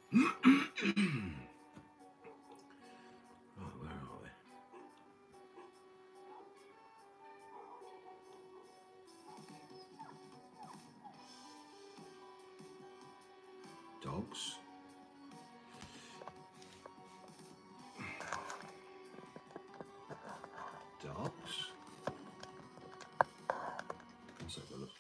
where are we? Dogs. Dogs. Let's have a look.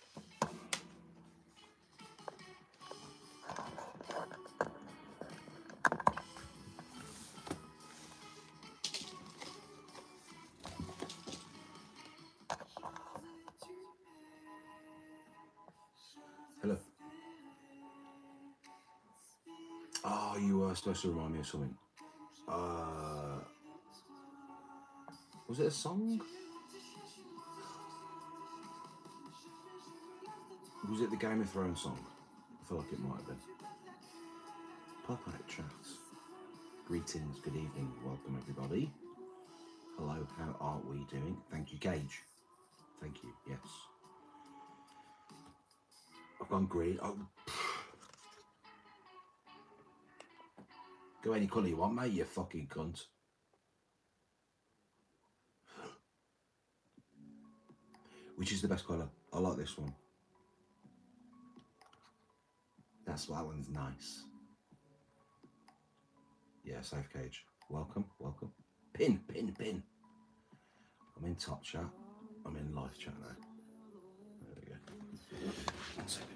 Hello. Oh, you were supposed to remind me of something. Was it a song? Was it the Game of Thrones song? I feel like it might have been. Pop Out Chats. Greetings, good evening, welcome everybody. Hello, how are we doing? Thank you, Gage. Thank you, yes. I've gone green. Oh. Go any colour you want, mate, you fucking cunt. Which is the best colour? I like this one. That one's nice. Yeah, Safe Cage. Welcome, welcome. Pin. I'm in top chat. I'm in live chat now. There we go. 1 second.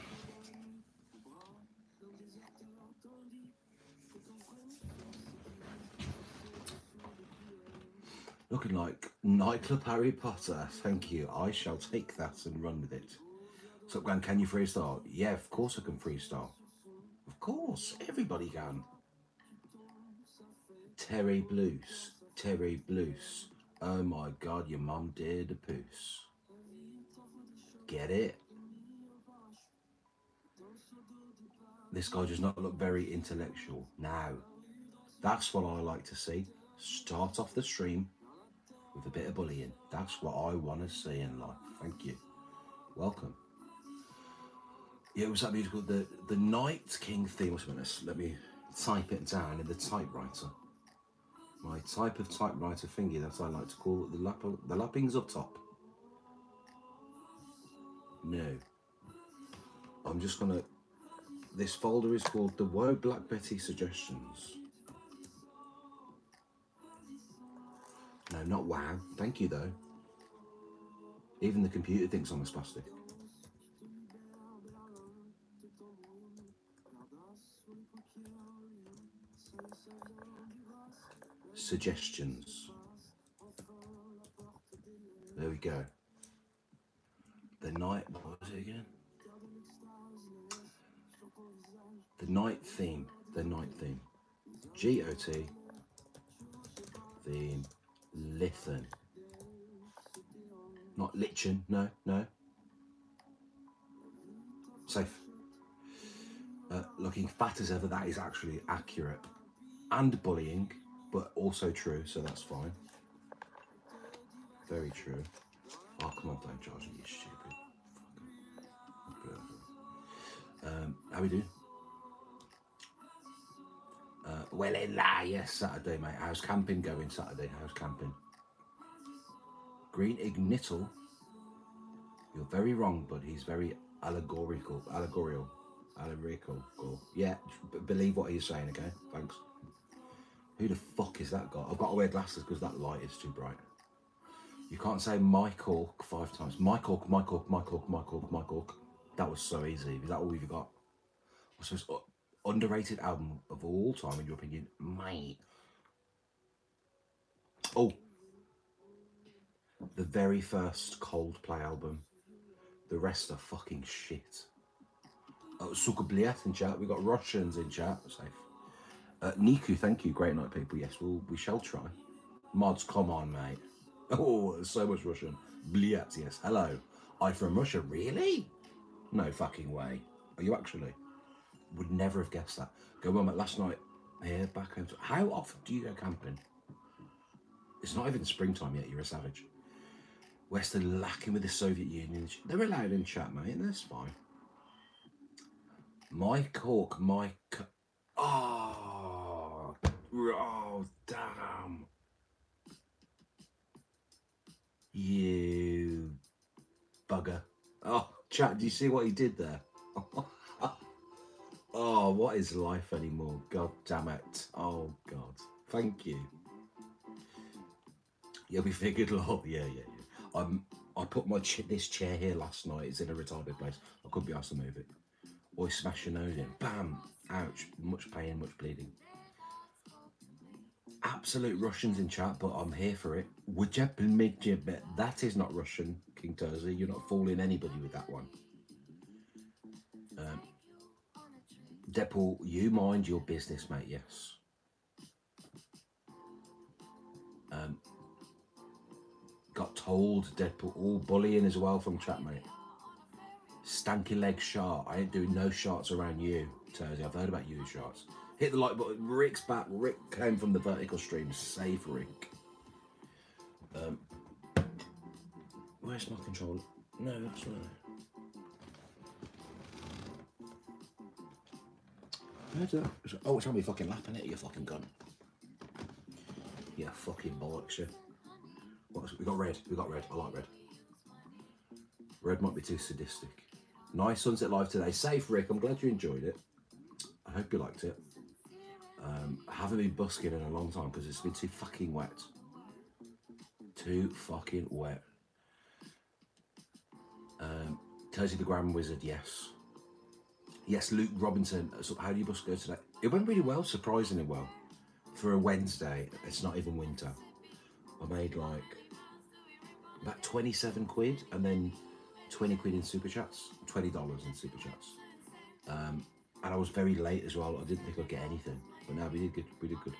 Looking like Nightclub Harry Potter. Thank you. I shall take that and run with it. So, Gran, can you freestyle? Yeah, of course I can freestyle. Of course, everybody can. Terry Blues. Oh my God, your mum did a poos. Get it? This guy does not look very intellectual. Now, that's what I like to see. Start off the stream with a bit of bullying. That's what I want to see in life. Thank you. Welcome. Yeah, it was that musical, the Night King theme. Let me type it down in the typewriter. My type of typewriter thingy that I like to call the lappings up top. No. I'm just gonna, this folder is called the Woe Black Betty Suggestions. No, not wow. Thank you though. Even the computer thinks I'm a spastic. Suggestions. There we go. The night, what was it again? The night theme. GOT theme. Lithen. Not lichen, no. Safe. Looking fat as ever, that is actually accurate. And bullying, but also true, so that's fine. Very true. Oh, come on, don't charge me, you stupid. How we doing? Well, yes, Saturday, mate. How's camping going Saturday? How's camping? Green Ignital. You're very wrong, but he's very allegorical. Yeah, believe what he's saying, okay? Thanks. Who the fuck is that guy? I've got to wear glasses because that light is too bright. You can't say Michael 5 times. Michael. That was so easy. Is that all you've got? What's this underrated album of all time, in your opinion? Mate. Oh. The very first Coldplay album. The rest are fucking shit. Sukabliet in chat. We got Russians in chat. Safe. Niku, thank you. Great night, people. Yes, we shall try. Mods, come on, mate. Oh, so much Russian. Bliat, yes. Hello. I'm from Russia. Really? No fucking way. Are you actually? Would never have guessed that. Go on, mate. Last night, here, back home. How often do you go camping? It's not even springtime yet. You're a savage. We're still lacking with the Soviet Union. They're allowed in chat, mate. That's fine. Mike Hawk, Mike. Oh, oh, damn. You bugger. Oh, chat, do you see what he did there? Oh, what is life anymore? God damn it. Oh, God. Thank you. Yeah, we figured, lol. Yeah, yeah, yeah. I put my this chair here last night. It's in a retarded place. I couldn't be asked to move it. Or smash your nose in. Bam. Ouch. Much pain, much bleeding. Absolute Russians in chat, but I'm here for it. Would you admit you bet that is not Russian, King Terzi? You're not fooling anybody with that one. Deadpool, you mind your business, mate. Yes. Got told Deadpool. All bullying as well from chat, mate. Stanky leg shot. I ain't doing no shots around you, Terzi. I've heard about you shots. Hit the like button. Rick's back. Rick came from the vertical stream. Save Rick. Where's my controller? No, that's not. Oh, it's on me fucking lapping it, you fucking gun. Yeah, fucking bollocks, yeah. We got red. We got red. I like red. Red might be too sadistic. Nice Sunset Live today. Safe, Rick. I'm glad you enjoyed it. I hope you liked it. I haven't been busking in a long time because it's been too fucking wet. Too fucking wet. Terzi the Grand Wizard, yes. Yes, Luke Robinson. So how do you busk go today? It went really well, surprisingly well. For a Wednesday, it's not even winter. I made like about 27 quid and then 20 quid in super chats, $20 in super chats. And I was very late as well. I didn't think I'd get anything, but no, we did good. We did good.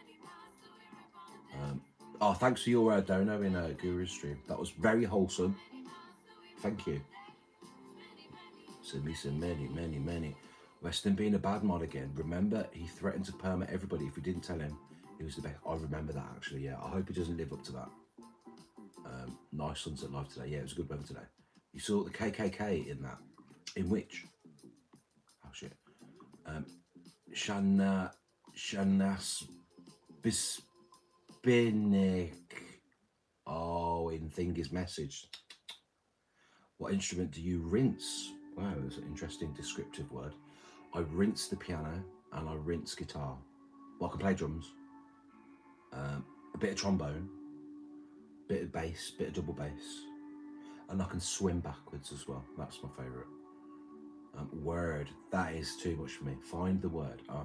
Oh, thanks for your dono in Guru's stream. That was very wholesome. Thank you. Send me some many. Weston being a bad mod again. Remember, he threatened to permit everybody if we didn't tell him he was the best. I remember that actually, yeah. I hope he doesn't live up to that. Nice Sunset Live today. Yeah, it was a good weather today. You saw the KKK in that? In which? Oh shit. Shanas Bispinic. Oh, in Thingy's message. What instrument do you rinse? Wow, that's an interesting descriptive word. I rinse the piano and I rinse guitar. Well, I can play drums. A bit of trombone. Bit of bass, bit of double bass. And I can swim backwards as well. That's my favourite. Word. That is too much for me. Find the word. Oh.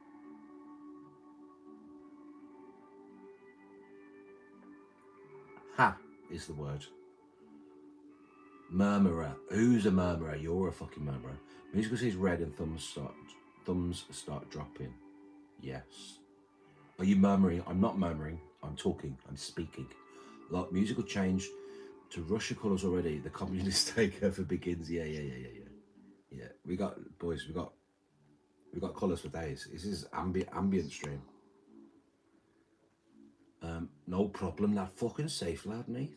Ha is the word. Murmurer. Who's a murmurer? You're a fucking murmurer. Musical says red and thumbs start dropping. Yes. Are you murmuring? I'm not murmuring. I'm talking. I'm speaking. Like musical change to Russia colours already. The communist takeover begins. Yeah. We got boys. We got colours for days. This is ambient stream. No problem. That fucking safe, lad, mate.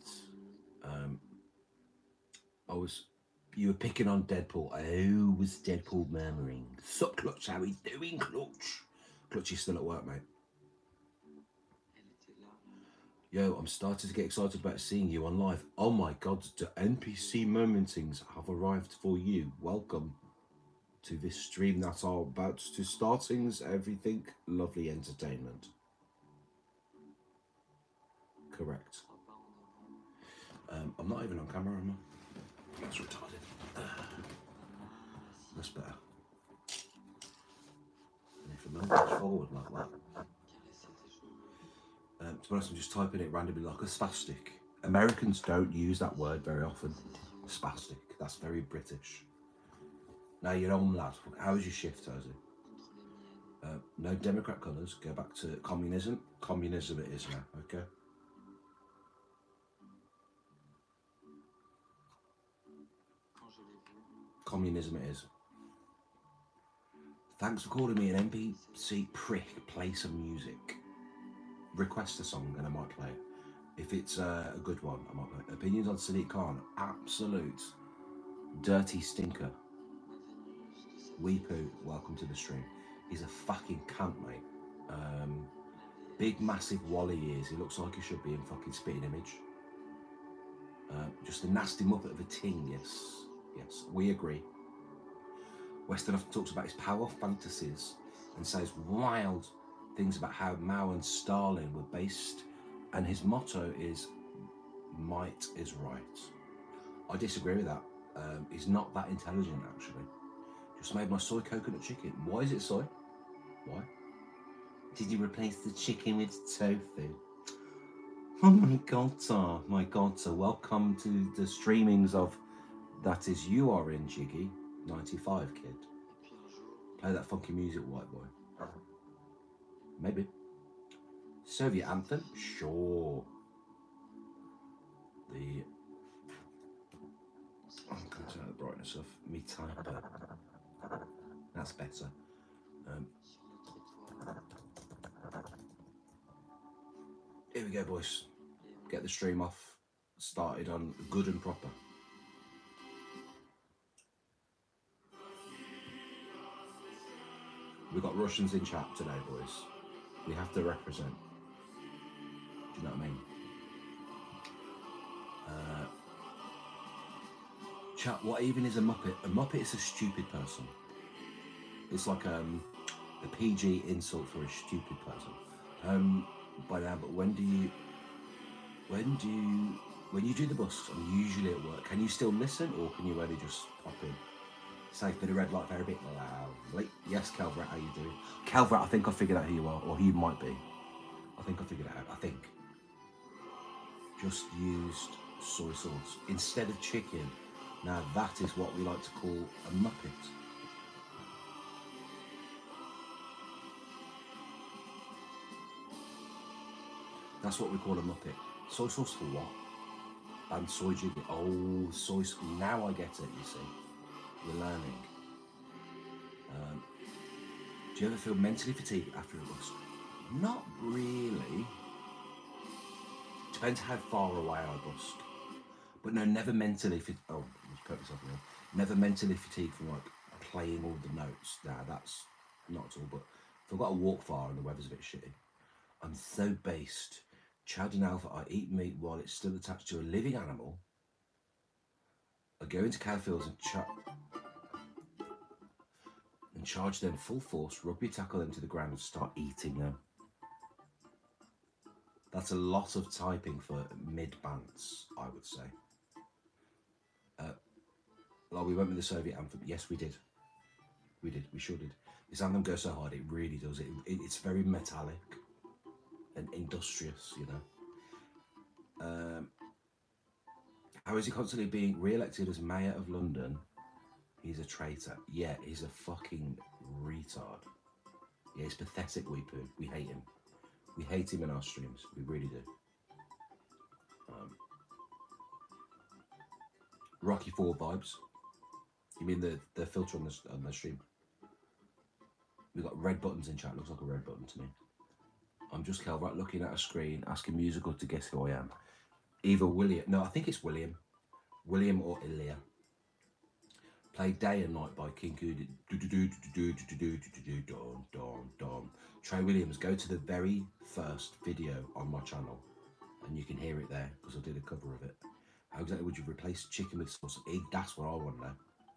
You were picking on Deadpool. Oh, was Deadpool murmuring? Sup, Clutch? How we doing, Clutch? Clutch is still at work, mate. Yo, I'm starting to get excited about seeing you on live. Oh my god, the NPC Momentings have arrived for you. Welcome to this stream that's all about to startings, everything, lovely entertainment. Correct. I'm not even on camera, am I? That's retarded. That's better. And if a man goes forward like that. To be honest, I'm just typing it randomly like a spastic. Americans don't use that word very often. Spastic. That's very British. Now you're home, lad. How's your shift, Tozy? No Democrat colours. Go back to communism. Communism it is now, okay? Communism it is. Thanks for calling me an NPC prick. Play some music. Request a song and I might play it. If it's a good one, I might play it. Opinions on Sadiq Khan. Absolute dirty stinker. Weepoo, welcome to the stream. He's a fucking cunt, mate. Big, massive wally ears. He looks like he should be in fucking Spitting Image. Just a nasty muppet of a ting, yes. Yes, we agree. Weston often talks about his power fantasies and says wild things about how Mao and Stalin were based, and his motto is, might is right. I disagree with that. He's not that intelligent, actually. Just made my soy coconut chicken. Why is it soy? Why? Did you replace the chicken with tofu? Oh my god, so welcome to the streamings of That Is You Are In Jiggy 95, kid. Play that funky music, white boy. Maybe. Soviet anthem? Sure. I'm going to turn the brightness of me typer. That's better. Here we go, boys. Get the stream off, started on good and proper. We've got Russians in chat today, boys. We have to represent. Do you know what I mean? Chat, what even is a Muppet? A Muppet is a stupid person. It's like a PG insult for a stupid person. By now, but when you do the bus, I'm usually at work, can you still listen or can you only just pop in? Safe bit of red light, very bit loudly. Yes, Calvert, how you doing? Calvert, I think I figured out who you are, or who you might be. I think I figured it out, I think. Just used soy sauce instead of chicken. Now that is what we like to call a Muppet. That's what we call a Muppet. Soy sauce for what? And soy jiggy. Oh, soy sauce. Now I get it, you see. We're learning. Do you ever feel mentally fatigued after a bus? Not really. Depends how far away I bust. But no, never mentally fatigued. Oh, let's put this up here. Never mentally fatigued from like playing all the notes. Nah, that's not at all. But if I've got to walk far and the weather's a bit shitty, I'm so based. Chad and Alpha, I eat meat while it's still attached to a living animal. I go into cow fields and charge them full force, rugby tackle them to the ground and start eating them. That's a lot of typing for mid-bants, I would say. Well, we went with the Soviet anthem. Yes, we did. We did. We sure did. This anthem goes so hard, it really does. It's very metallic and industrious, you know. How is he constantly being re-elected as mayor of London? He's a traitor. Yeah, he's a fucking retard. Yeah, he's pathetic, Weepoo. We hate him. We hate him in our streams. We really do. Rocky 4 vibes. You mean the filter on the stream? We've got red buttons in chat. Looks like a red button to me. I'm just Calvert looking at a screen, asking musical to guess who I am. Either William. No, I think it's William. William or Ilya. Play Day and Night by King Coody. Trey Williams, go to the very first video on my channel and you can hear it there because I did a cover of it. How exactly would you replace chicken with sauce? That's what I want to know.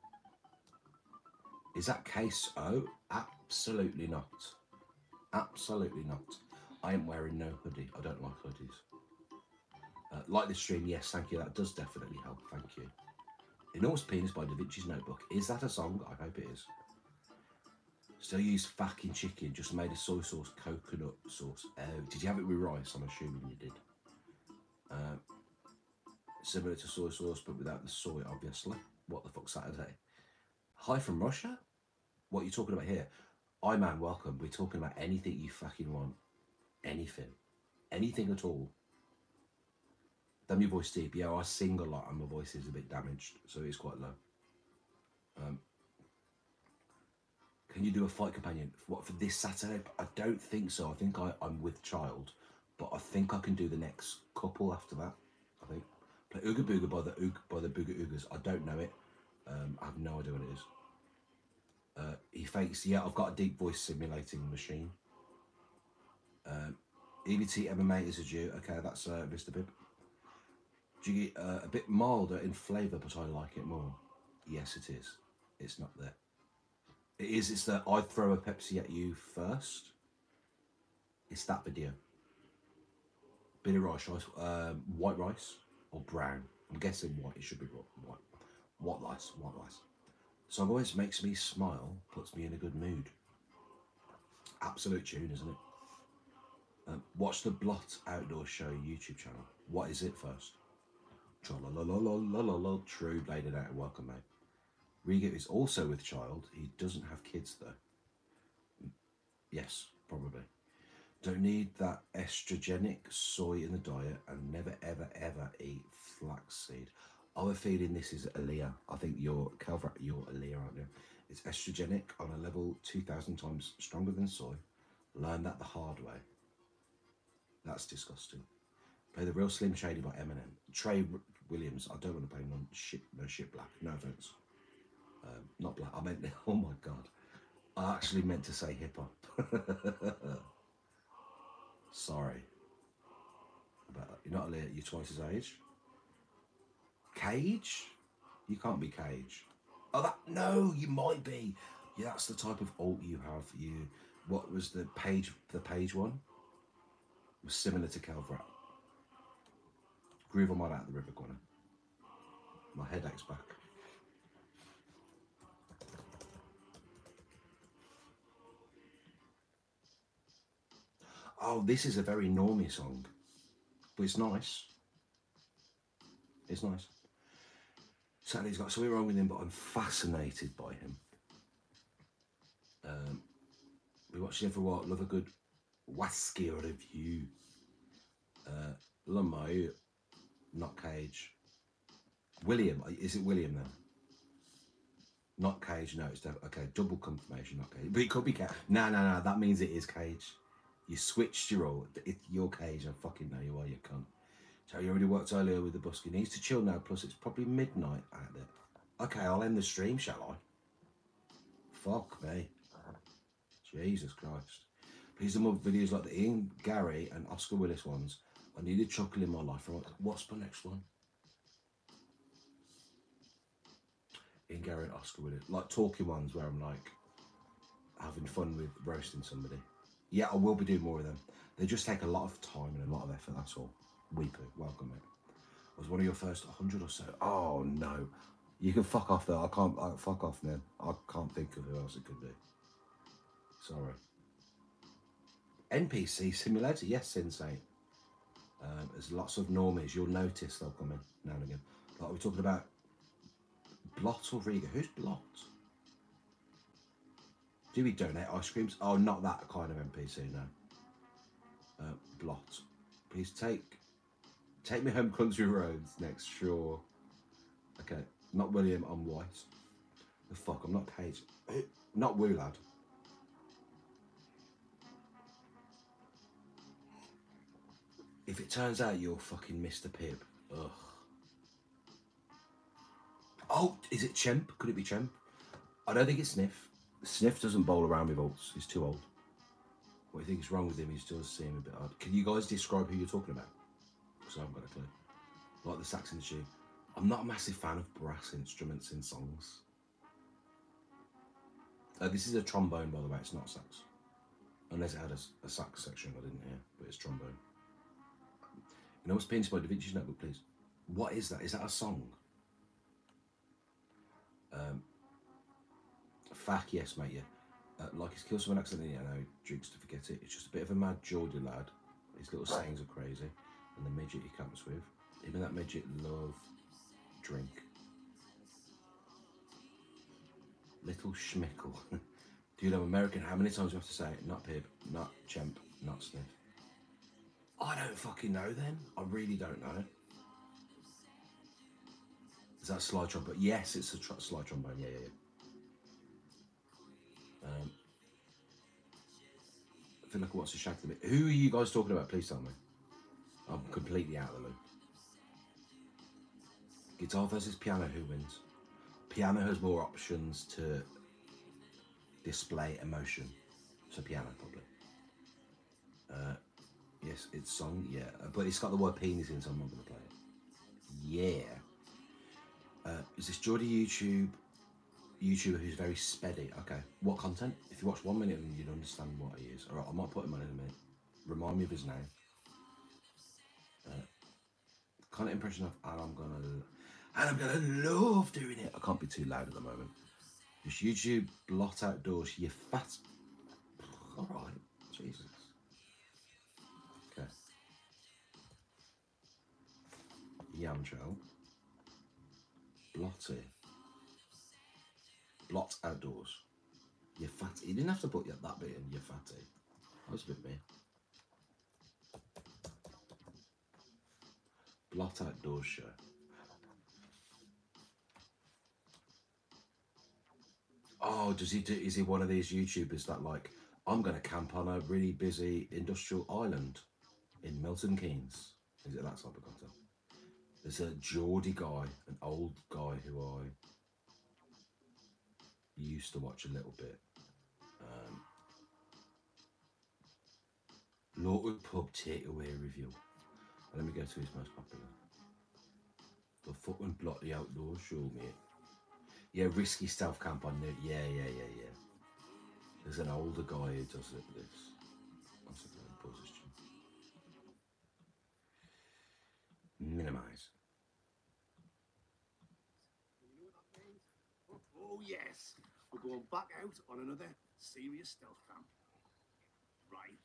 Is that case O? Absolutely not. Absolutely not. I am wearing no hoodie. I don't like hoodies. Like this stream, yes, thank you. That does definitely help. Thank you. Enormous Penis by Da Vinci's Notebook. Is that a song? I hope it is. Still use fucking chicken, just made a soy sauce, coconut sauce. Did you have it with rice? I'm assuming you did. Similar to soy sauce, but without the soy, obviously. What the fuck, Saturday? Hi from Russia? What are you talking about here? I man, welcome. We're talking about anything you fucking want. Anything. Anything at all. Damn your voice deep. Yeah, I sing a lot and my voice is a bit damaged, so it's quite low. Can you do a fight companion? What, for this Saturday? I don't think so. I think I'm with child, but I think I can do the next couple after that. I think. Play Ooga Booga by the Booga Oogers. I don't know it. I have no idea what it is. He fakes, yeah, I've got a deep voice simulating machine. EBT MMA is a Jew. Okay, that's Mr. Bib. Jiggy, a bit milder in flavour, but I like it more. Yes, it is. It's not there. It is. It's that I'd throw a Pepsi at you first. It's that video. Bit of rice, white rice or brown. I'm guessing white. It should be white. White rice. White rice. So it always makes me smile, puts me in a good mood. Absolute tune, isn't it? Watch the Blot Outdoor Show YouTube channel. What is it first? True, bladed out. Welcome, mate. Riga is also with child. He doesn't have kids though. Yes, probably. Don't need that estrogenic soy in the diet, and never ever ever eat flaxseed. I have a feeling this is Aaliyah. I think you're Calvert, you're Aaliyah, aren't you? It's estrogenic on a level 2,000 times stronger than soy. Learn that the hard way. That's disgusting. Play the Real Slim Shady by Eminem. Trey Williams. I don't want to play no shit black. No offense. Not black. I meant. Oh my god. I actually meant to say hip hop. Sorry. But you're not Aaliyah. You're twice his age. Cage? You can't be Cage. Oh, that no. You might be. Yeah, that's the type of alt you have. You. What was the page? The page one was similar to Calvert. Groove on my out the river corner. My headache's back. Oh, this is a very normie song, but it's nice. It's nice. Sadly, he's got something wrong with him, but I'm fascinated by him. We watched him for a while. Love a good Wasky review. Lamo, not Cage. William, is it William then? Not Cage, no, it's definitely, okay, double confirmation, not Cage. But it could be Cage. No, that means it is Cage. You switched your role. It's your Cage, I fucking know you are, you cunt. So you already worked earlier with the busky. Needs to chill now, plus it's probably midnight out there. Okay, I'll end the stream, shall I? Fuck me. Jesus Christ. Please do more videos like the Ian, Gary and Oscar Willis ones. I need a chuckle in my life. What's the next one? Ian, Gary and Oscar Willis. Like talking ones where I'm like having fun with roasting somebody. Yeah, I will be doing more of them. They just take a lot of time and a lot of effort, that's all. Weepoo, welcome mate. Was one of your first 100 or so? Oh no. You can fuck off though. I can't, fuck off man. I can't think of who else it could be. Sorry. NPC Simulator, yes, Sensei. There's lots of normies. You'll notice they'll come in now and again. Like we're talking about Blot or Riga. Who's Blot? Do we donate ice creams? Oh, not that kind of NPC, no. Blot. Please take me home country roads next, sure. Okay, not William, I'm white. The fuck, I'm not Cage. Not Woo Lad. If it turns out you're fucking Mr. Pibb, ugh. Oh, is it Chemp? Could it be Chemp? I don't think it's Sniff. Sniff doesn't bowl around with alts. He's too old. What do you think is wrong with him? He still seem a bit odd. Can you guys describe who you're talking about? Because I haven't got a clue. Like the sax in the shoe. I'm not a massive fan of brass instruments in songs. This is a trombone, by the way. It's not sax. Unless it had a sax section I didn't hear, but it's trombone. You know what's painted by Da Vinci's Notebook, please? What is that? Is that a song? Fact, yes, mate, yeah. Like he's killed someone accidentally, I know, drinks to forget it. It's just a bit of a mad Geordie lad. His little sayings are crazy. And the midget he comes with. Even that midget love drink. Little schmickle. Dude, I'm American. How many times do you have to say it? Not Pibb, not Chemp, not Sniff. I don't fucking know then. I really don't know. Is that slide trombone? Yes, it's a slide trombone. Yeah. I feel like I watched a Shag to bit. Who are you guys talking about? Please tell me. I'm completely out of the loop. Guitar versus piano, who wins? Piano has more options to display emotion. It's a piano, probably. Yes, it's song, yeah. But it's got the word penis in, so I'm not going to play it. Yeah. Is this Geordie YouTuber who's very speddy? Okay. What content? If you watch 1 minute of him, you'd understand what he is. All right, I might put him on in a minute. Remind me of his name. Kind of impression of, and I'm gonna love doing it. I can't be too loud at the moment. Just YouTube blot outdoors. You fat. All right, Jesus. Okay. Yamcho. Blotty. Blot outdoors. You fatty. You didn't have to put that bit in. You fatty. That was a bit me. Blot outdoors show. Oh, does he do? Is he one of these YouTubers that like, I'm going to camp on a really busy industrial island in Milton Keynes? Is it that type of content? There's a Geordie guy, an old guy who I used to watch a little bit. Local pub takeaway review. Let me go to his most popular. The fucking blot the outdoors show, mate. Yeah, risky stealth camp on there. Yeah. There's an older guy who does it. This. What's it called? Position. Minimize. You know what that means? Oh yes, we're going back out on another serious stealth camp. Right.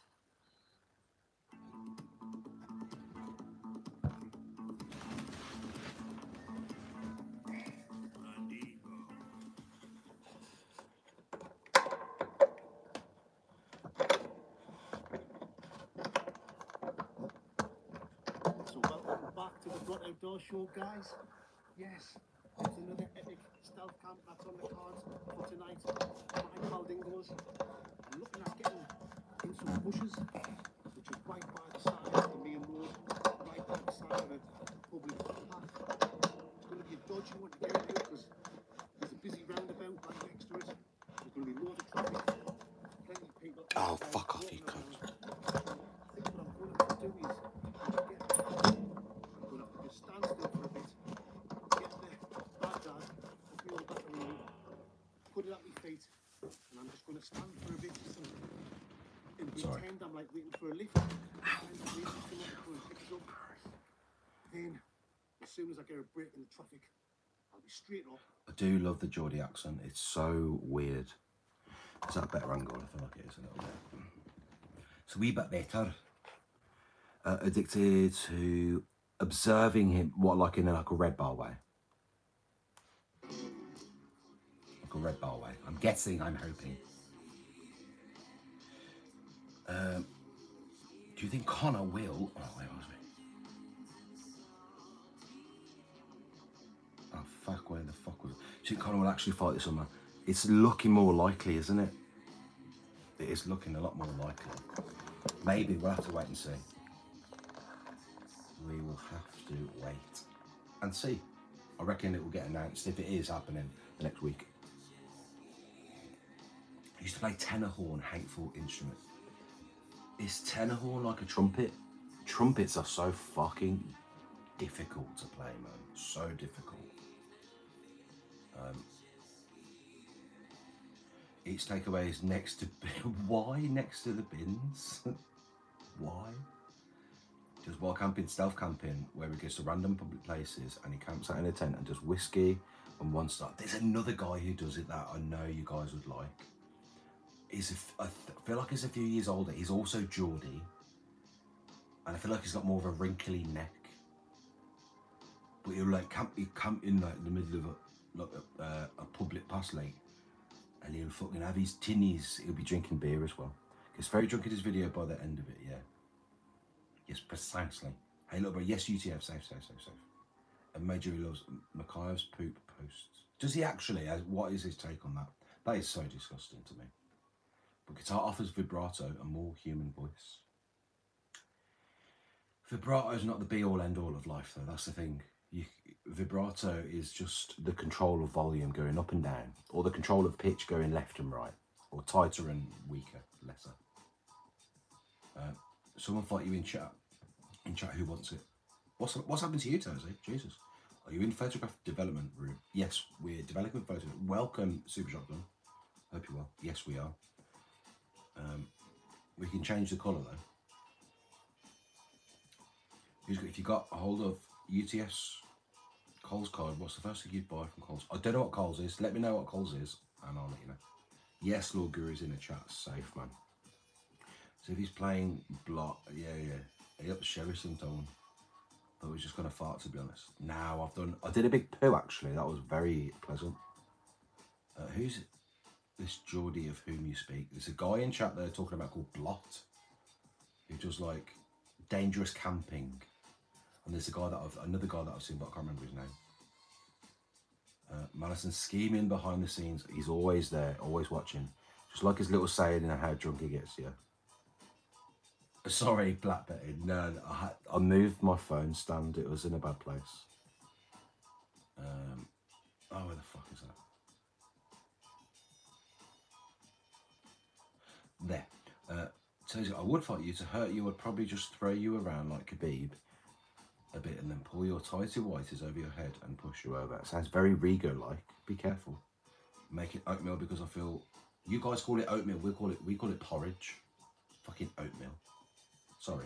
So welcome back to the Blot Outdoor Show, guys. Yes, it's another epic stealth camp that's on the cards for tonight. My Baldingos. I'm looking at getting in some bushes, which is right by the side of the main road, right by the side of a public footpath. It's going to be a dodgy one to get into because there's a busy roundabout right next to it. There's going to be loads of traffic, plenty of people. Oh, fuck off, you cunt. I think what I'm going to have to do is I'm going to have to just stand still for a bit, get the Baghdad, put me on back of the road, put it at my feet, and I'm just going to stand for a bit and pretend I'm like waiting for a lift. Waiting for someone to come and pick us up. Then, as soon as I get a break in the traffic, I'll be straight off. I do love the Geordie accent. It's so weird. Is that a better angle? I feel like it is a little bit. It's a wee bit better. Addicted to observing him, what, like in like a Red Bar way? Like a Red Bar way. I'm guessing, I'm hoping. Do you think Connor will? Oh, where was we? Oh, fuck, where the fuck was it? Do you think Connor will actually fight this summer? It's looking more likely, isn't it? It is looking a lot more likely. Maybe we'll have to wait and see. We will have to wait and see. I reckon it will get announced if it is happening the next week. I used to play tenor horn, hateful instrument. Is tenor horn like a trumpet? Trumpets are so fucking difficult to play, man. So difficult. Each takeaway is next to... Why next to the bins? Why? Just while camping, stealth camping, where he goes to random public places and he camps out in a tent and does whiskey and one stuff. There's another guy who does it that I know you guys would like. I feel like he's a few years older. He's also Geordie. And I feel like he's got more of a wrinkly neck. But he'll like camp in like the middle of a public pass lake. And he'll fucking have his tinnies. He'll be drinking beer as well. He's very drunk in his video by the end of it, yeah. Yes, precisely. Hey, look, bro, yes, UTF, safe. And Major, he loves Makayev's poop posts. Does he actually? What is his take on that? That is so disgusting to me. But guitar offers vibrato, a more human voice. Vibrato is not the be-all, end-all of life, though. That's the thing. Vibrato is just the control of volume going up and down, or the control of pitch going left and right, or tighter and weaker, lesser. Someone fight you in chat. In chat, who wants it? What's happened to you, Tozy? Jesus. Are you in photograph development room? Yes, we're developing photos. Welcome, Super Shotgun. Hope you're well. Yes, we are. We can change the colour though. If you got a hold of UTS Coles card, what's the first thing you'd buy from Coles? I don't know what Coles is. Let me know what Coles is, and I'll let you know. Yes, Lord Guru's in the chat. Safe, man. So if he's playing block, yeah. He up the Sherrison tone. I was just gonna fart, to be honest. Now I did a big poo actually. That was very pleasant. Who's this Geordie of whom you speak? There's a guy in chat there talking about called Blot, who does like dangerous camping. And there's another guy that I've seen, but I can't remember his name. Madison scheming behind the scenes. He's always there, always watching. Just like his little saying in how drunk he gets, yeah. Sorry, Black Betty. No, I moved my phone stand. It was in a bad place. Oh, where the fuck is that? There. Tells you, I would fight you. To hurt you, I'd probably just throw you around like Khabib a bit and then pull your tighty whities over your head and push you over. It sounds very Rigo-like. Be careful. Make it oatmeal because I feel you guys call it oatmeal. We call it porridge. Fucking oatmeal. Sorry.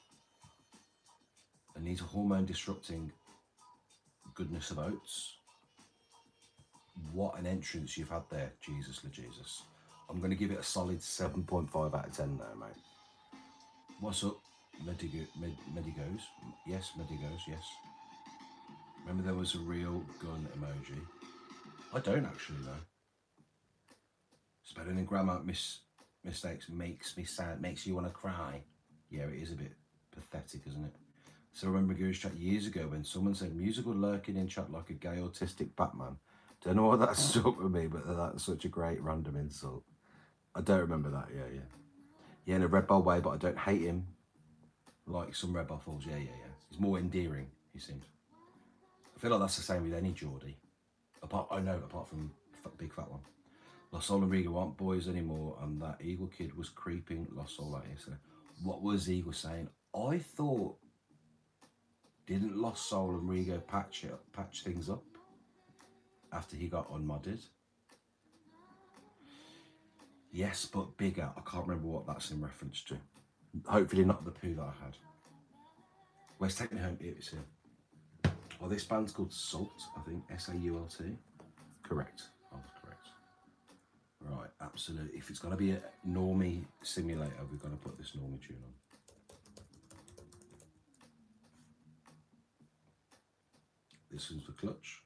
It needs a hormone disrupting goodness of oats. What an entrance you've had there, Jesus la Jesus. I'm going to give it a solid 7.5 out of 10 now, mate. What's up, Medigos? Yes, Medigos, yes. Remember there was a real gun emoji? I don't actually know. Spelling and grammar mistakes makes me sad, makes you want to cry. Yeah, it is a bit pathetic, isn't it? So I remember Goose Chat years ago when someone said musical lurking in chat like a gay autistic Batman. Don't know what that stuck with me, but that's such a great random insult. I don't remember that, yeah. Yeah, in a Red Bull way, but I don't hate him. Like some Red Bull fools, yeah. He's more endearing, he seems. I feel like that's the same with any Geordie. Apart from Big Fat One. Lost Soul and Rigo aren't boys anymore, and that Eagle kid was creeping Lost Soul out yesterday. What was Eagle saying? I thought, didn't Lost Soul and Rigo patch things up after he got unmodded? Yes, but bigger. I can't remember what that's in reference to. Hopefully not the poo that I had. Where's Take Me Home? It's here. Oh, this band's called Salt, I think. S-A-U-L-T. Correct. I was correct. Right, absolutely. If it's going to be a normie simulator, we're going to put this normie tune on. This one's the clutch.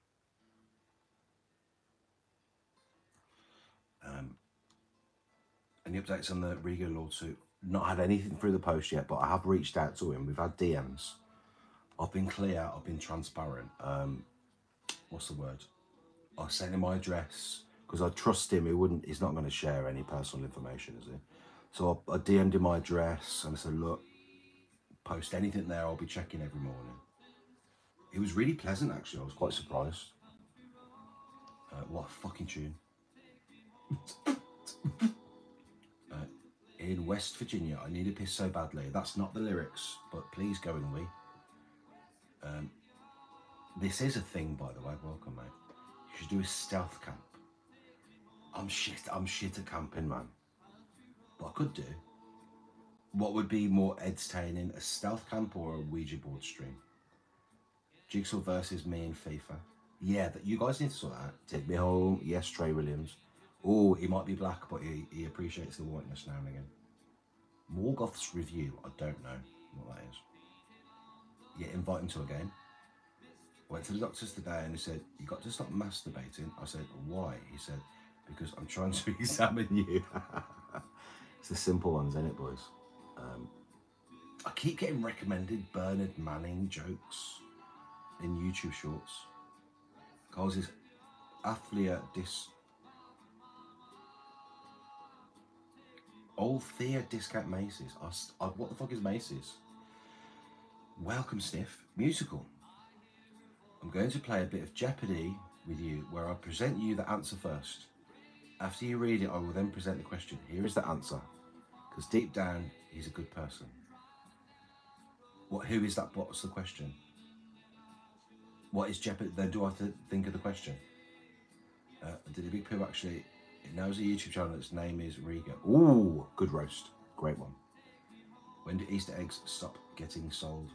Any updates on the Rigo lawsuit? Not had anything through the post yet, but I have reached out to him. We've had DMs. I've been clear. I've been transparent. What's the word? I sent him my address because I trust him. He's not going to share any personal information, is he? So I DM'd him my address and I said, look, post anything there. I'll be checking every morning. It was really pleasant, actually. I was quite surprised. What a fucking tune. In West Virginia, I need a piss so badly. That's not the lyrics, but please go in we. This is a thing, by the way. Welcome, mate. You should do a stealth camp. I'm shit at camping, man. But I could do. What would be more entertaining, a stealth camp or a Ouija board stream? Jigsaw versus me in FIFA. Yeah, that you guys need to sort that out. Take Me Home. Yes, Trey Williams. Oh, he might be black, but he appreciates the whiteness now and again. Morgoth's Review. I don't know what that is. Yeah, invite him to a game. Went to the doctors today and he said, you got to stop masturbating. I said, why? He said, because I'm trying to examine you. It's the simple ones, isn't it, boys? I keep getting recommended Bernard Manning jokes in YouTube shorts. Cause his Athlia Old Thea Discount Macy's. What the fuck is Macy's? Welcome, Sniff. Musical. I'm going to play a bit of Jeopardy with you where I present you the answer first. After you read it, I will then present the question. Here is the answer. Because deep down, he's a good person. Who is that? What's the question? What is Jeopardy? Then do I have to think of the question? Did a big poo actually? It knows a YouTube channel. Its name is Riga. Ooh, good roast. Great one. When do Easter eggs stop getting sold?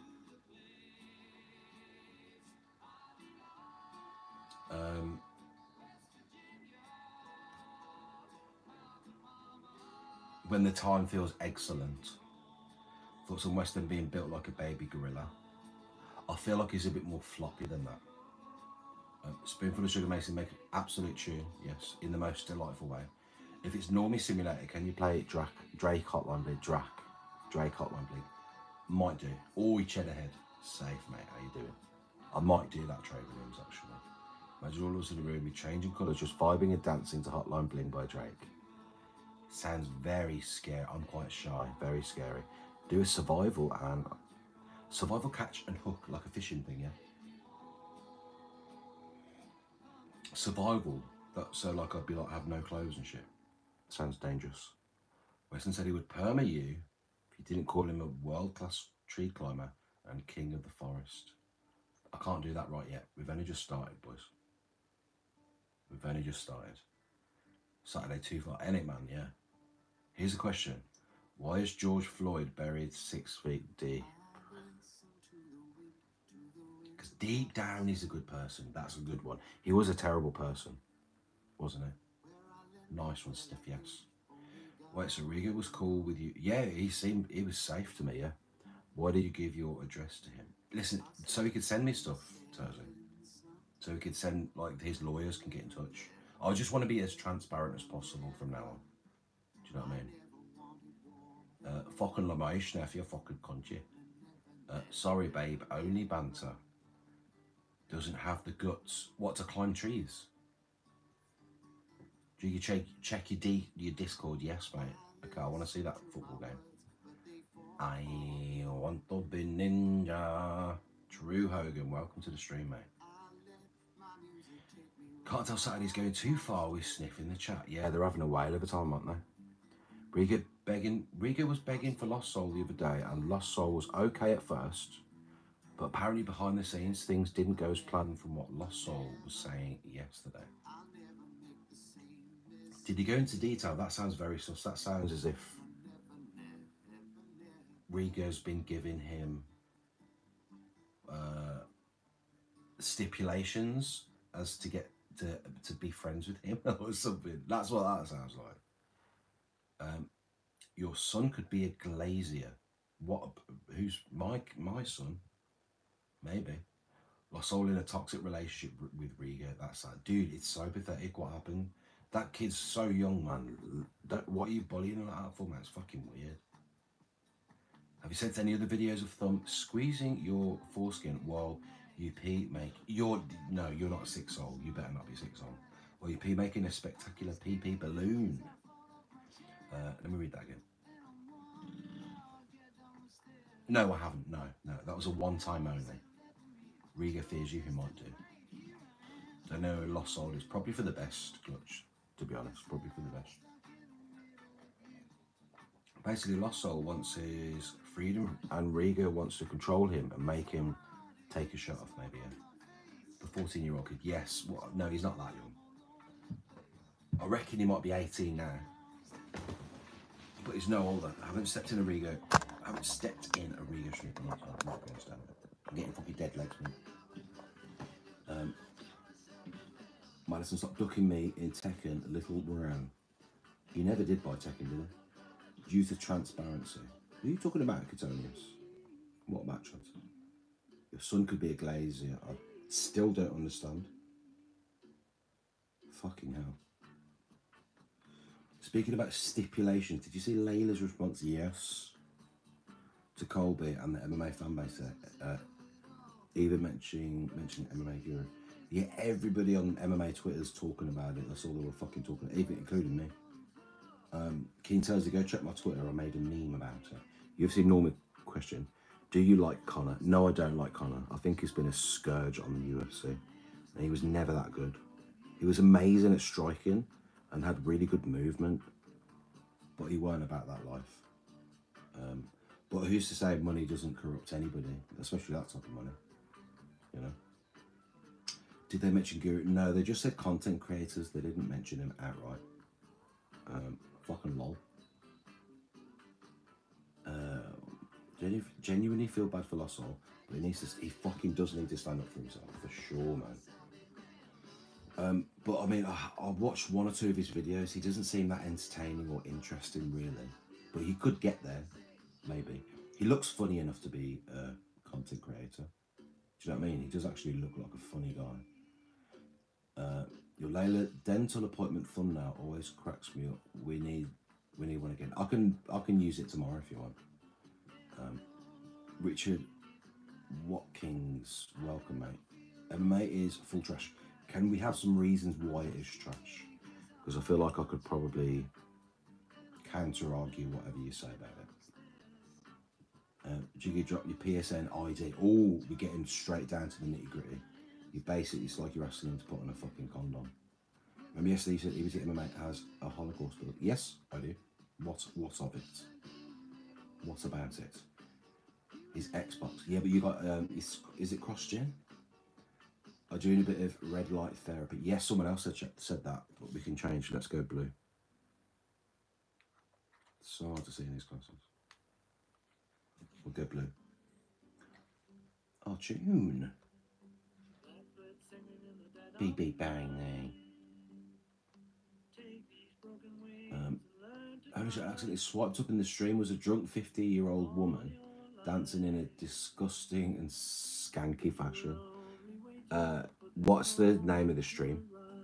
When the time feels excellent. Thoughts on Western being built like a baby gorilla. I feel like he's a bit more floppy than that. Spoonful of sugar makes him make an absolute tune, yes, in the most delightful way. If it's Normie Simulator, can you play Drake Hotline Bling? Drake Hotline Bling. Might do. Or Cheddar Head. Safe, mate. How you doing? I might do that, Trey Williams, actually. Imagine all of us in the room with changing colours, just vibing and dancing to Hotline Bling by Drake. Sounds very scary. I'm quite shy. Very scary. Do a survival catch and hook, like a fishing thing, yeah? Survival, so like I'd be like, have no clothes and shit. Sounds dangerous. Weston said he would perma you if you didn't call him a world-class tree climber and king of the forest. I can't do that right yet. We've only just started, boys. We've only just started. Saturday too far. Ain't it, man? Yeah. Here's a question. Why is George Floyd buried 6 feet deep? Because deep down he's a good person. That's a good one. He was a terrible person, wasn't he? Nice one, Steph, yes. Wait, so Riga was cool with you? Yeah, he was safe to me, yeah. Why did you give your address to him? Listen, so he could send me stuff, Thursday. So he could send, like, his lawyers can get in touch. I just want to be as transparent as possible from now on. Do you know what I mean? Fucking Lamaish, if you're fucking country. Sorry, babe, only banter. Doesn't have the guts. What, to climb trees? Do you check your Discord? Yes, mate. Okay, I want to see that football game. I want to be ninja. Drew Hogan, welcome to the stream, mate. Can't tell Saturday's going too far with Sniff in the chat. Yeah, they're having a whale of a time, aren't they? Riga was begging for Lost Soul the other day, and Lost Soul was okay at first, but apparently behind the scenes things didn't go as planned from what Lost Soul was saying yesterday. Did he go into detail? That sounds very sus. That sounds as if Riga's been giving him stipulations as to get to be friends with him or something. That's what that sounds like. Your son could be a glazier. What? Who's my son? Maybe. Lost Soul in a toxic relationship with Riga. That's that. Dude, it's so pathetic what happened. That kid's so young, man. What are you bullying him out for, man? It's fucking weird. Have you sent any other videos of Thumb squeezing your foreskin while you pee make you're not 6 old. You better not be 6 old. While you pee making a spectacular pee balloon. Let me read that again. No, I haven't. No. That was a one-time only. Riga fears you, who might do. I know Lost Soul is probably for the best, Clutch, to be honest. Probably for the best. Basically, Lost Soul wants his freedom, and Riga wants to control him and make him take a shot off, maybe. Yeah. The 14-year-old kid, yes. What? No, he's not that young. I reckon he might be 18 now. But he's no older. I haven't stepped in a Riga street in a long time. I'm not going to stand it. I'm getting fucking dead legs, man. Madison, stop ducking me in Tekken, Little Brown. You never did buy Tekken, did you? Due to transparency. Who are you talking about, Catonius? What about transparency? Your son could be a glazier. I still don't understand. Fucking hell. Speaking about stipulations, did you see Layla's response? Yes. To Colby and the MMA fan base there. Even mentioning MMA Hero. Yeah, everybody on MMA Twitter's talking about it. That's all they were fucking talking about, even including me. Keen Thursday, go check my Twitter. I made a meme about it. You've seen Norman question. Do you like Conor? No, I don't like Conor. I think he's been a scourge on the UFC. And he was never that good. He was amazing at striking and had really good movement, but he weren't about that life. But who's to say money doesn't corrupt anybody, especially that type of money, you know? Did they mention Guru? No, they just said content creators. They didn't mention him outright. Fucking lol. Genuinely feel bad for Lossol, but he fucking does need to stand up for himself, for sure, man. But I mean, I watched one or two of his videos. He doesn't seem that entertaining or interesting, really. But he could get there, maybe. He looks funny enough to be a content creator. Do you know what I mean? He does actually look like a funny guy. Your Layla dental appointment thumbnail always cracks me up. We need one again. I can use it tomorrow if you want. Richard Watkins, welcome, mate. MMA is full trash. Can we have some reasons why it is trash? Because I feel like I could probably counter-argue whatever you say about it. Jiggy, drop your PSN ID. Oh, we're getting straight down to the nitty-gritty. It's like you're asking him to put on a fucking condom. Remember yesterday he said he was at MMA has a Holocaust build. Yes, I do. What of it? What about it? His Xbox. Yeah, but you got, is it cross-gen? I'm doing a bit of red light therapy. Yes, someone else said that, but we can change. Let's go blue. It's so hard to see in these classes. We'll go blue. Oh, tune. Beep, beep, bang, bang. I accidentally swiped up in the stream was a drunk 50-year-old woman dancing in a disgusting and skanky fashion. What's the name of the stream?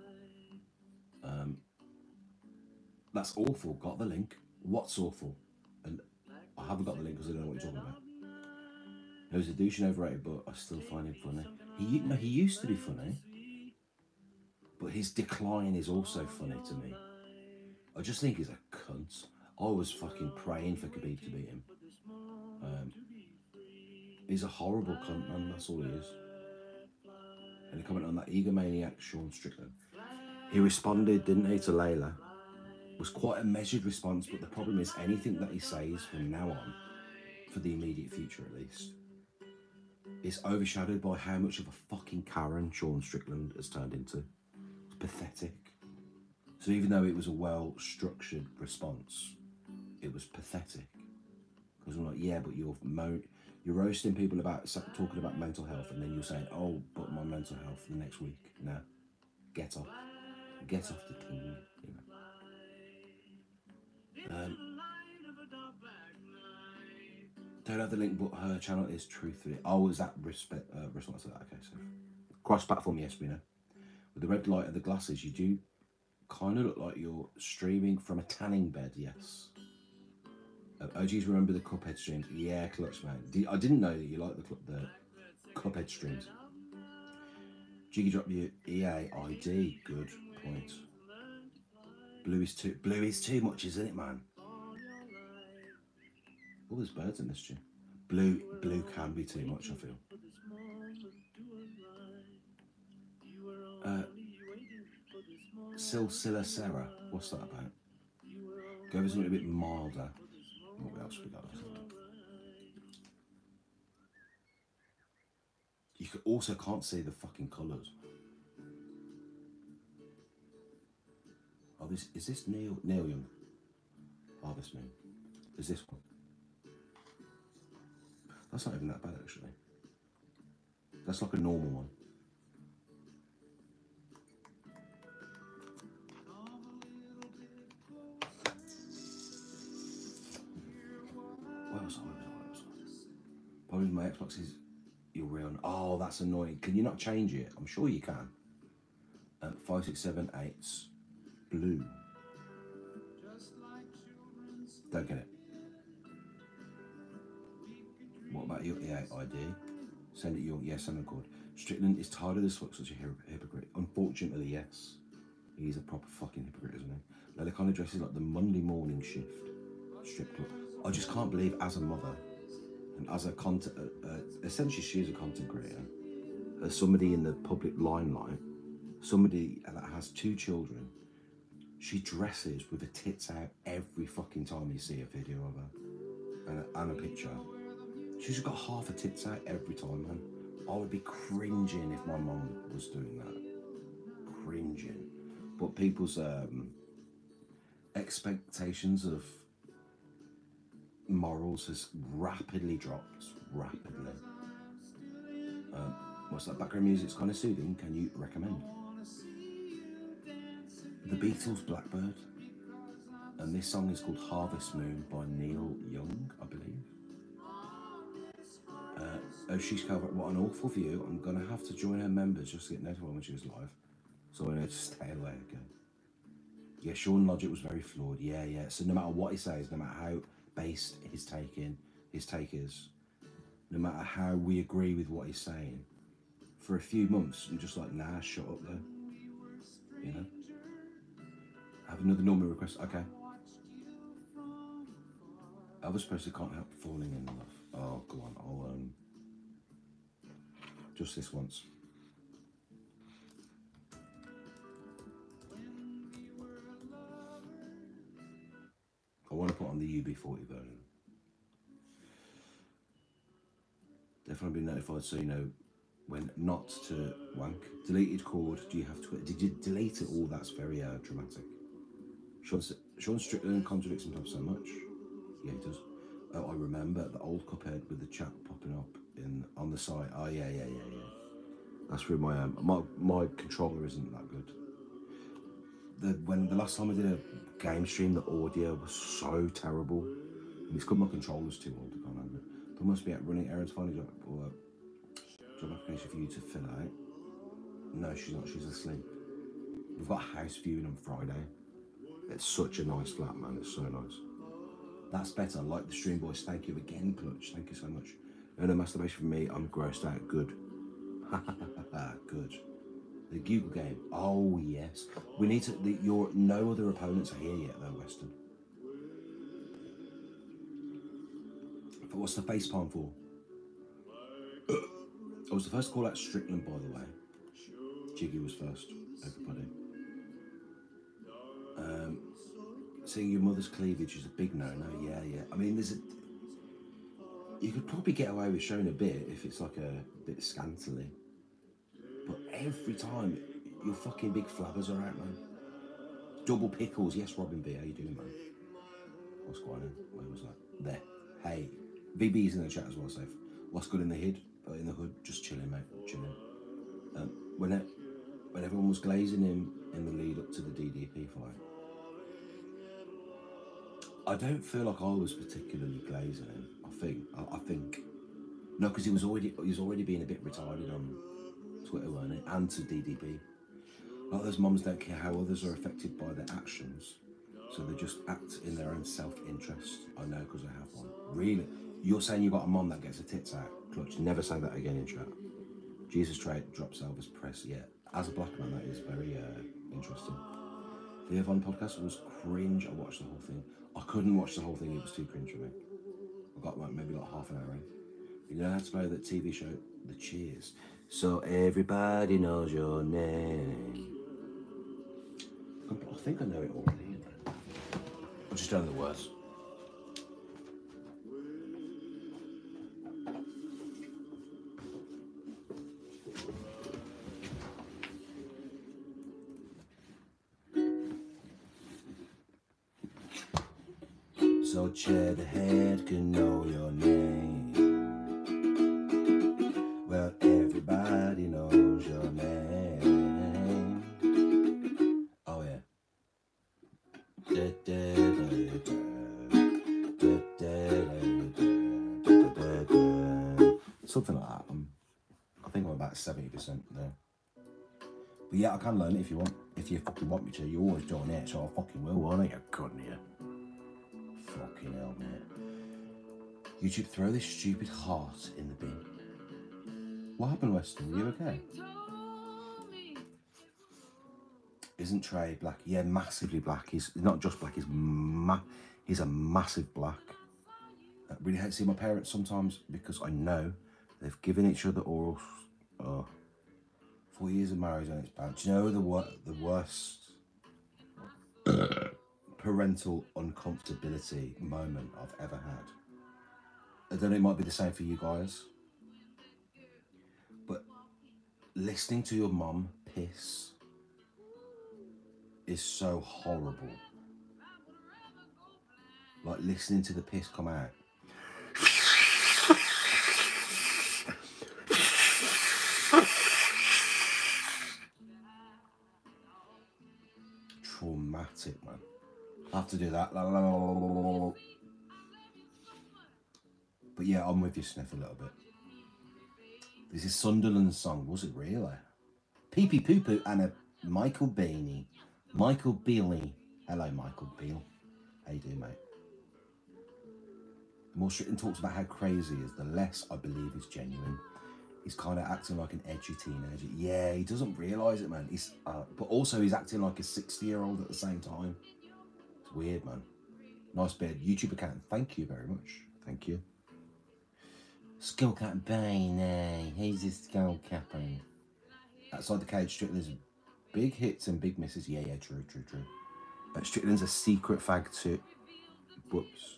That's awful. Got the link. What's awful? And I haven't got the link because I don't know what you're talking about. He was a douche and overrated, but I still find him funny. He used to be funny, but his decline is also funny to me. I just think he's a cunt. I was fucking praying for Khabib to beat him. He's a horrible cunt, man. That's all he is. And he commented on that egomaniac Sean Strickland. He responded, didn't he, to Layla? It was quite a measured response, but the problem is anything that he says from now on, for the immediate future at least, is overshadowed by how much of a fucking Karen Sean Strickland has turned into. It's pathetic. So even though it was a well-structured response, it was pathetic. Because I'm like, yeah, but you're roasting people about talking about mental health, and then you're saying, oh, but my mental health the next week. No, get off the thing. You know. Don't have the link, but her channel is Truthfully. Oh, is that response to that? Okay, so cross-platform, yes, we know. With the red light and the glasses, you do kind of look like you're streaming from a tanning bed, yes. OGs remember the Cuphead streams? Yeah, clutch, man. I didn't know that you like the Cuphead streams. Jiggy drop your EA ID. Good point. Blue is too much, isn't it, man? Oh, there's birds in this stream. Blue can be too much, I feel. Silsila Sarah, what's that about? Go over something a bit milder. What else we got? You also can't see the fucking colours. Oh, is this Neil Young? Harvest Moon. Is this one? That's not even that bad, actually. That's like a normal one. Where was I? Probably my Xbox is your real. Oh, that's annoying. Can you not change it? I'm sure you can. 5678's blue. Don't get it. What about your EA ID? Send it your send a code. Strickland is tired of this fuck such a hypocrite. Unfortunately, yes. He's a proper fucking hypocrite, isn't he? Like, the kind of dresses like the Monday morning shift strip club. I just can't believe, as a mother, And as a content, essentially she is a content creator. As somebody in the public limelight, somebody that has 2 children, she dresses with her tits out every fucking time you see a video of her and a picture. She's got half her tits out every time, man. I would be cringing if my mum was doing that. Cringing. But people's expectations of morals has rapidly dropped. Rapidly. What's that background music? It's kind of soothing. Can you recommend? The Beatles' Blackbird. And this song is called Harvest Moon by Neil Young, I believe. Oh, she's covered. What an awful view. I'm going to have to join her members just to get notified when she was live. So I need to stay away again. Yeah, Sean Logic was very flawed. Yeah. So no matter what he says, no matter how based his take is, no matter how we agree with what he's saying, for a few months, I'm just like, nah, shut up there. You know? Have another normal request. Okay. Elvis Presley can't help falling in love. Oh, go on. I'll just this once. I want to put on the UB40 version. Definitely be notified so you know when not to wank. Deleted cord. Do you have Twitter? Did you delete it all? That's very dramatic. Sean Strickland contradicts himself so much. Yeah, he does. Oh, I remember the old Cuphead with the chat popping up on the side. Oh yeah. That's through my my controller isn't that good. When the last time I did a game stream, the audio was so terrible. And it's because my controller's too old. I can't handle it. There must be at running errands finding job or job application for you to fill out. No, she's not. She's asleep. We've got a house viewing on Friday. It's such a nice flat, man. It's so nice. That's better. Like the stream, boys. Thank you again, Clutch. Thank you so much. No masturbation for me. I'm grossed out. Good. Good. The Google game. Oh yes. We need to. Your no other opponents are here yet, though, Weston. But what's the face palm for? I was the first call out Strickland, by the way. Jiggy was first. Everybody. Seeing your mother's cleavage is a big no-no. Yeah. I mean, you could probably get away with showing a bit if it's like a bit scantily. But every time, your fucking big flabbers are out, man. Double pickles. Yes, Robin B. How you doing, man? What's going on? Where was that? There. Hey. VB's in the chat as well, safe. What's good in the hood? In the hood, just chilling, mate. Chilling. When everyone was glazing him in the lead up to the DDP fight, I don't feel like I was particularly glazing him. I think. No, because he was already being a bit retarded on Twitter, weren't he? And to DDP. Like those mums don't care how others are affected by their actions, so they just act in their own self-interest. I know because I have one. Really? You're saying you got a mum that gets her tits out? Clutch, never say that again in chat. Jesus Trade drops Elvis Presley. Yeah, as a black man, that is very interesting. The Yvonne podcast was cringe. I watched the whole thing. I couldn't watch the whole thing. It was too cringe for me. I got maybe half an hour in. You know how to play that TV show, The Cheers. So everybody knows your name. I think I know it already. I just don't know the words. So Chad the Head can know your name. Well, everybody knows your name. Oh yeah. Something like that. I think I'm about 70% there. But yeah, I can learn it if you want. If you fucking want me to. You always don't it, so I fucking will, won't I? You couldn't you? Fucking hell, mate. YouTube, throw this stupid heart in the bin. What happened, Weston? Are you okay? Isn't Trey black? Yeah, massively black. He's not just black, he's a massive black. really hate to see my parents sometimes because I know they've given each other oral. 4 years of marriage and it's bad. Do you know the worst parental uncomfortability moment I've ever had? I don't know, it might be the same for you guys, but listening to your mum piss is so horrible. Like listening to the piss come out. Traumatic, man. I have to do that. But yeah, I'm with you, Sniff, a little bit. This is Sunderland's song, was it really? Pee Pee Poo Poo and a Michael Beanie. Michael Bealey. Hello, Michael Beale. How you doing, mate? The more Strickland talks about how crazy he is, the less I believe he's genuine. He's kind of acting like an edgy teenager. Yeah, he doesn't realise it, man. But also he's acting like a 60-year-old at the same time. It's weird, man. Nice bit. YouTube account. Thank you very much. Thank you. Skullcap Bane, eh? He's a Skullcapper. Outside the cage, Strickland's big hits and big misses. Yeah, true. Strickland's a secret fag too. Whoops.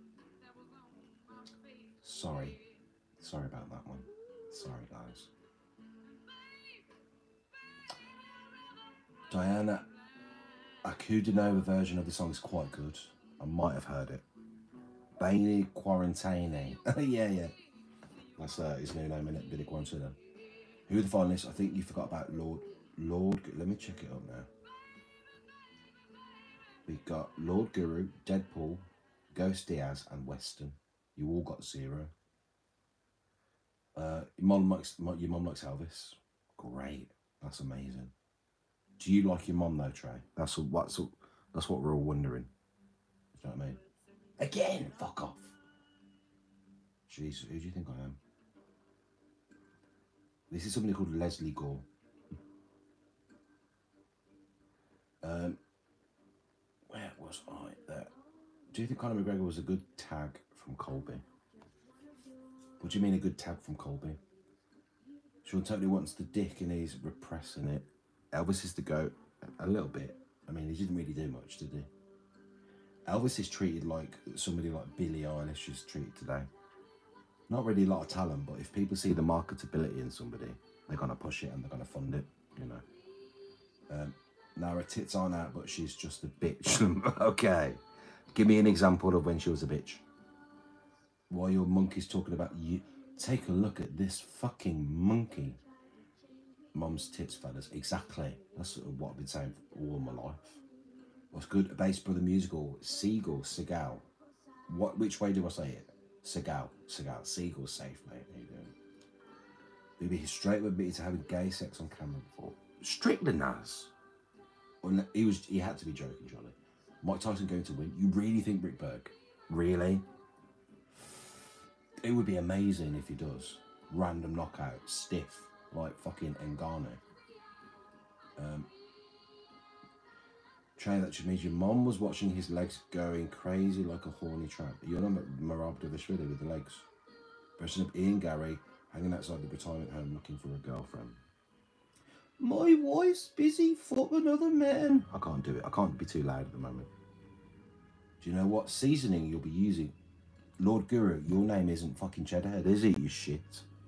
Sorry about that one. Sorry, guys. Diana Akudinova version of the song is quite good. I might have heard it. Bailey Quarantine. yeah. That's his new name, innit? Billy Quarantine. Who are the finalists? I think you forgot about Lord. Let me check it up now. We got Lord Guru, Deadpool, Ghost Diaz, and Weston. You all got 0. Your mum likes Elvis. Great. That's amazing. Do you like your mum though, Trey? That's what we're all wondering. Do you know what I mean? Again, fuck off. Jeez, who do you think I am? This is somebody called Leslie Gore. Where was I there? Do you think Conor McGregor was a good tag from Colby? What do you mean a good tag from Colby? Sean totally wants the dick and he's repressing it. Elvis is the GOAT a little bit. I mean, he didn't really do much, did he? Elvis is treated like somebody like Billie Eilish is treated today. Not really a lot of talent, but if people see the marketability in somebody, they're going to push it and they're going to fund it, you know. Now her tits aren't out, but she's just a bitch. Okay. Give me an example of when she was a bitch. While your monkey's talking about you, take a look at this fucking monkey. Mum's tits, fellas. Exactly. That's what I've been saying for all my life. What's good? A Bass Brother musical. Seagal. Which way do I say it? Seagal. Seagal's safe, mate. How you doing? Maybe he's straight with me to having gay sex on camera before. Strickland has. He had to be joking, Johnny. Mike Tyson going to win. You really think Rick Berg? Really? It would be amazing if he does. Random knockout, stiff, like fucking Ngannou. Trey, that just means your mom was watching his legs going crazy like a horny tramp. You're not Marab Davishvili with the legs. Person up Ian Gary hanging outside the retirement home looking for a girlfriend. My wife's busy fucking other men. I can't do it. I can't be too loud at the moment. Do you know what seasoning you'll be using? Lord Guru, your name isn't fucking Cheddarhead, is it, you shit?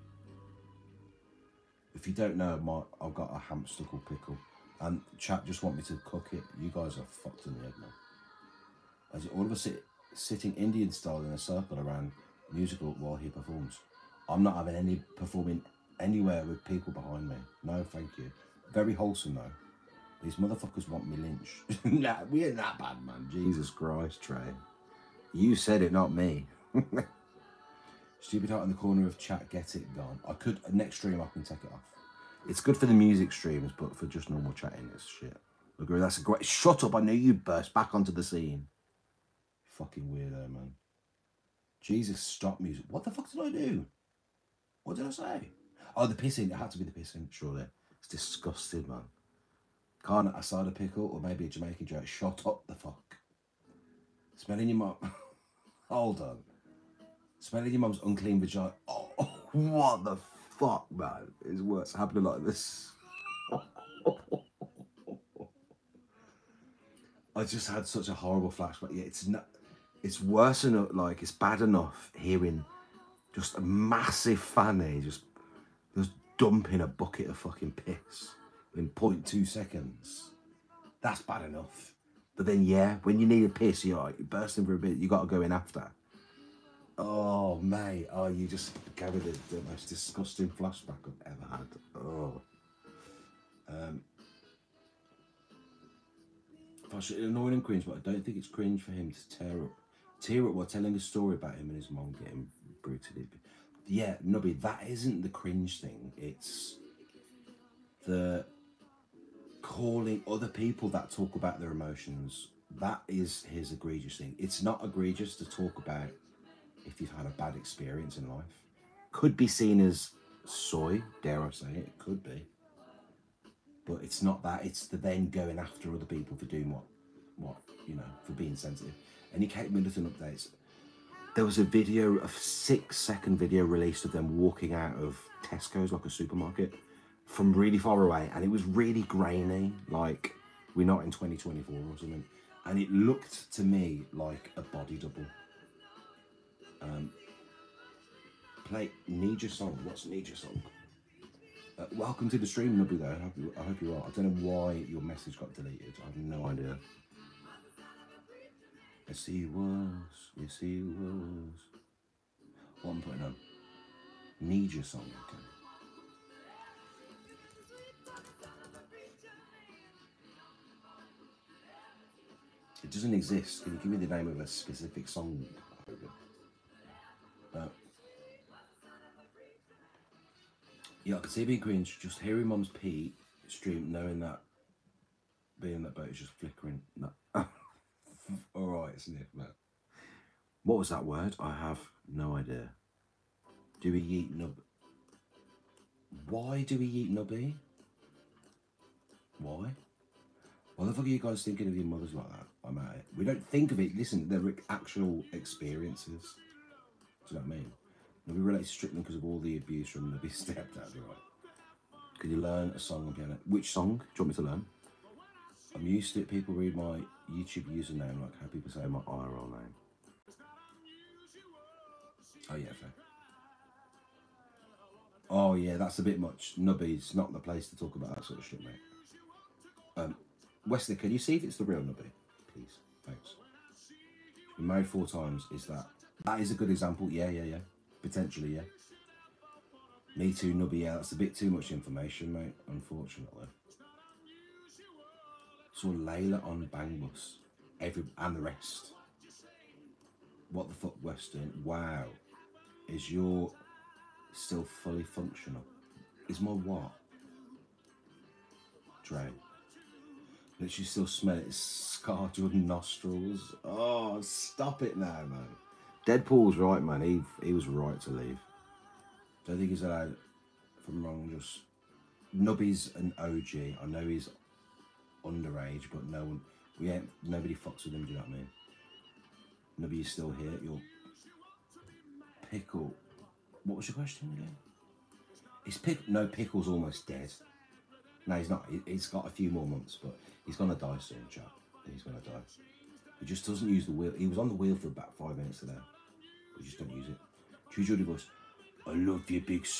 If you don't know, I've got a hamster called Pickle. And chat just want me to cook it. You guys are fucked in the head, man. As all of us sitting Indian style in a circle around musical while he performs. I'm not having any performing anywhere with people behind me. No, thank you. Very wholesome though. These motherfuckers want me lynched. Nah, we ain't that bad, man. Jesus Christ, Trey. You said it, not me. Stupid heart in the corner of chat, get it gone. I could, next stream I can take it off. It's good for the music streams, but for just normal chatting, it's shit. Look, that's a great, shut up, I knew you burst back onto the scene. Fucking weirdo, man. Jesus, stop music. What the fuck did I do? What did I say? Oh, the pissing, it had to be the pissing, surely. It's disgusting, man. Can't I side a pickle or maybe a Jamaican joke? Shut up the fuck. Smelling your mum. Hold on. Smelling your mum's unclean vagina. Oh, what the fuck, man? Is worse happening like this? I just had such a horrible flashback. Yeah, it's not. It's worse enough. Like it's bad enough hearing just a massive fanny just dumping a bucket of fucking piss in 0.2 seconds. That's bad enough. But then yeah, when you need a piss, you're bursting for a bit. You got to go in after. Oh mate, oh you just gave me the most disgusting flashback I've ever had. Oh. It's annoying and cringe, but I don't think it's cringe for him to tear up while telling a story about him and his mom getting brutally. Yeah, Nubby, that isn't the cringe thing. It's the calling other people that talk about their emotions. That is his egregious thing. It's not egregious to talk about if you've had a bad experience in life. Could be seen as soy, dare I say it. It could be. But it's not that. It's the then going after other people for doing what you know, for being sensitive. Any Kate Middleton updates? There was a video, a 6-second video released of them walking out of Tesco's, like a supermarket, from really far away, and it was really grainy, like we're not in 2024 or something, and it looked to me like a body double. Play Need Your Song. What's Need Your Song? Welcome to the stream, Nubby, though. I hope you are. I don't know why your message got deleted. I have no idea. Yes, he was. Yes, he was. What I'm putting on? Need Your Song, okay. It doesn't exist. Can you give me the name of a specific song? Yeah, I can see it being cringe. Just hearing Mum's pee stream, knowing that being in that boat is just flickering. No. Alright, sniff, man. What was that word? I have no idea. Do we eat nub? Why do we eat nubby? Why? Why the fuck are you guys thinking of your mothers like that? I'm at it. We don't think of it. Listen, they're actual experiences. Do you know what I mean? Nubby relates to Strickland because of all the abuse from Nubby's stepdad, right? Could you learn a song on piano? Which song do you want me to learn? I'm used to it. People read my YouTube username like how people say my IRL name. Oh yeah, fair. Oh yeah, that's a bit much. Nubby's not the place to talk about that sort of shit, mate. Wesley, can you see if it's the real Nubby? Please, thanks. Been married 4 times. Is that is a good example? Yeah. Potentially, yeah. Me too, Nubby. Yeah, that's a bit too much information, mate. Unfortunately. Saw Layla on Bang Bus, and the rest. What the fuck, Western? Wow. Is your still fully functional? Is my what? Dre. Literally still smell it. It's scarred your nostrils. Oh, stop it now, man. Deadpool's right, man. He was right to leave. Don't think he's allowed. If I'm wrong, just Nubby's an OG. I know he's underage, but nobody fucks with him. Do you know what I mean? Nubby is still here. Your pickle. What was your question again? No, Pickle's almost dead. No, he's not. He's got a few more months, but he's gonna die soon, chap. He's gonna die. He just doesn't use the wheel. He was on the wheel for about 5 minutes today. We just don't use it. Choose your divorce. I love your big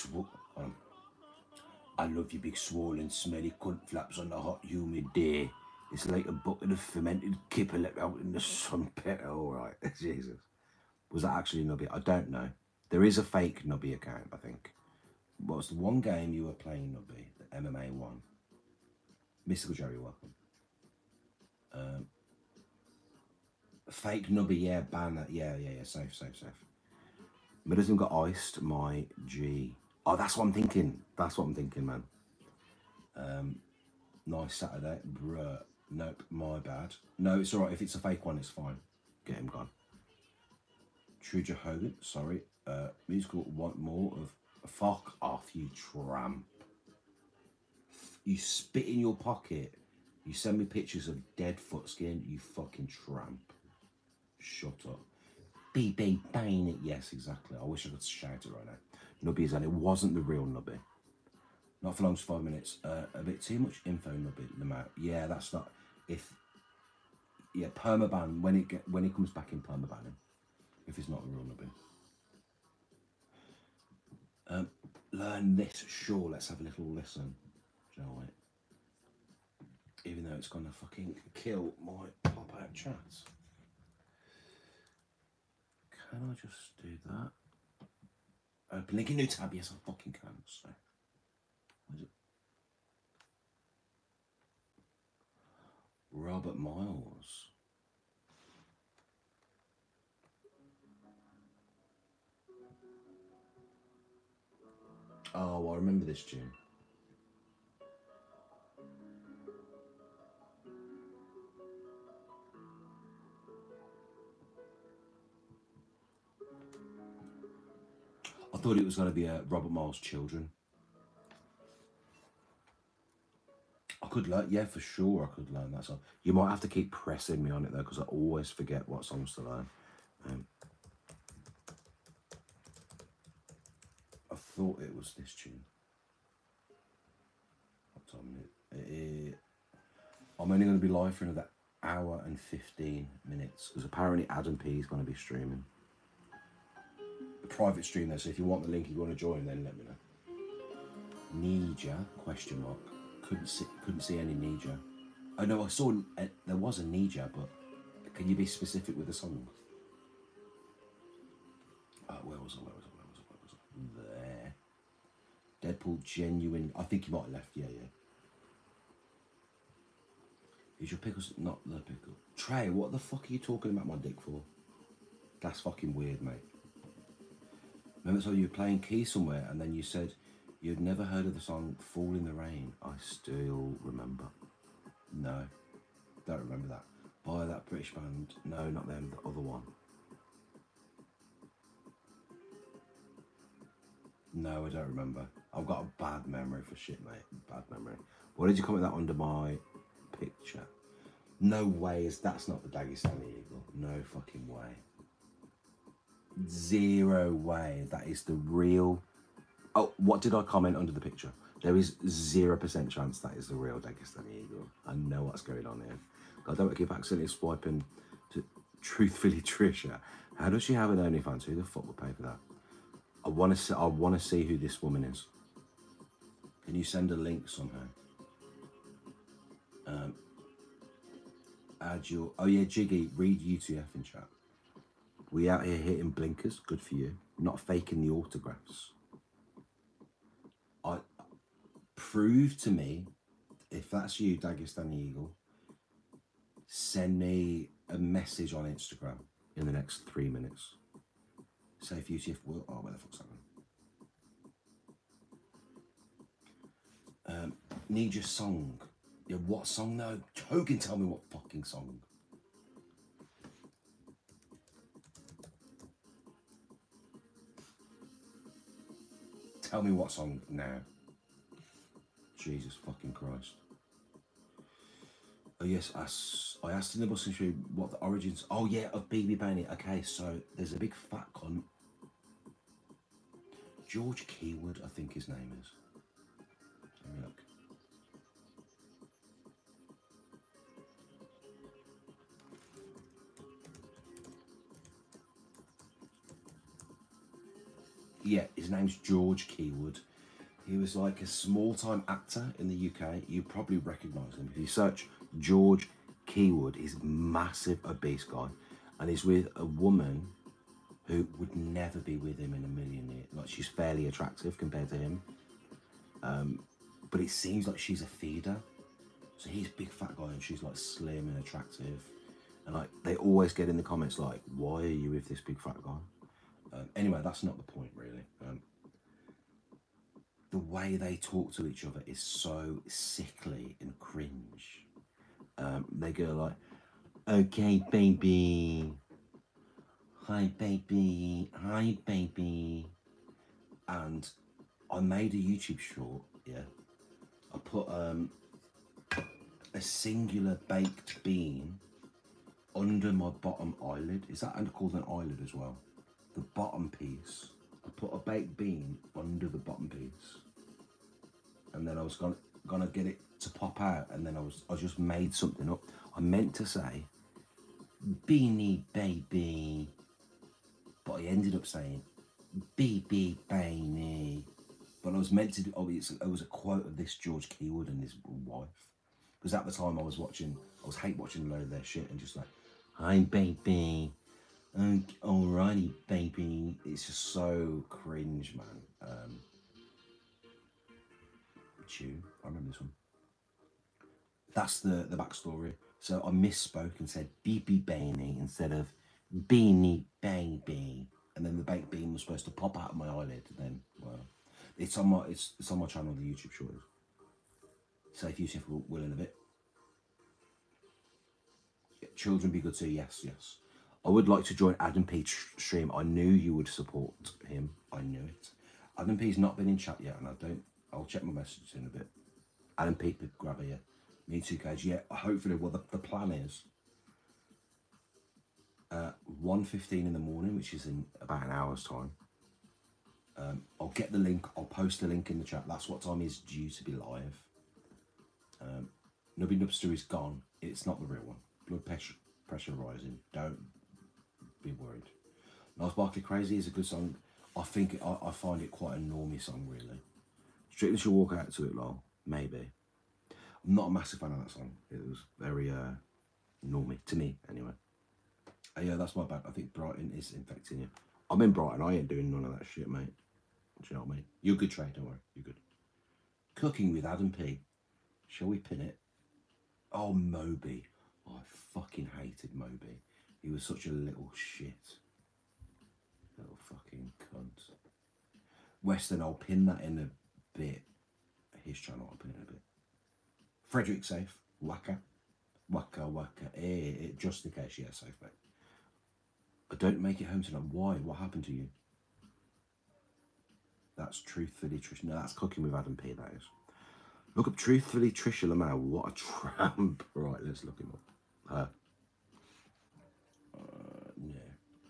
I love your big swollen, smelly cunt flaps on the hot, humid day. It's like a bucket of fermented kipper left out in the sun pit. All right, Jesus. Was that actually Nubby? I don't know. There is a fake Nubby account, I think. What's the one game you were playing, Nubby? The MMA one. Mystical Jerry, welcome. Fake Nubby, yeah, ban that. Yeah, safe. Middleton got iced, my G. Oh, that's what I'm thinking. Man. Nice Saturday. Bruh. Nope, my bad. No, it's alright. If it's a fake one, it's fine. Get him gone. Truja Hogan, sorry. Musical want more of. Fuck off, you tramp. You spit in your pocket. You send me pictures of dead foot skin, you fucking tramp. Shut up. BB Bane. Yes, exactly. I wish I could shout it right now. Nubby, and it wasn't the real Nubby. Not for long as 5 minutes. A bit too much info, Nubby. Lamar. Yeah, that's not. If yeah, permaban when it comes back in permabanning. If it's not the real Nubby. Learn this. Sure. Let's have a little listen. Shall we? Even though it's gonna fucking kill my pop-out chat. Can I just do that? Open link a new tab. Yes, I fucking can. So, what is it? Robert Miles. Oh, I remember this tune. I thought it was going to be a Robert Miles Children. I could learn, yeah, for sure I could learn that song. You might have to keep pressing me on it though, because I always forget what songs to learn. I thought it was this tune. What time is it? I'm only going to be live for another hour and 15 minutes, because apparently Adam P is going to be streaming. A private stream there, so if you want the link, you want to join, then let me know. Nija, question mark. Couldn't see any Nija. Oh no, I saw there was a Nija, but can you be specific with the song? Where was it? There. Deadpool genuine. I think he might have left. Yeah. Is your pickles not the pickle? Trey, what the fuck are you talking about my dick for? That's fucking weird, mate. Remember, so you were playing keys somewhere, and then you said you'd never heard of the song "Fall in the Rain." I still remember. No, don't remember that. By that British band. No, not them. The other one. No, I don't remember. I've got a bad memory for shit, mate. Bad memory. Why did you comment that under my picture? No way, that's not the Dagestani Eagle. No fucking way. Zero way. That is the real... Oh, what did I comment under the picture? There is 0% chance that is the real Dagestani Eagle. I know what's going on here. I don't keep accidentally swiping to Truthfully Trisha. How does she have an OnlyFans? Who the fuck would pay for that? I want to see who this woman is. Can you send a link somehow? Add your... Oh yeah, Jiggy, read UTF in chat. We out here hitting blinkers. Good for you. Not faking the autographs. Prove to me, if that's you, Dagestani Eagle, send me a message on Instagram in the next 3 minutes. Say if UTF will... Oh, where the fuck's that? Need your song. Yeah, what song though? Hogan, tell me what fucking song. Tell me what song now. Jesus fucking Christ. Oh yes, I asked in the Muslim stream what the origins... Oh yeah, of BB Bainey. Okay, so there's a big fat cunt. George Keywood, I think his name is. Let me look. Yeah, his name's George Keywood. He was like a small-time actor in the UK. You probably recognise him. If you search George Keywood, he's a massive, obese guy. And he's with a woman who would never be with him in a million years. Like, she's fairly attractive compared to him. But it seems like she's a feeder. So he's a big fat guy and she's like slim and attractive. And like, they always get in the comments like, why are you with this big fat guy? Anyway, that's not the point really. The way they talk to each other is so sickly and cringe. They go like, okay, baby. Hi, baby. Hi, baby. And I made a YouTube short, yeah. I put a singular baked bean under my bottom eyelid. Is that called an eyelid as well? The bottom piece. I put a baked bean under the bottom piece, and then I was gonna get it to pop out, and then I just made something up. I meant to say beanie baby, but I ended up saying BB Bainy. But I was meant to do, it was a quote of this George Keywood and his wife. Because at the time I was hate watching a load of their shit and just like, hi baby, alrighty baby. It's just so cringe, man. Chew, I remember this one. That's the backstory. So I misspoke and said BB Bainy instead of Beanie Baby. And then the baked bean was supposed to pop out of my eyelid. And then, well, it's on my channel, the YouTube shorts. Safe use if we're willing of it. Children be good too. Yes, yes. I would like to join Adam P's stream. I knew you would support him. I knew it. Adam P's not been in chat yet, and I'll check my messages in a bit. Adam P, big grabber, yeah. Me too, Cage. Yeah, hopefully. Well, the plan is 1:15 in the morning, which is in about an hour's time. I'll get the link. I'll post the link in the chat. That's what time is due to be live. Nubby Nubster is gone. It's not the real one. Blood pressure rising. Don't be worried. Niles Barkley Crazy is a good song. I think I find it quite a normie song, really. Strictly should walk out to it, lol. Maybe. I'm not a massive fan of that song. It was very normie to me, anyway. Yeah, that's my bad. I think Brighton is infecting you. I'm in Brighton. I ain't doing none of that shit, mate. Do you know what I mean? You're good, Trey. Don't worry. You're good. Cooking with Adam P. Shall we pin it? Oh, Moby. Oh, I fucking hated Moby. He was such a little shit. Little fucking cunt. Weston, I'll pin that in a bit. His channel, I'll pin it in a bit. Frederick safe. Waka. Waka, waka. Just in case, yeah, safe, mate. I don't make it home tonight. Why? What happened to you? That's Truthfully Trisha. No, that's Cooking with Adam P, that is. Look up Truthfully Trisha Lamau. What a tramp. Right, let's look him up. Yeah.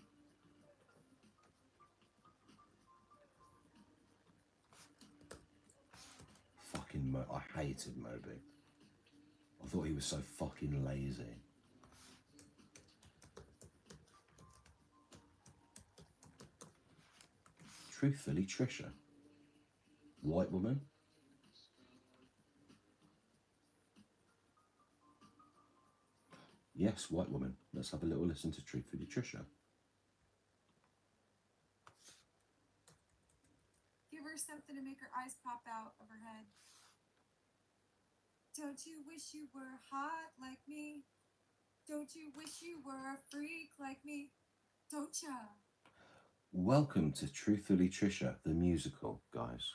Fucking I hated Moby. I thought he was so fucking lazy. Truthfully Trisha. White woman. Yes, white woman. Let's have a little listen to Truthfully Trisha. Give her something to make her eyes pop out of her head. Don't you wish you were hot like me? Don't you wish you were a freak like me? Don't ya? Welcome to Truthfully Trisha, the musical, guys.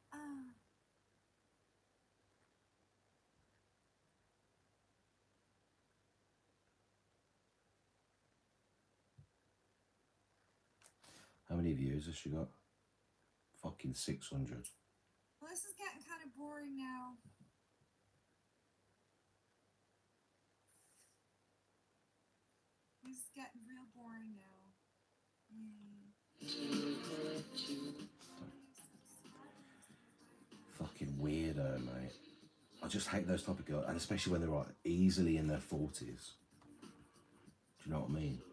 How many views has she got? Fucking 600. Well, this is getting kind of boring now. This is getting real boring now. Fucking weirdo, mate. I just hate those type of girls, and especially when they're like easily in their 40s. Do you know what I mean?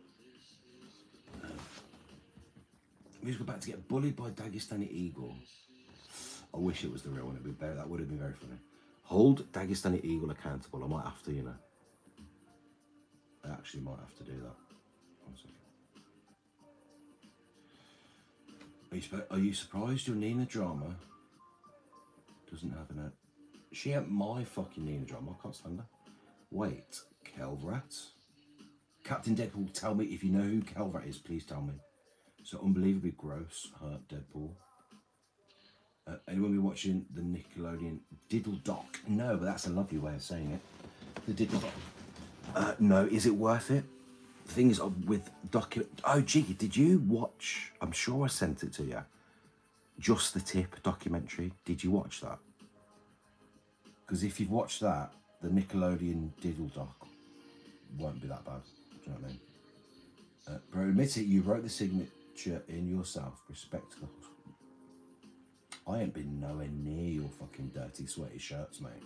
We're about to get bullied by Dagestani Eagle. I wish it was the real one. That would have been very funny. Hold Dagestani Eagle accountable. I might have to, you know. I actually might have to do that. 1 second. Are you surprised your Nina drama doesn't have an... She ain't my fucking Nina drama. I can't stand her. Wait, Kelvrat? Captain Deadpool, tell me if you know who Kelvrat is. Please tell me. So unbelievably gross, hurt Deadpool. Anyone be watching the Nickelodeon Diddle Doc? No, but that's a lovely way of saying it. The Diddle Doc. No, is it worth it? Things with Oh, gee, did you watch? I'm sure I sent it to you. Just the Tip documentary. Did you watch that? Because if you've watched that, the Nickelodeon Diddle Doc won't be that bad. Do you know what I mean? Bro, admit it, you wrote the signature in yourself. Respect to the hospital. I ain't been nowhere near your fucking dirty, sweaty shirts, mate.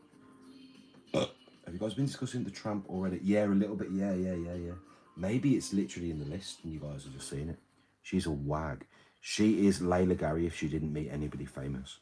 Have you guys been discussing the tramp already? Yeah, a little bit. Yeah. Maybe it's literally in the list and you guys have just seen it. She's a wag. She is Layla Gary if she didn't meet anybody famous.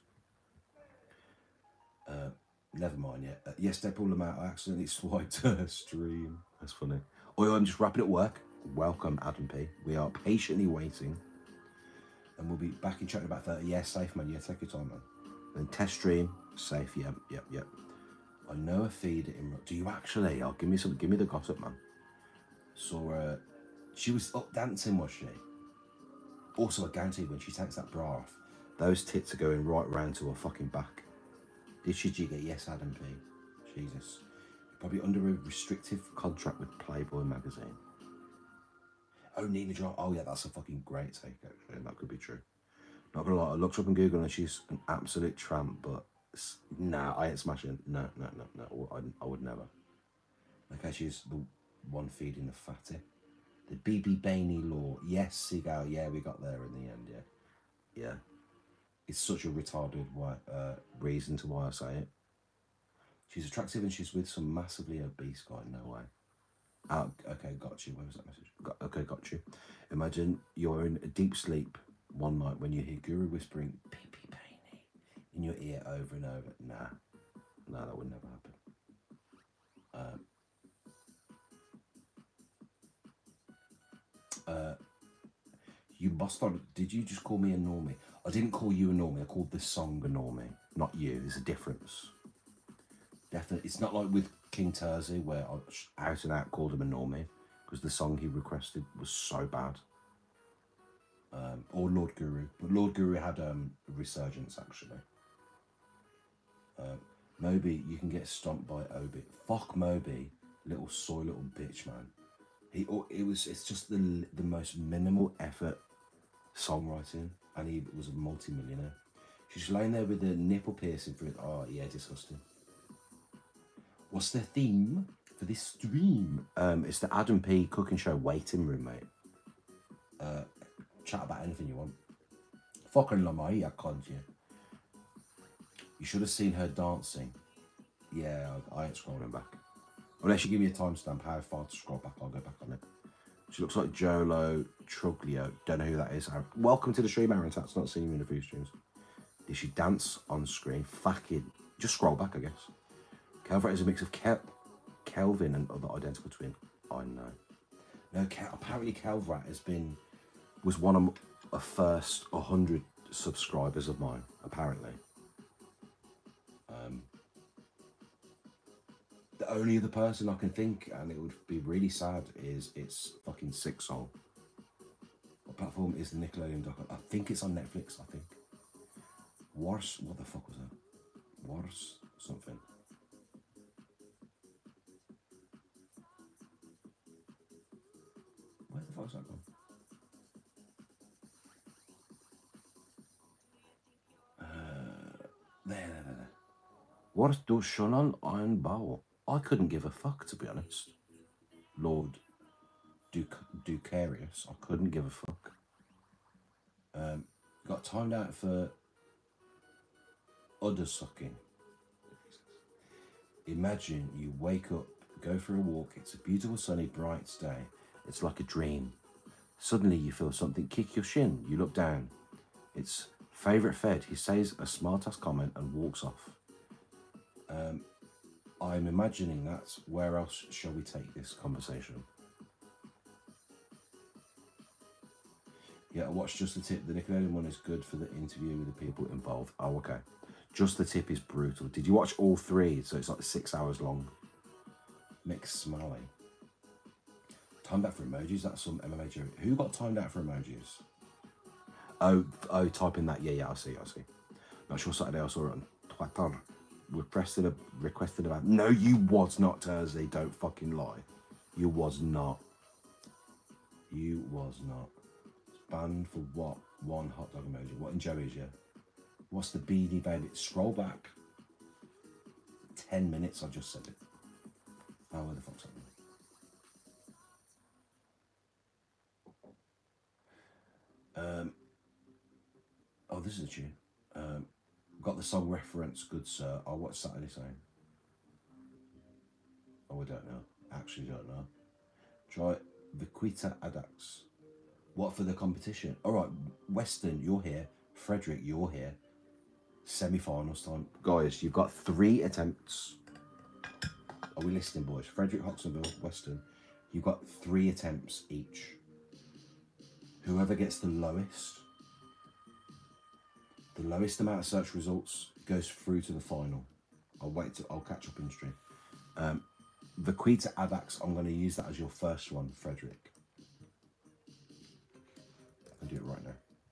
Never mind yet. Yesterday, pulled them out. I accidentally swiped her stream. That's funny. Oh, I'm just wrapping at work. Welcome, Adam P. We are patiently waiting. And we'll be back in chat in about 30. Yeah, safe, man. Yeah, take your time, man. Then test stream. Safe. Yep. I know a feed in. Do you actually? Oh, give me the gossip, man. Saw her. She was up dancing, was she? Also, I guarantee when she takes that bra off, those tits are going right round to her fucking back. Did she get yes, Adam P? Jesus. Probably under a restrictive contract with Playboy magazine. Oh, Nina John. Oh, yeah, that's a fucking great take, actually. That could be true. Not gonna lie, I looked up on Google and she's an absolute tramp, but nah, I ain't smashing. No. I would never. Okay, she's the one feeding the fatty. The BB Bainey law. Yes, Seagal. Yeah, we got there in the end, yeah. It's such a retarded reason to why I say it. She's attractive and she's with some massively obese guy. No way. Okay, got you. Where was that message? Got you. Imagine you're in a deep sleep one night when you hear Guru whispering "Pee Bainey" in your ear over and over. Nah, that would never happen. You bastard, did you just call me a normie? I didn't call you a normie, I called the song a normie, not you. There's a difference. Definitely, it's not like with King Terzi where I out and out called him a normie because the song he requested was so bad. Or Lord Guru, but Lord Guru had a resurgence actually. Moby, you can get stomped by Obi. Fuck Moby, little soy little bitch, man. It's just the most minimal effort songwriting, and he was a multi-millionaire. She's laying there with a nipple piercing for it. Oh yeah, disgusting. What's the theme for this stream? It's the Adam P cooking show waiting room, mate. Chat about anything you want. Fucking Lamai, I can't you. You should have seen her dancing. Yeah, I ain't scrolling back. Unless you give me a timestamp how far to scroll back, I'll go back on it. She looks like Jolo Truglio. Don't know who that is. Welcome to the stream, Aaron Tats. Not seen you in a few streams. Did she dance on screen? Fucking. Just scroll back, I guess. Kelvrat is a mix of Kelvin and other identical twin. I know. No, apparently Kelvrat was one of the first 100 subscribers of mine, apparently. The only other person I can think, and it would be really sad, is it's fucking Sick Song. What platform is the Nickelodeon doc? I think it's on Netflix, I think. Wars, what the fuck was that? Wars something. Where the fuck's that gone? There. Wars du schon einbau? I couldn't give a fuck, to be honest. Lord Ducarius, I couldn't give a fuck. Got timed out for udder sucking. Imagine you wake up, go for a walk, it's a beautiful sunny bright day, it's like a dream. Suddenly you feel something kick your shin, you look down. It's favourite Fed, he says a smart ass comment and walks off. I'm imagining that. Where else shall we take this conversation? Yeah, I watched Just the Tip. The Nickelodeon one is good for the interview with the people involved. Oh, okay. Just the Tip is brutal. Did you watch all three? So it's like 6 hours long. Mick Smalley. Timed out for emojis. That's some MMA joke. Who got timed out for emojis? Oh, type in that. Yeah, I see. Not sure Saturday I saw it on Twitter. Requested about. No, you was not Thursday. Don't fucking lie. You was not. Banned for what? One hot dog emoji. What in Joey's, yeah? What's the Beanie Baby? Scroll back 10 minutes. I just said it. Oh, where the fuck's that? Oh, this is a tune. Got the song reference, good sir. Oh, what's Saturday saying? Oh, I don't know. Actually, don't know. Try Viquita Adax. What for the competition? All right, Weston, you're here. Frederick, you're here. Semi-finals time. Guys, you've got 3 attempts. Are we listening, boys? Frederick, Hoxtonville, Weston. You've got 3 attempts each. Whoever gets the lowest amount of search results goes through to the final. I'll catch up in stream. Vaquita Adax, I'm going to use that as your first one, Frederick. I'll do it right now.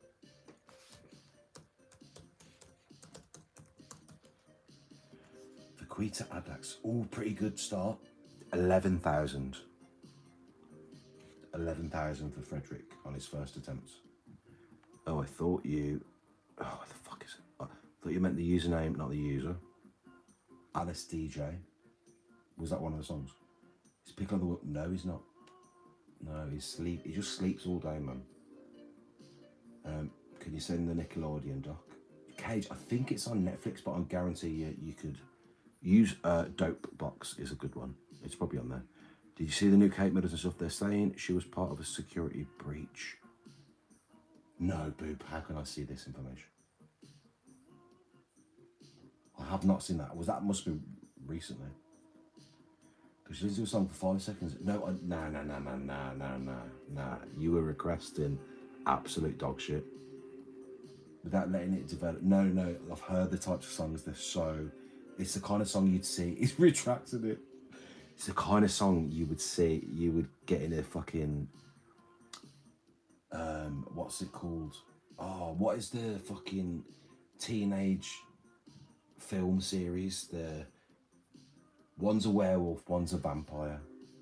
Vaquita Adax, all pretty good start. 11,000. 11,000 for Frederick on his first attempt. Oh, I thought you... Oh, what the fuck is it? I thought you meant the username, not the user. Alice DJ. Was that one of the songs? He's picking on the... No, he's not. No, he just sleeps all day, man. Can you send the Nickelodeon doc? Cage, I think it's on Netflix, but I guarantee you could use Dope Box is a good one. It's probably on there. Did you see the new Kate Middleton stuff? They're saying she was part of a security breach. No, boob, how can I see this information? I have not seen that. Must be recently. Because she listened to a song for 5 seconds. No, nah. You were requesting absolute dog shit. Without letting it develop. No, I've heard the types of songs, they're so... It's the kind of song you'd see. He's retracted it. It's the kind of song you would see, you would get in a fucking... what's it called? Oh, what is the fucking teenage film series? One's a werewolf, one's a vampire.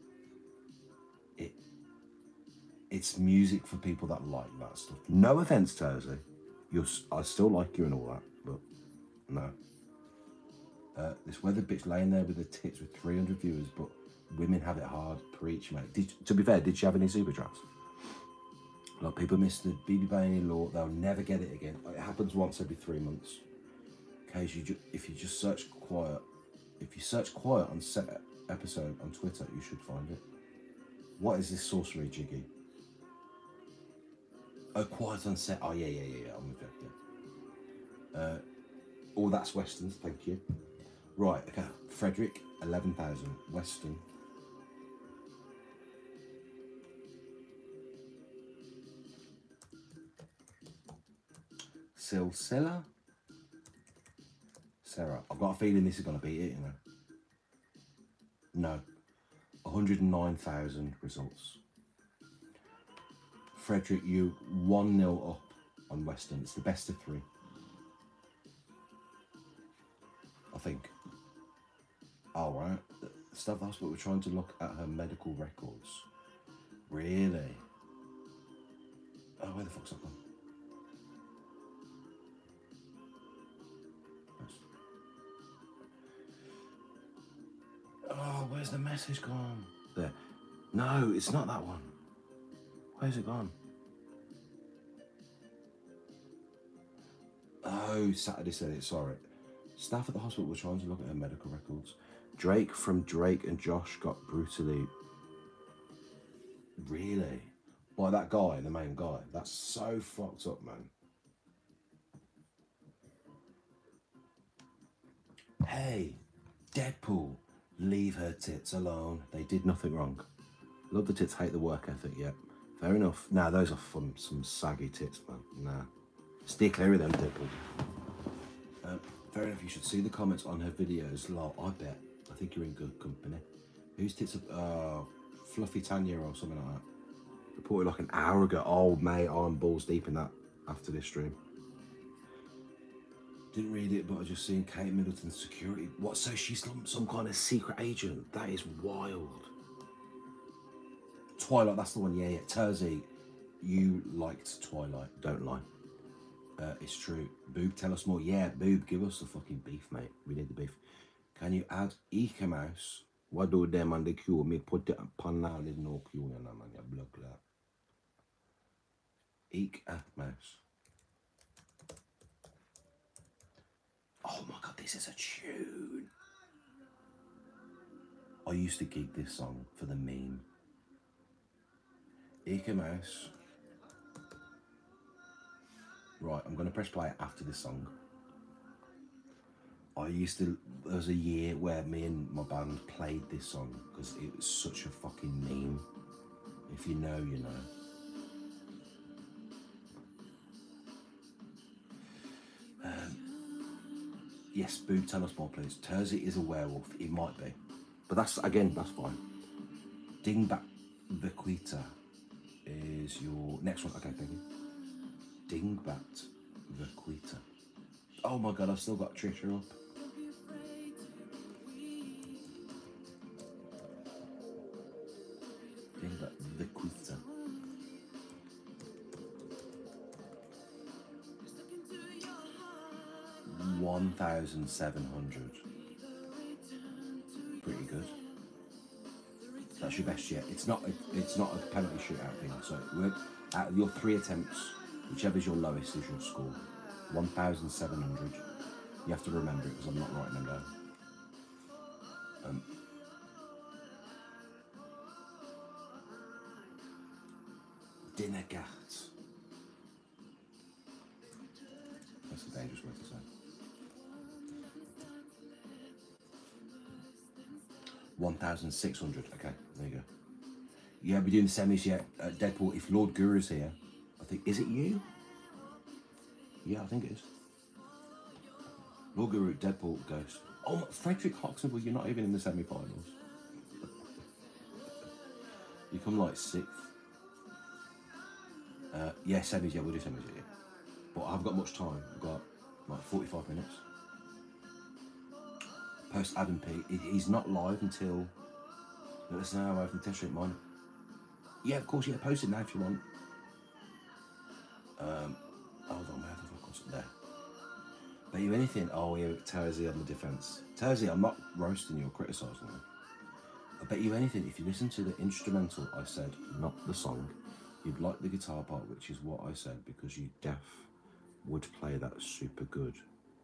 It's music for people that like that stuff. No offense, Tozy. I still like you and all that, but no. This weather bitch laying there with her tits with 300 viewers, but women have it hard. Preach, mate. To be fair, did she have any super chats? Like, people miss the BB Bainey law, they'll never get it again. It happens once every 3 months. Okay, if you just search quiet, if you search quiet on set episode on Twitter, you should find it. What is this sorcery, Jiggy? Oh, quiet on set. Oh, yeah. I'm with you. Yeah. Oh, that's Weston's. Thank you. Right. Okay. Frederick, 11,000. Weston. Silsilla. Sarah. I've got a feeling this is going to beat it, you know. No. 109,000 results. Frederick, you 1-0 up on Weston. It's the best of 3. I think. All right. Staff Hospital were trying to look at her medical records. Really? Oh, where the fuck's that gone? Oh, where's the message gone? There. No, it's not that one. Where's it gone? Oh, Saturday said it, sorry. Staff at the hospital were trying to look at her medical records. Drake from Drake and Josh got brutally... Really? By that guy, the main guy. That's so fucked up, man. Hey, Deadpool, leave her tits alone. They did nothing wrong. Love the tits, hate the work ethic, yeah. Fair enough. Nah, those are fun, some saggy tits, man. Nah. Stay clear of them, Deadpool. Fair enough, you should see the comments on her videos. Lol, I bet. I think you're in good company. Whose tits are... Fluffy Tanya or something like that. Reported like an hour ago. Oh, mate, I'm balls deep in that after this stream. Didn't read it, but I just seen Kate Middleton's security. What, so she's some kind of secret agent? That is wild. Twilight, that's the one, yeah. Terzi, you liked Twilight, don't lie. It's true. Boob, tell us more. Yeah, Boob, give us the fucking beef, mate. We need the beef. Can you add Ike Mouse? What do them on the queue? Me put it upon now, there's no queue, man. You block that. Eek Mouse. Oh my god, this is a tune. I used to gig this song for the meme. Eek Mouse. Right, I'm going to press play after this song. There was a year where me and my band played this song because it was such a fucking meme. If you know, you know. Yes, Boo, tell us more, please. Terzi is a werewolf. It might be. But that's, again, that's fine. Dingbat Vaquita is your next one. Okay, thank you. Dingbat Vaquita. Oh my god, I've still got Trisha up. Dingbat Vaquita. 1,700. Pretty good. That's your best yet. It's not a penalty shootout thing. So out of your 3 attempts, whichever's your lowest is your score. 1,700. You have to remember it because I'm not writing them down. Dinnergat. That's a dangerous word to say. 1,600. Okay, there you go. Yeah, we're doing the semis yet. Deadpool, if Lord Guru's here, I think, is it you? Yeah, I think it is. Lord Guru, Deadpool, Ghost. Oh, Frederick Hoxton, you're not even in the semi-finals. You come like 6th. Yeah, semis, yeah, we'll do semis, yeah. But I haven't got much time. I've got like 45 minutes. Post Adam P. He's not live until, let us know from Test Street Mine. Yeah, of course, yeah, post it now if you want. Hold on, where the fuck was it there? Bet you anything? Oh, yeah, Terzi on the defence. Terzi, I'm not roasting you or criticising you. I bet you anything, if you listen to the instrumental I said, not the song, you'd like the guitar part, which is what I said, because you would play that super good.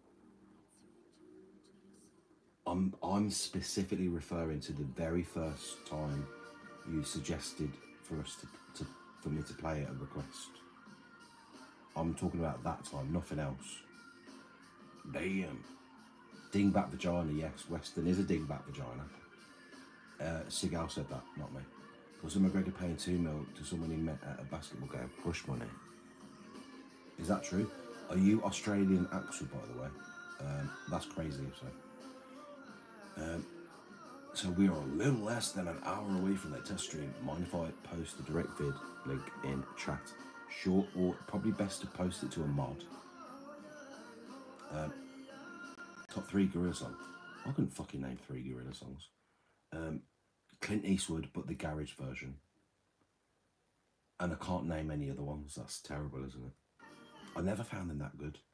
I'm specifically referring to the very first time you suggested for us for me to play at a request. I'm talking about that time, nothing else. Damn. Dingbat vagina, yes. Western is a dingbat vagina. Seagal said that, not me. Was McGregor paying $2 million to someone he met at a basketball game? Push money. Is that true? Are you Australian Axel, by the way? That's crazy, so. So we are a little less than an hour away from the test stream. Mind if I post the direct vid link in chat? Sure, or probably best to post it to a mod. Top 3 Gorilla songs. I couldn't fucking name 3 Gorilla songs. Clint Eastwood, but the garage version. And I can't name any other ones. That's terrible, isn't it? I never found them that good.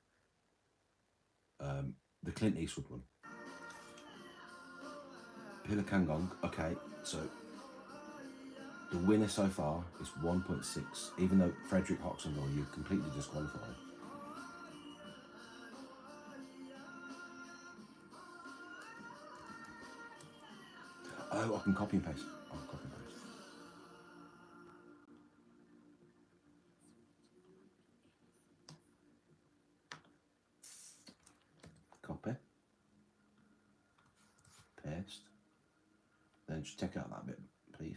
The Clint Eastwood one. Pila Kangong. Okay, so the winner so far is 1.6, even though Frederick Hoxton, you're completely disqualified. Oh, I can copy and paste. I'll copy and paste. Copy. Paste. Then just check out that bit, please.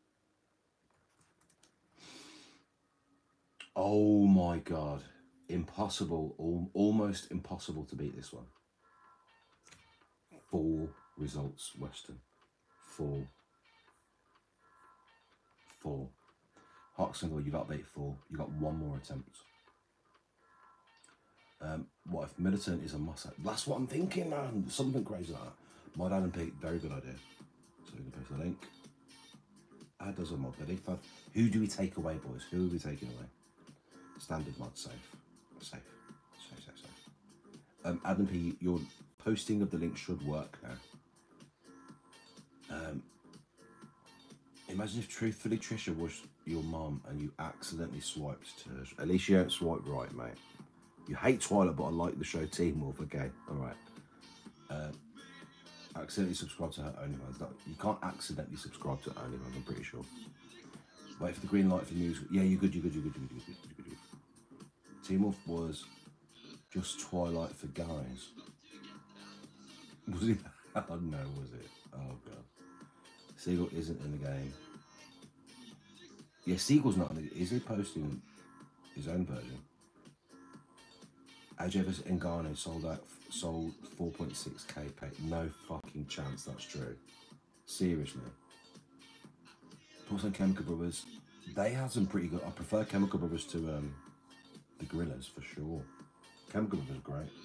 Oh my god. Impossible, almost impossible to beat this one. 4 results, Western. 4. Hoxton, you got beat 4. You got 1 more attempt. What if Militant is a must-have? That's what I'm thinking, man. Something crazy like that. Mod Adam Pete, very good idea. So we can post the link. Add as a mod. Who do we take away, boys? Who are we taking away? Standard mod, safe. Safe. Adam P, your posting of the link should work now. Imagine if truthfully Trisha was your mum and you accidentally swiped to her. At least you don't swipe right, mate. You hate Twilight, but I like the show Teen Wolf. Okay, all right. Accidentally subscribe to her OnlyFans. You can't accidentally subscribe to OnlyFans, I'm pretty sure. Wait for the green light for news. Yeah, you're good. Teen Wolf was just Twilight for guys. Was it? Oh no, was it? Oh god. Seagull isn't in the game. Yeah, Seagull's not in the game. Is he posting his own version? AJ and Ngannou sold 4.6k pay. No fucking chance that's true. Seriously. Also Chemical Brothers. They had some pretty good. I prefer Chemical Brothers to the Gorillas for sure. Chemical Brothers are great.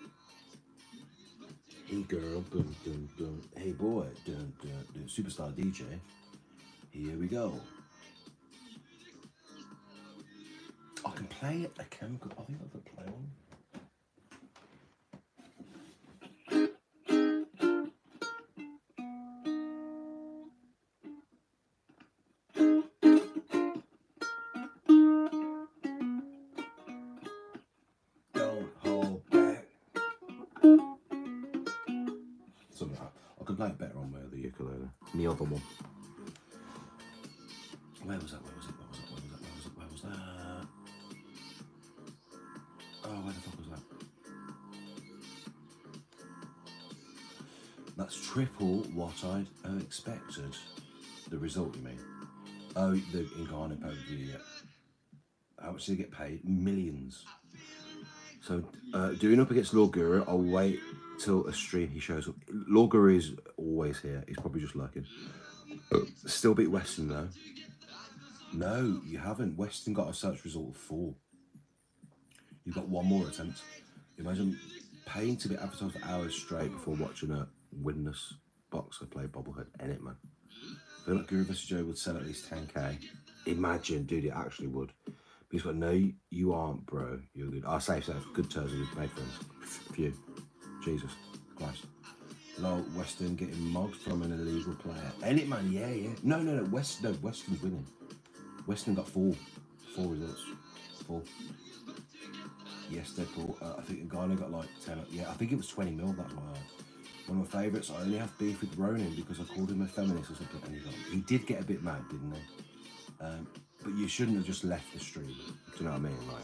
Hey girl, boom, dum, dum. Hey boy, dum, dum, dum. Superstar DJ. Here we go. I can play a Chemical. I think I could play one. Play it better on my other ukulele. The other one. Where was that? Oh, where the fuck was that? That's triple what I'd expected. The result, you mean? Oh, the Ngannou pay-per-view, yeah. How much did he get paid? Millions. So, doing up against Lord Guru, I'll wait till a stream he shows up. Lord Guru is always here. He's probably just lurking. Still beat Weston though. No, you haven't. Weston got a search result of 4. You've got one more attempt. Imagine paying to be advertised for hours straight before watching a winless boxer play bobblehead. Ain't it, man? I feel like Guru vs Joe would sell at least 10k. Imagine, dude, it actually would. But he's got, no, you aren't, bro. You're good. Oh, safe. Good Thursday. We've made friends. Few. Jesus Christ. Lol, Weston getting mugged from an illegal player. Ain't it, man? Yeah. No, Weston's winning. Weston got 4 results. 4. Yes, Deadpool. I think Ngannou got like 10. Yeah, I think it was 20 mil. That's why. One of my favourites. I only have beef with Ronan because I called him a feminist or something. And he did get a bit mad, didn't he? But you shouldn't have just left the stream. Do you know what I mean? Like,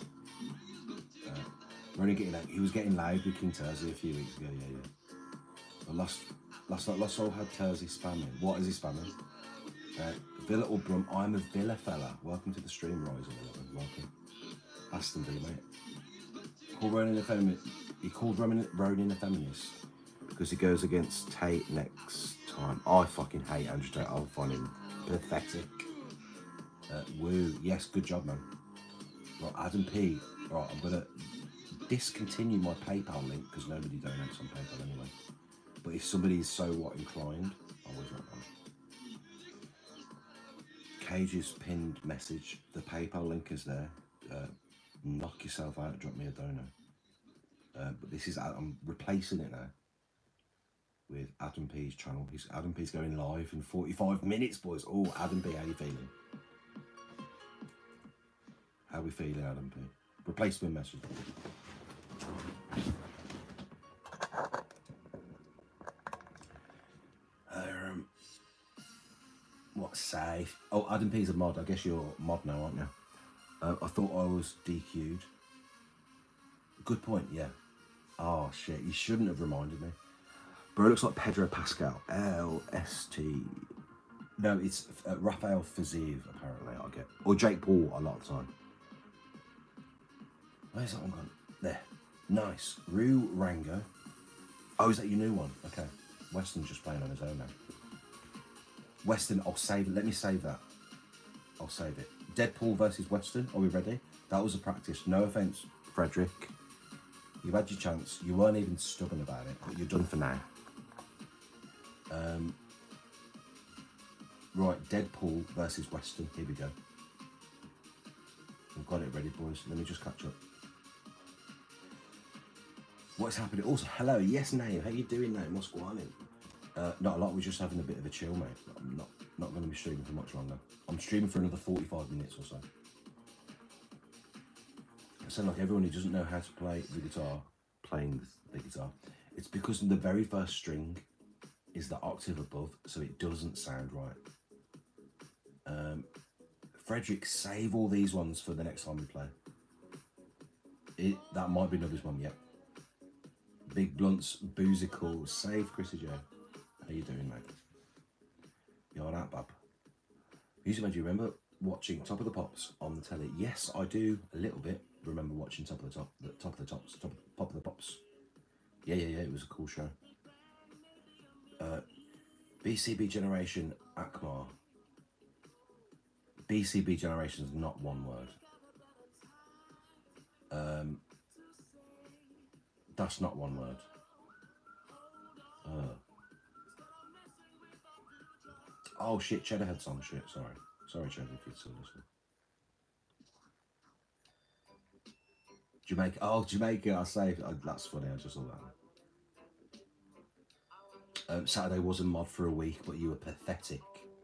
Ronan he was getting loud with King Terzey a few weeks ago. Yeah. Last Soul had Terzey spamming. What is he spamming? Villa or Brum? I'm a Villa fella. Welcome to the stream, Rise. Welcome. Aston Villa, mate. Called Ronan a feminist. He called Ronan a feminist because he goes against Tate next time. I fucking hate Andrew Tate. I'll find him pathetic. Woo. Yes, good job, man. Right, Adam P. Right, I'm gonna discontinue my PayPal link because nobody donates on PayPal anyway. But if somebody's so inclined, I always want one. Cage's pinned message. The PayPal link is there. Knock yourself out. Drop me a dono. But this is, I'm replacing it now with Adam P's channel. Adam P's going live in 45 minutes, boys. Oh, Adam P, how you feeling? How we feeling, Adam P? Replacement message. What say? Oh, Adam P's a mod. I guess you're a mod now, aren't you? I thought I was DQ'd. Good point, yeah. Oh shit, you shouldn't have reminded me. Bro, it looks like Pedro Pascal. LST. No, it's Rafael Fiziev, apparently, I get. Or Jake Paul a lot of the time. Where's that one gone? There. Nice. Rue Rango. Oh, is that your new one? Okay. Weston's just playing on his own now. Weston, I'll save it. Let me save that. I'll save it. Deadpool versus Weston. Are we ready? That was a practice. No offence, Frederick. You've had your chance. You weren't even stubborn about it, but you're done for now. Right, Deadpool versus Weston. Here we go. We've got it ready, boys. Let me just catch up. What's happening? Also, hello. Yes, Name. How you doing, Name? What's going on? Not a lot. We're just having a bit of a chill, mate. I'm not not going to be streaming for much longer. I'm streaming for another 45 minutes or so. I sound like everyone who doesn't know how to play the guitar, playing the guitar. It's because the very first string is the octave above, so it doesn't sound right. Frederick, save all these ones for the next time we play. That might be Nubby's one, yep. Big Blunts, Boozical, save Chrissy J. How you doing, mate? You all right, bub? Music Man, do you remember watching Top of the Pops on the telly? Yes, I do a little bit. Remember watching Top of the Pops. Yeah, it was a cool show. BCB Generation Akmar. BCB Generation is not one word. That's not one word. Oh shit, Cheddarhead song shit, sorry Cheddar if you're still listening. Jamaica, I say, that's funny, I just saw that. Saturday was a mod for a week, but you were pathetic.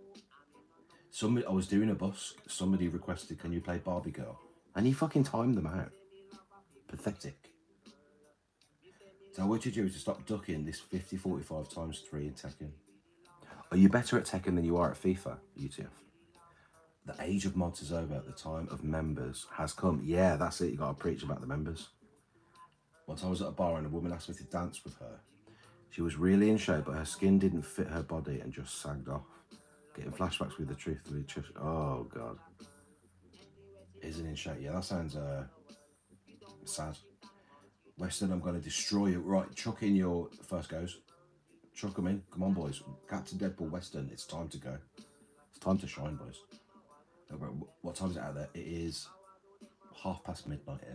I was doing a busk, somebody requested, can you play Barbie Girl? And he fucking timed them out. Pathetic. So what you do is to stop ducking this 50-45 times 3 in Tekken. Are you better at Tekken than you are at FIFA, UTF? The age of mods is over, the time of members has come. Yeah, that's it, you gotta preach about the members. Once I was at a bar and a woman asked me to dance with her. She was really in shape, but her skin didn't fit her body and just sagged off. Getting flashbacks with the truth. Oh, God. Isn't in shape. Yeah, that sounds sad. Western, I'm going to destroy you. Right, chuck in your first goes. Chuck them in. Come on, boys. Captain Deadpool, Western, it's time to go. It's time to shine, boys. What time is it out there? It is midnight here.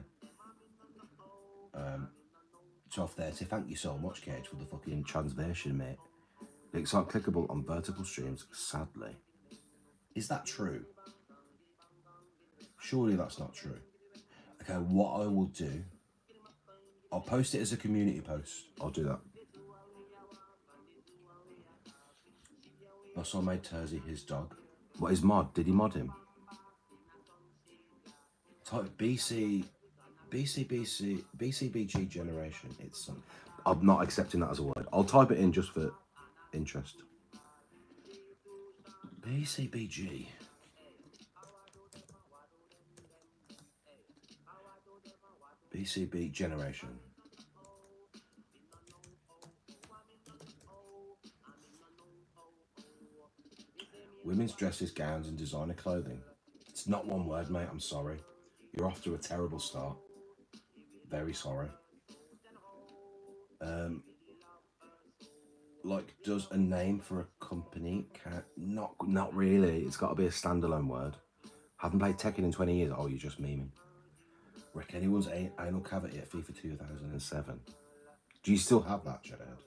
12:30. Thank you so much, Cage, for the fucking transversion, mate. Links aren't clickable on vertical streams, sadly. Is that true? Surely that's not true. Okay, what I will do, I'll post it as a community post. I'll do that. Russell made Tersey his dog. What is mod? Did he mod him? Type BCBG generation. It's some. I'm not accepting that as a word. I'll type it in just for interest. BCBG. BCB generation. Women's dresses, gowns and designer clothing. It's not one word, mate, I'm sorry. You're off to a terrible start. Very sorry. Like, does a name for a company count? Not really. It's got to be a standalone word. Haven't played Tekken in 20 years. Oh, you're just memeing. Wreck anyone's anal cavity at FIFA 2007. Do you still have that, Jedhead?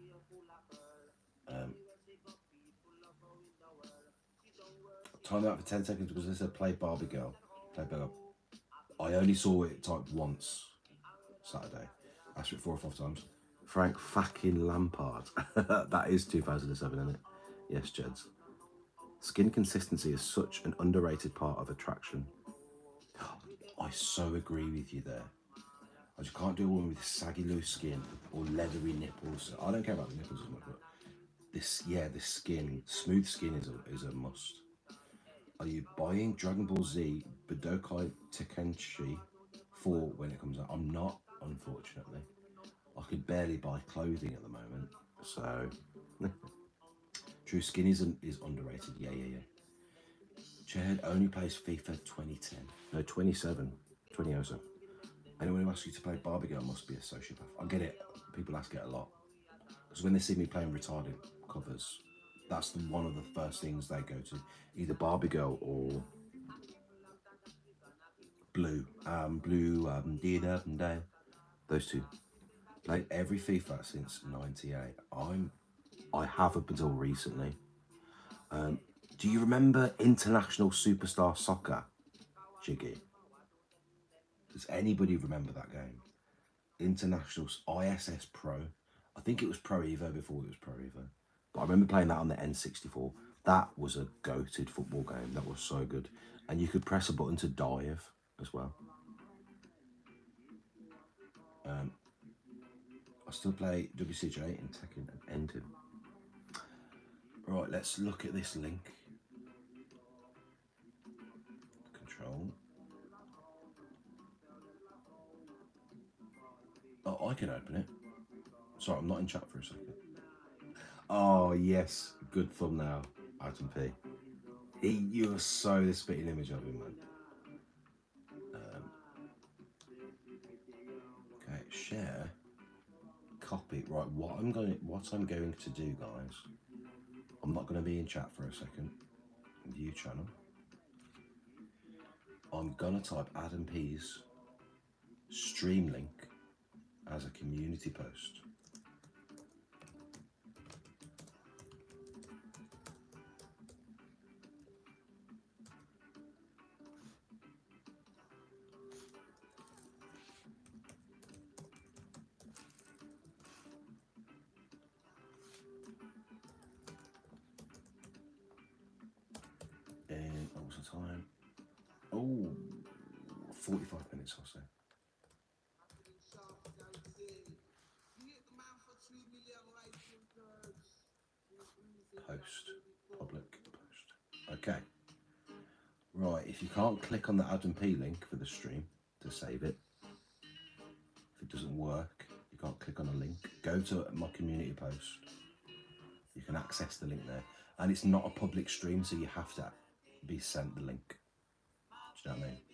Time out for 10 seconds because this said play Barbie Girl. Play Bella. I only saw it typed once Saturday. Asked it 4 or 5 times. Frank fucking Lampard. That is 2007, isn't it? Yes, Jeds. Skin consistency is such an underrated part of attraction. I so agree with you there. I just can't do a woman with saggy loose skin or leathery nipples. I don't care about the nipples as much, but this skin, smooth skin is a must. Are you buying Dragon Ball Z Budokai Tenkaichi 4 when it comes out? I'm not, unfortunately. I could barely buy clothing at the moment, so true skin is underrated. Yeah. Chairhead only plays FIFA 2010. No, 2007. Anyone who asks you to play Barbie Girl must be a sociopath. I get it. People ask it a lot. Because when they see me playing retarded covers, that's one of the first things they go to. Either Barbie Girl or Blue. Those two. Played every FIFA since '98. I have up until recently. Do you remember International Superstar Soccer, Jiggy? Does anybody remember that game? International ISS Pro. I think it was Pro Evo before it was Pro Evo. But I remember playing that on the N64. That was a goated football game. That was so good. And you could press a button to dive as well. I still play WCJ in Tekken and Ending. Right, let's look at this link. Control. Oh, I can open it. Sorry, I'm not in chat for a second. Oh, yes. Good thumbnail, Adam P. You are so the spitting image of him, man. Okay, share. Copy. Right, what I'm going to do, guys, I'm not going to be in chat for a second. View channel. I'm going to type Adam P's stream link as a community post. And what was the time? Oh, 45 minutes or so. Post. Public post. Okay. Right, if you can't click on the Adam P link for the stream to save it, if it doesn't work, you can't click on a link, go to my community post. You can access the link there. And it's not a public stream, so you have to be sent the link. Do you know what I mean?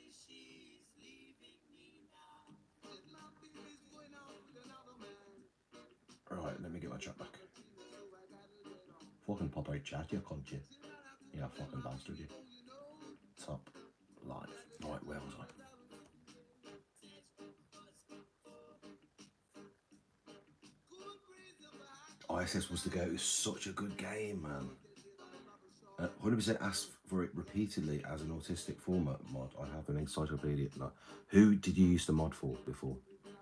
Right, let me get my chat back. Fucking pop out chat, you cunt you. Yeah, fucking bastard you. Top live. Right, where was I? ISS was the go. It was such a good game, man. 100% asked for it repeatedly as an autistic format mod. I have an encyclopedia. No. Who did you use the mod for before?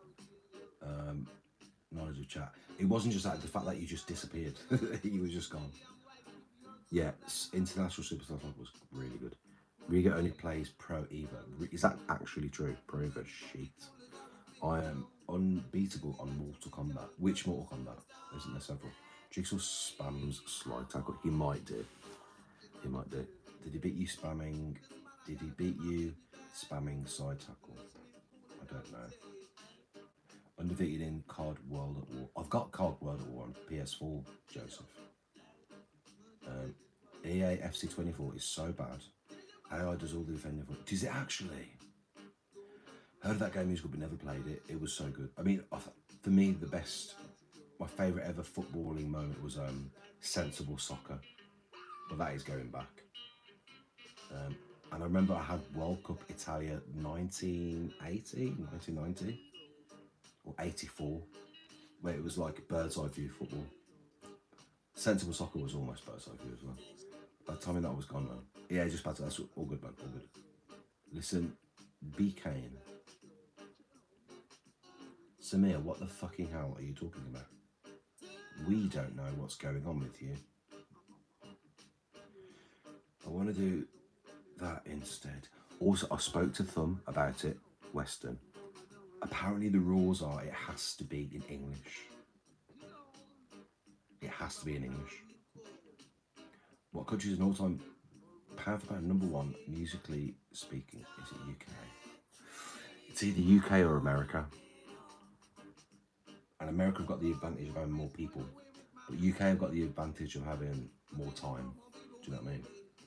Knowledge of chat. It wasn't just that, the fact that you just disappeared. You were just gone. Yeah, International Superstar Club was really good. Riga only plays Pro Evo. Is that actually true? Pro Evo shit. I am unbeatable on Mortal Kombat. Which Mortal Kombat? Isn't there several? Jigsaw spams slide tackle. He might do. He might do. Did he beat you spamming? Did he beat you spamming side tackle? I don't know. Undefeated in COD World at War. I've got COD World at War on PS4, Joseph. EA FC24 is so bad. AI does all the defending for it. Does it actually? Heard of that game musical but never played it. It was so good. I mean, for me, my favourite ever footballing moment was Sensible Soccer. But that is going back. And I remember I had World Cup Italia 1980, 1990, or 84, where it was like bird's eye view football. Sensible Soccer was almost bird's eye view as well. By the time that was gone, man. Yeah, just bad. That's all good, man. All good. Listen, B. Kane. Samir, what the fucking hell are you talking about? We don't know what's going on with you. I want to do that instead. Also, I spoke to Thumb about it, Western. Apparently the rules are it has to be in English. It has to be in English. What country is an all-time pound for pound #1 musically speaking? Is it UK? It's either UK or America. And America have got the advantage of having more people, but UK have got the advantage of having more time. Do you know what I mean?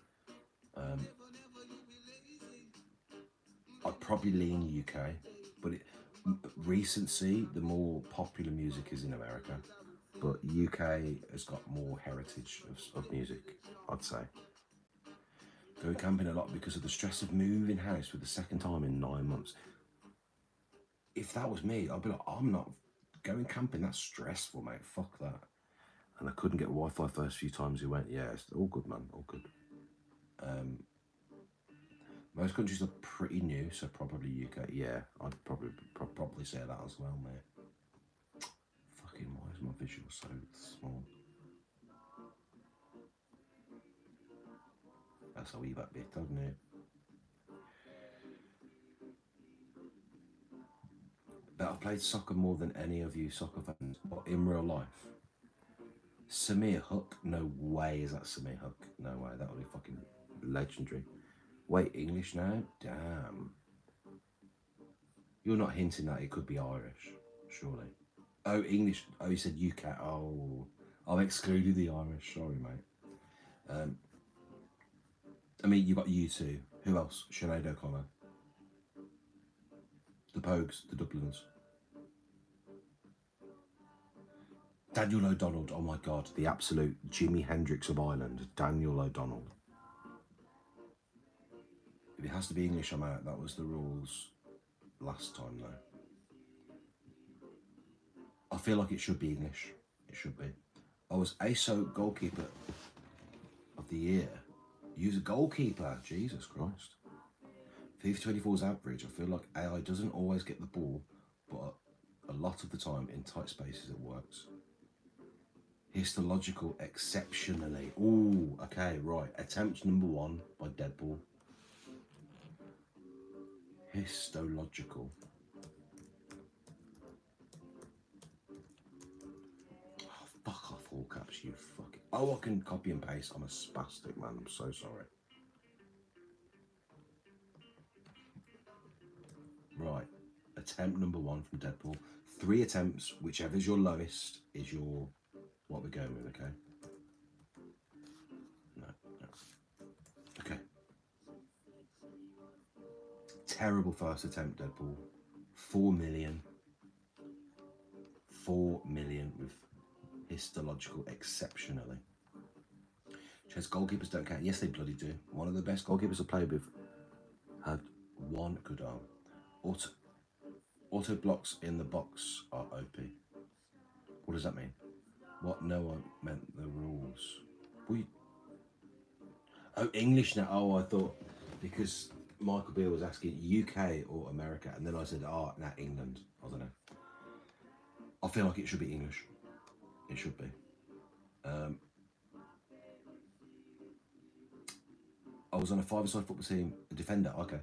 I'd probably lean UK, but recency, the more popular music is in America, but UK has got more heritage of music, I'd say. Go camping a lot because of the stress of moving house for the second time in 9 months. If that was me, I'd be like, I'm not going camping, that's stressful, mate, fuck that. And I couldn't get Wi-Fi first few times we went. Yeah, it's all good, man, all good. Most countries are pretty new, so probably UK. Yeah, I'd probably say that as well, mate. Fucking, why is my visual so small? That's a wee bit better, isn't it? But I've played soccer more than any of you soccer fans, but in real life. Samir Hook? No way is that Samir Hook. No way, that would be fucking legendary. Wait, English now? Damn. You're not hinting that it could be Irish, surely. Oh, English. Oh, you said UK. Oh, I've excluded the Irish. Sorry, mate. I mean, you got U2. Who else? Sinead O'Connor. The Pogues, the Dubliners. Daniel O'Donnell. Oh my God, the absolute Jimi Hendrix of Ireland. Daniel O'Donnell. If it has to be English, I'm out. That was the rules last time, though. I feel like it should be English. It should be. I was ASO goalkeeper of the year. Use a goalkeeper. Jesus Christ. FIFA 24's average. I feel like AI doesn't always get the ball, but a lot of the time in tight spaces it works. Histological exceptionally. Ooh, okay, right. Attempt number 1 by Deadpool. Histological. Oh, fuck off, all caps, you fucking. Oh, I can copy and paste. I'm a spastic, man. I'm so sorry. Right. Attempt number 1 from Deadpool. 3 attempts, whichever is your lowest, is your what we're going with, okay? No. Okay. Terrible first attempt, Deadpool. 4 million. 4 million with histological exceptionally. Says goalkeepers don't count. Yes, they bloody do. One of the best goalkeepers I played with had 1 good arm. Auto blocks in the box are OP. What does that mean? What no one meant the rules. Oh, English now. Oh, I thought because Michael Beale was asking UK or America, and then I said, oh, nah, England. I don't know. I feel like it should be English. It should be. I was on a 5-a-side football team, a defender. Okay.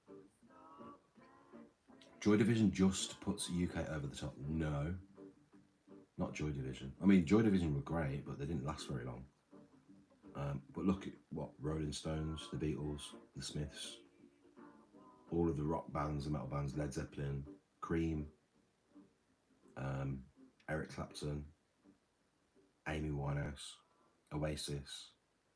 Joy Division just puts UK over the top. No. Not Joy Division. I mean, Joy Division were great, but they didn't last very long. But look at what Rolling Stones, the Beatles, the Smiths, all of the rock bands and metal bands, Led Zeppelin, Cream, Eric Clapton, Amy Winehouse, Oasis,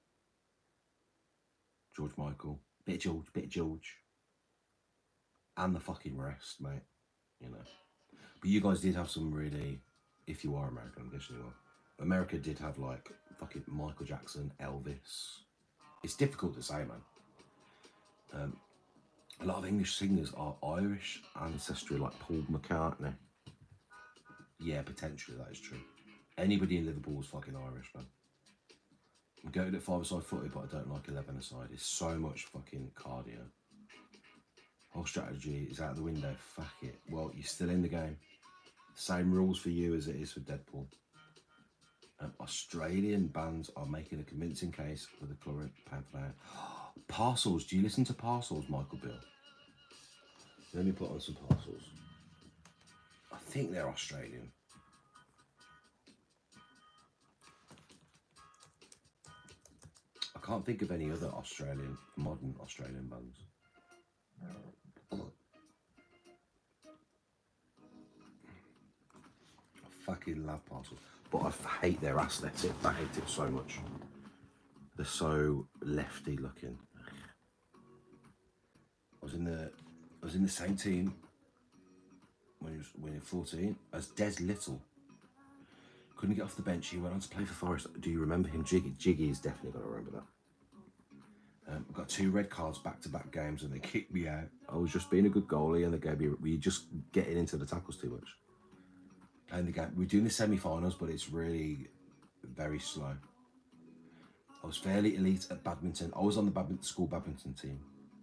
George Michael, bit of George, and the fucking rest, mate. You know. But you guys did have some really, if you are American, I'm guessing you are. America did have like fucking Michael Jackson, Elvis. It's difficult to say, man. A lot of English singers are Irish ancestry, like Paul McCartney. Yeah, potentially that is true. Anybody in Liverpool is fucking Irish, man. I'm going at 5-a-side footy, but I don't like 11-a-side. It's so much fucking cardio. Whole strategy is out the window. Fuck it. Well, you're still in the game. Same rules for you as it is for Deadpool. Australian bands are making a convincing case for the current Pantheon. Parcels. Do you listen to Parcels, Michael Bill? Let me put on some Parcels. I think they're Australian. I can't think of any other Australian, modern Australian bands. I fucking love Parcels. But I hate their aesthetic. I hate it so much. They're so lefty looking. I was in the same team when he was 14 as Des Little. Couldn't get off the bench. He went on to play for Forest. Do you remember him? Jiggy is definitely going to remember that. I got 2 red cards back-to-back games and they kicked me out. I was just being a good goalie and they gave me, were you just getting into the tackles too much? And the game, we're doing the semi-finals, but it's really very slow. I was fairly elite at badminton. I was on the school badminton team.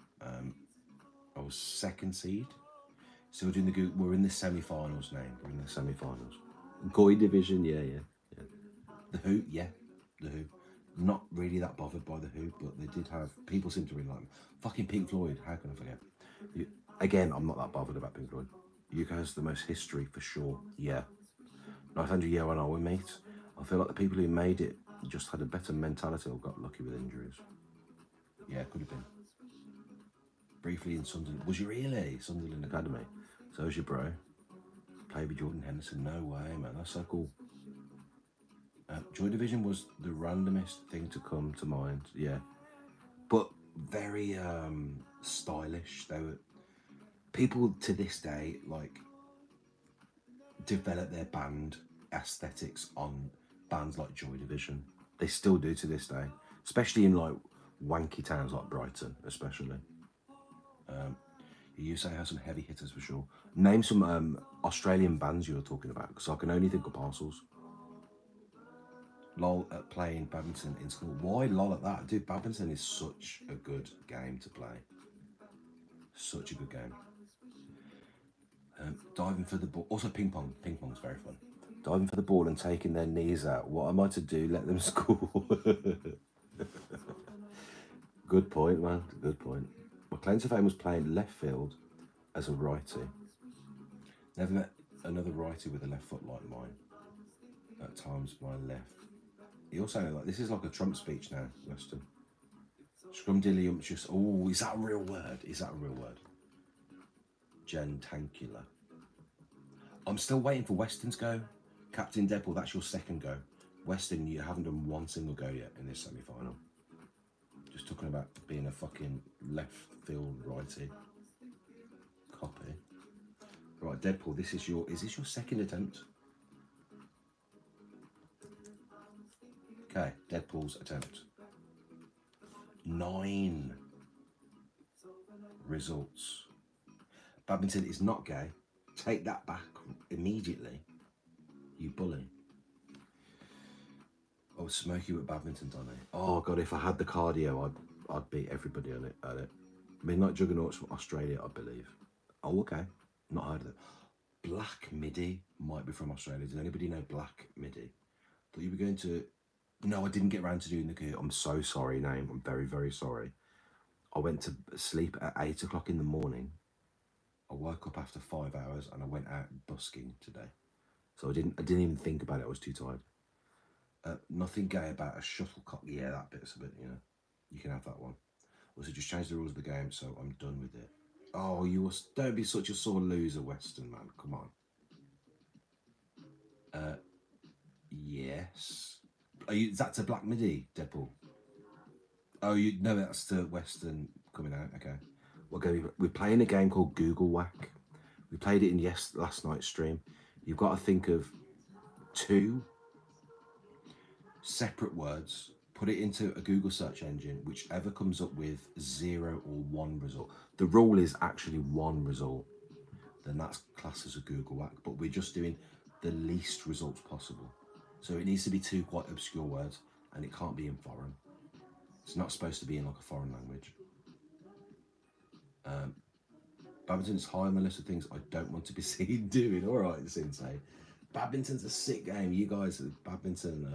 I was 2nd seed. So we're in the semi-finals now. We're in the semi-finals. Goy division, yeah. The Who, yeah. The Who. Not really that bothered by the Who, but they did have, people seem to really like them. Fucking Pink Floyd, how can I forget? Again, I'm not that bothered about Pink Floyd. UK has the most history for sure, yeah. 900 year on our mate. I feel like the people who made it just had a better mentality or got lucky with injuries. Yeah, could have been. Briefly in Sunderland. Was you really? Sunderland Academy. So was your bro. Played with Jordan Henderson. No way, man. That's so cool. Joy Division was the randomest thing to come to mind. Yeah. But very stylish. They were people to this day like develop their band aesthetics on bands like Joy Division. They still do to this day, especially in like wanky towns like Brighton, especially. You say has some heavy hitters for sure. Name some Australian bands you were talking about, because I can only think of Parcels. LOL at playing badminton in school. Why LOL at that? Dude, badminton is such a good game to play. Such a good game. Diving for the ball. Also ping pong. Ping pong's very fun. Diving for the ball and taking their knees out. What am I to do? Let them score. Good point, man. Good point. My claim to fame was playing left field as a righty. Never met another righty with a left foot like mine. At times, my left. You're saying like this is like a Trump speech now, Weston. Scrumdiddlyumptious. Oh, is that a real word? Is that a real word? Gentacular. I'm still waiting for Weston's go. Captain Deadpool, that's your second go. Weston, you haven't done one single go yet in this semi-final. Just talking about being a fucking left field righty. Copy. Right, Deadpool, this is your, is this your second attempt? Okay, Deadpool's attempt. 9 results. Badminton is not gay. Take that back immediately, you bully. I was smoky with badminton, Donny. Oh god, if I had the cardio, I'd beat everybody on it. Midnight Juggernauts from Australia, I believe. Oh, okay. Not heard of it. Black Midi might be from Australia. Does anybody know Black Midi? Thought you were going to... No, I didn't get around to doing the queue. I'm so sorry, name. I'm very, very sorry. I went to sleep at 8 o'clock in the morning. I woke up after 5 hours and I went out busking today. So I didn't even think about it. I was too tired. Nothing gay about a shuttlecock. Yeah, that bit's a bit, you know. You can have that one. Also, just change the rules of the game, so I'm done with it. Oh, don't be such a sore loser, Weston, man. Come on. Yes. Is that to Black Midi, Deadpool? Oh, no, that's to Weston coming out. Okay. We're playing a game called Google Whack. We played it in last night's stream. You've got to think of 2 separate words, put it into a Google search engine, whichever comes up with 0 or 1 result. The rule is actually 1 result. Then that's classed as a Google Whack, but we're just doing the least results possible. So it needs to be 2 quite obscure words, and it can't be in foreign. It's not supposed to be in like a foreign language. Badminton's high on the list of things I don't want to be seen doing. All right, Sensei. Badminton's a sick game. You guys, badminton's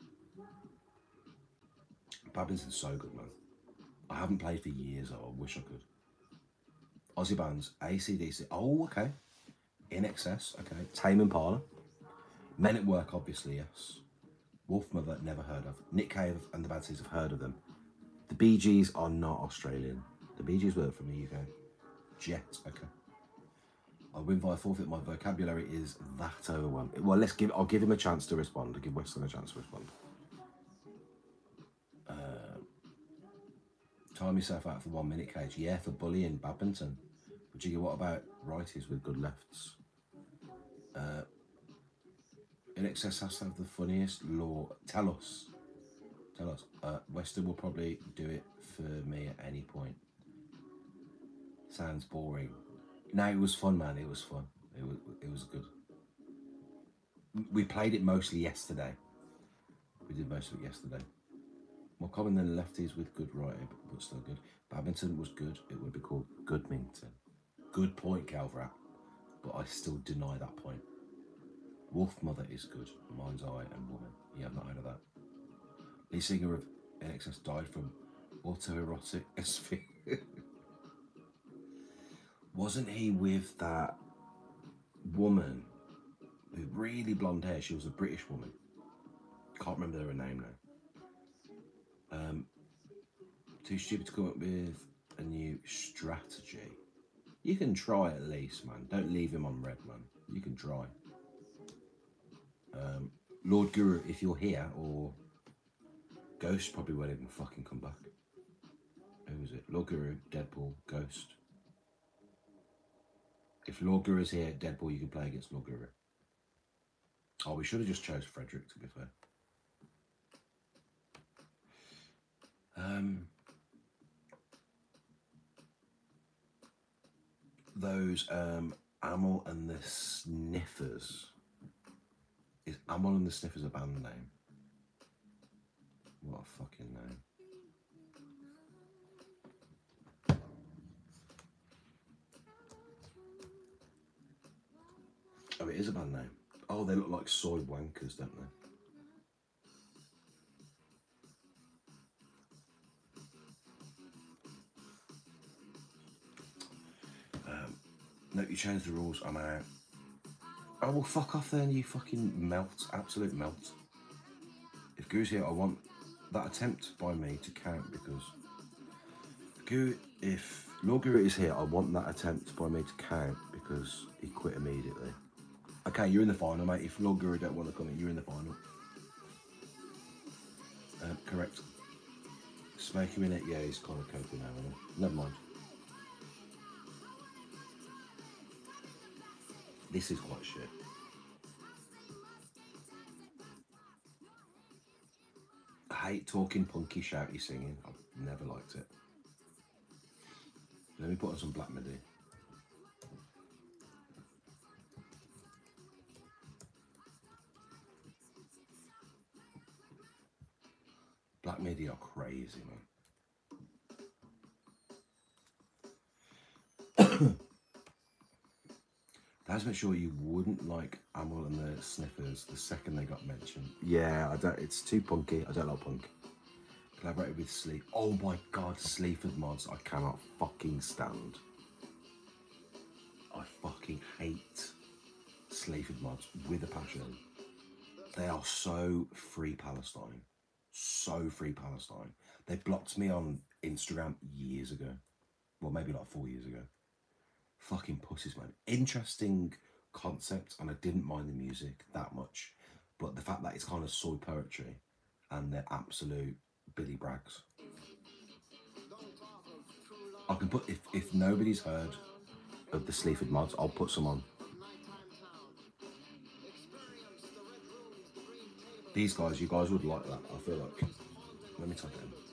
so good, man. I haven't played for years, though. I wish I could. Aussie bands, AC/DC. Oh, okay. In Excess, okay. Tame Impala. Men at Work, obviously, yes. Wolfmother, never heard of. Nick Cave and the Bad Seeds have heard of them. The Bee Gees are not Australian. The Bee Gees were from the UK. Jet, okay. I'll win via forfeit. My vocabulary is that overwhelming. Well, I'll give him a chance to respond. I'll give Weston a chance to respond. Time yourself out for 1 minute, Cage. Yeah, for bullying badminton. But you get what about righties with good lefts? In Excess has to have the funniest law. Tell us. Weston will probably do it for me at any point. Sounds boring. No, it was fun, man. It was fun. It was good. We played it mostly yesterday. We did most of it yesterday. More common than lefties with good writing, but still good. Badminton was good. It would be called Goodmington. Good point, Calvrat. But I still deny that point. Wolfmother is good. Mind's Eye and Woman. Yeah, I've not heard of that. Lead singer of NXS died from autoerotic asphyxia. Wasn't he with that woman with really blonde hair? She was a British woman. Can't remember her name now. Too stupid to come up with a new strategy. You can try at least, man. Don't leave him on red, man. You can try. Lord Guru, if you're here, or Ghost probably won't even fucking come back. Who was it? Lord Guru, Deadpool, Ghost. If Lord Guru's here, Deadpool, you can play against Lord Guru. Oh, we should have just chose Frederick, to be fair. Those Amyl and the Sniffers. Is Amyl and the Sniffers a band name? What a fucking name. Oh, it is a band name. Oh, they look like soy wankers, don't they? No, you changed the rules. I'm out. Oh, well, fuck off then, you fucking melt. Absolute melt. If Guru's here, I want that attempt by me to count because... If Lord Guru is here, I want that attempt by me to count because he quit immediately. Okay, you're in the final, mate. If Lord Guru don't want to come in, you're in the final. Correct. Smoke him in it. Yeah, he's kind of coping now, isn't he? Never mind. This is quite shit. I hate talking punky shouty singing. I've never liked it. Let me put on some Black Midi. Black Midi are crazy, man. Let's make sure you wouldn't like Amyl and the Sniffers the second they got mentioned. Yeah, I don't. It's too punky. I don't like punk. Collaborated with Sleep. Oh my god, Sleaford mods. I cannot fucking stand. I fucking hate Sleaford mods with a passion. They are so free Palestine. So free Palestine. They blocked me on Instagram years ago. Well, maybe like 4 years ago. Fucking pussies, man. Interesting concept, and I didn't mind the music that much. But the fact that it's kind of soy poetry and they're absolute Billy Braggs. I can put, if nobody's heard of the Sleaford mods, I'll put some on. These guys, you guys would like that, I feel like. Let me type it in.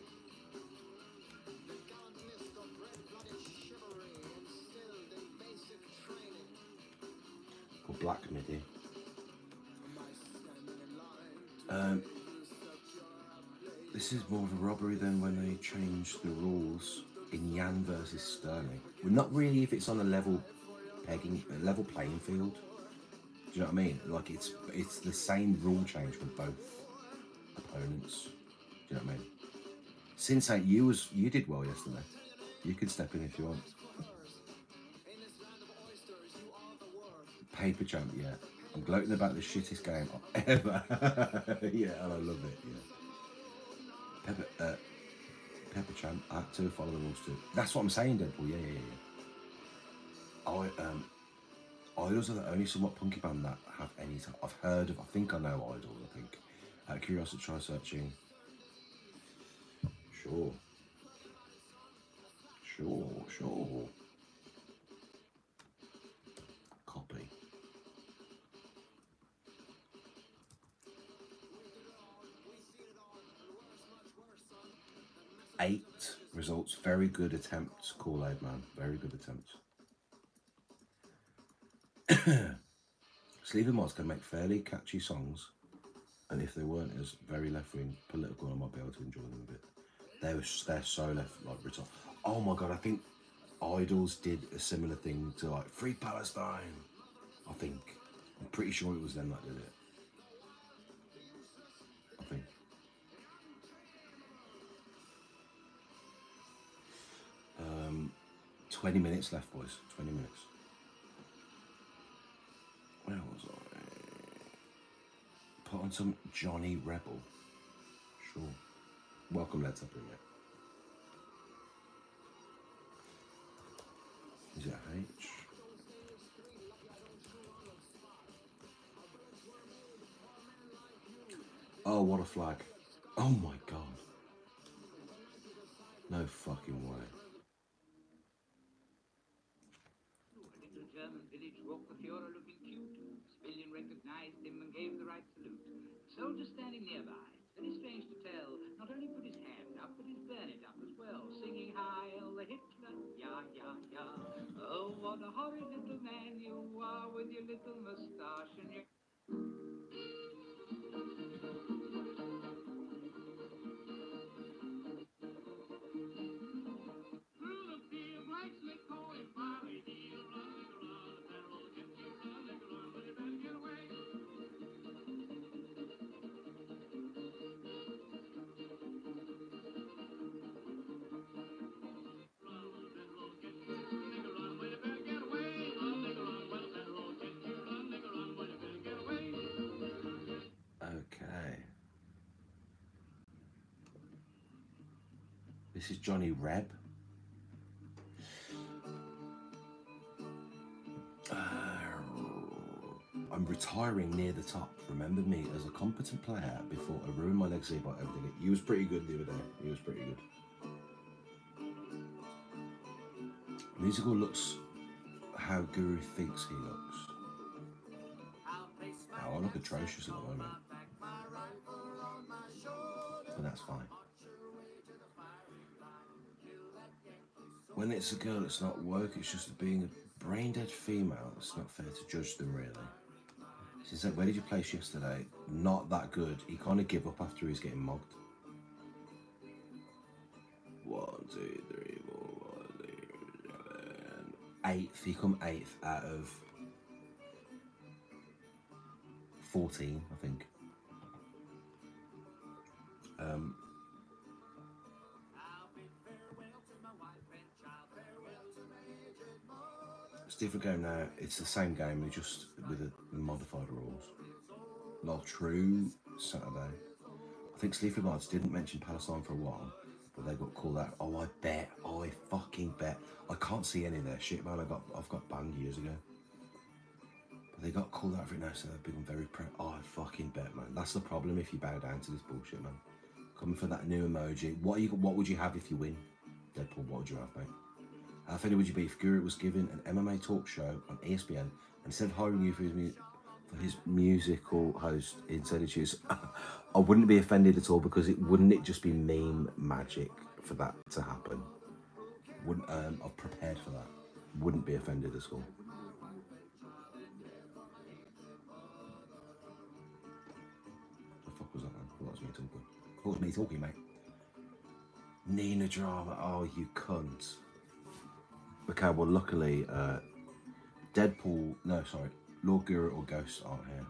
Or Black Midi. This is more of a robbery than when they changed the rules in Yan versus Sterling. Well, not really if it's on a level playing field. Do you know what I mean? Like it's the same rule change for both opponents. Do you know what I mean? Sensei, you did well yesterday. You can step in if you want. Paper Champ, yeah. I'm gloating about the shittest game ever. Yeah, and I love it, yeah. Pepper Champ, I had to follow the rules too. That's what I'm saying, Deadpool, yeah. Idols are the only somewhat punky band that have any time. I've heard of, I think I know Idols, I think. Out of curiosity, try searching. Sure. Copy. Eight results. Very good attempts, Kool-Aid Man. Very good attempts. Sleaford mods can make fairly catchy songs, and if they weren't as very left-wing political, I might be able to enjoy them a bit. They're so left, like retard. Oh my god, I think Idols did a similar thing to like Free Palestine. I think. I'm pretty sure it was them that did it. I think. 20 minutes left, boys. 20 minutes. Where was I? Put on some Johnny Rebel. Sure. Welcome, Led Zeppelin, yeah. Is it H? Oh, what a flag. Oh my god. No fucking way. A little German village walked the Führer looking cute. Civilian recognized him and gave the right salute. Soldier standing nearby. Very strange to tell. Not only put his hand up, but his bayonet up as well. Singing Heil Hitler, ja, ja, ja. Oh, what a horrid little man you are with your little moustache and your... Okay. This is Johnny Reb. I'm retiring near the top. Remember me as a competent player before I ruined my legacy by everything. He was pretty good the other day. He was pretty good. Musical looks how Guru thinks he looks. Oh, I look atrocious at the moment. But that's fine. When it's a girl, it's not work, it's just being a brain-dead female. It's not fair to judge them, really. She said, where did you place yesterday? Not that good. He kind of gave up after he was getting mogged. 1, 2, 3, 4, 5, 6, 7. 8th. He come 8th out of 14, I think. It's a different game now. It's the same game, just with the modified rules. Not true Saturday. I think Sleaford Mods didn't mention Palestine for a while, but they got called out. Oh, I fucking bet. I can't see any of their shit, man. I've got banned years ago. But they got called out for it now, so they've become very oh, I fucking bet, man. That's the problem if you bow down to this bullshit, man. Coming for that new emoji. What would you have if you win? Deadpool, what would you have, mate? How offended would you be if Guru was given an MMA talk show on ESPN and instead of hiring you for his musical host, instead of choose? I wouldn't be offended at all, because wouldn't it just be meme magic for that to happen? Wouldn't I've prepared for that. Wouldn't be offended at all. The fuck was that, man? That was me talking. That was me talking, mate. Nina drama. Oh, you cunt. Okay, well, luckily, Deadpool, no, sorry, Lord Guru or Ghost aren't here.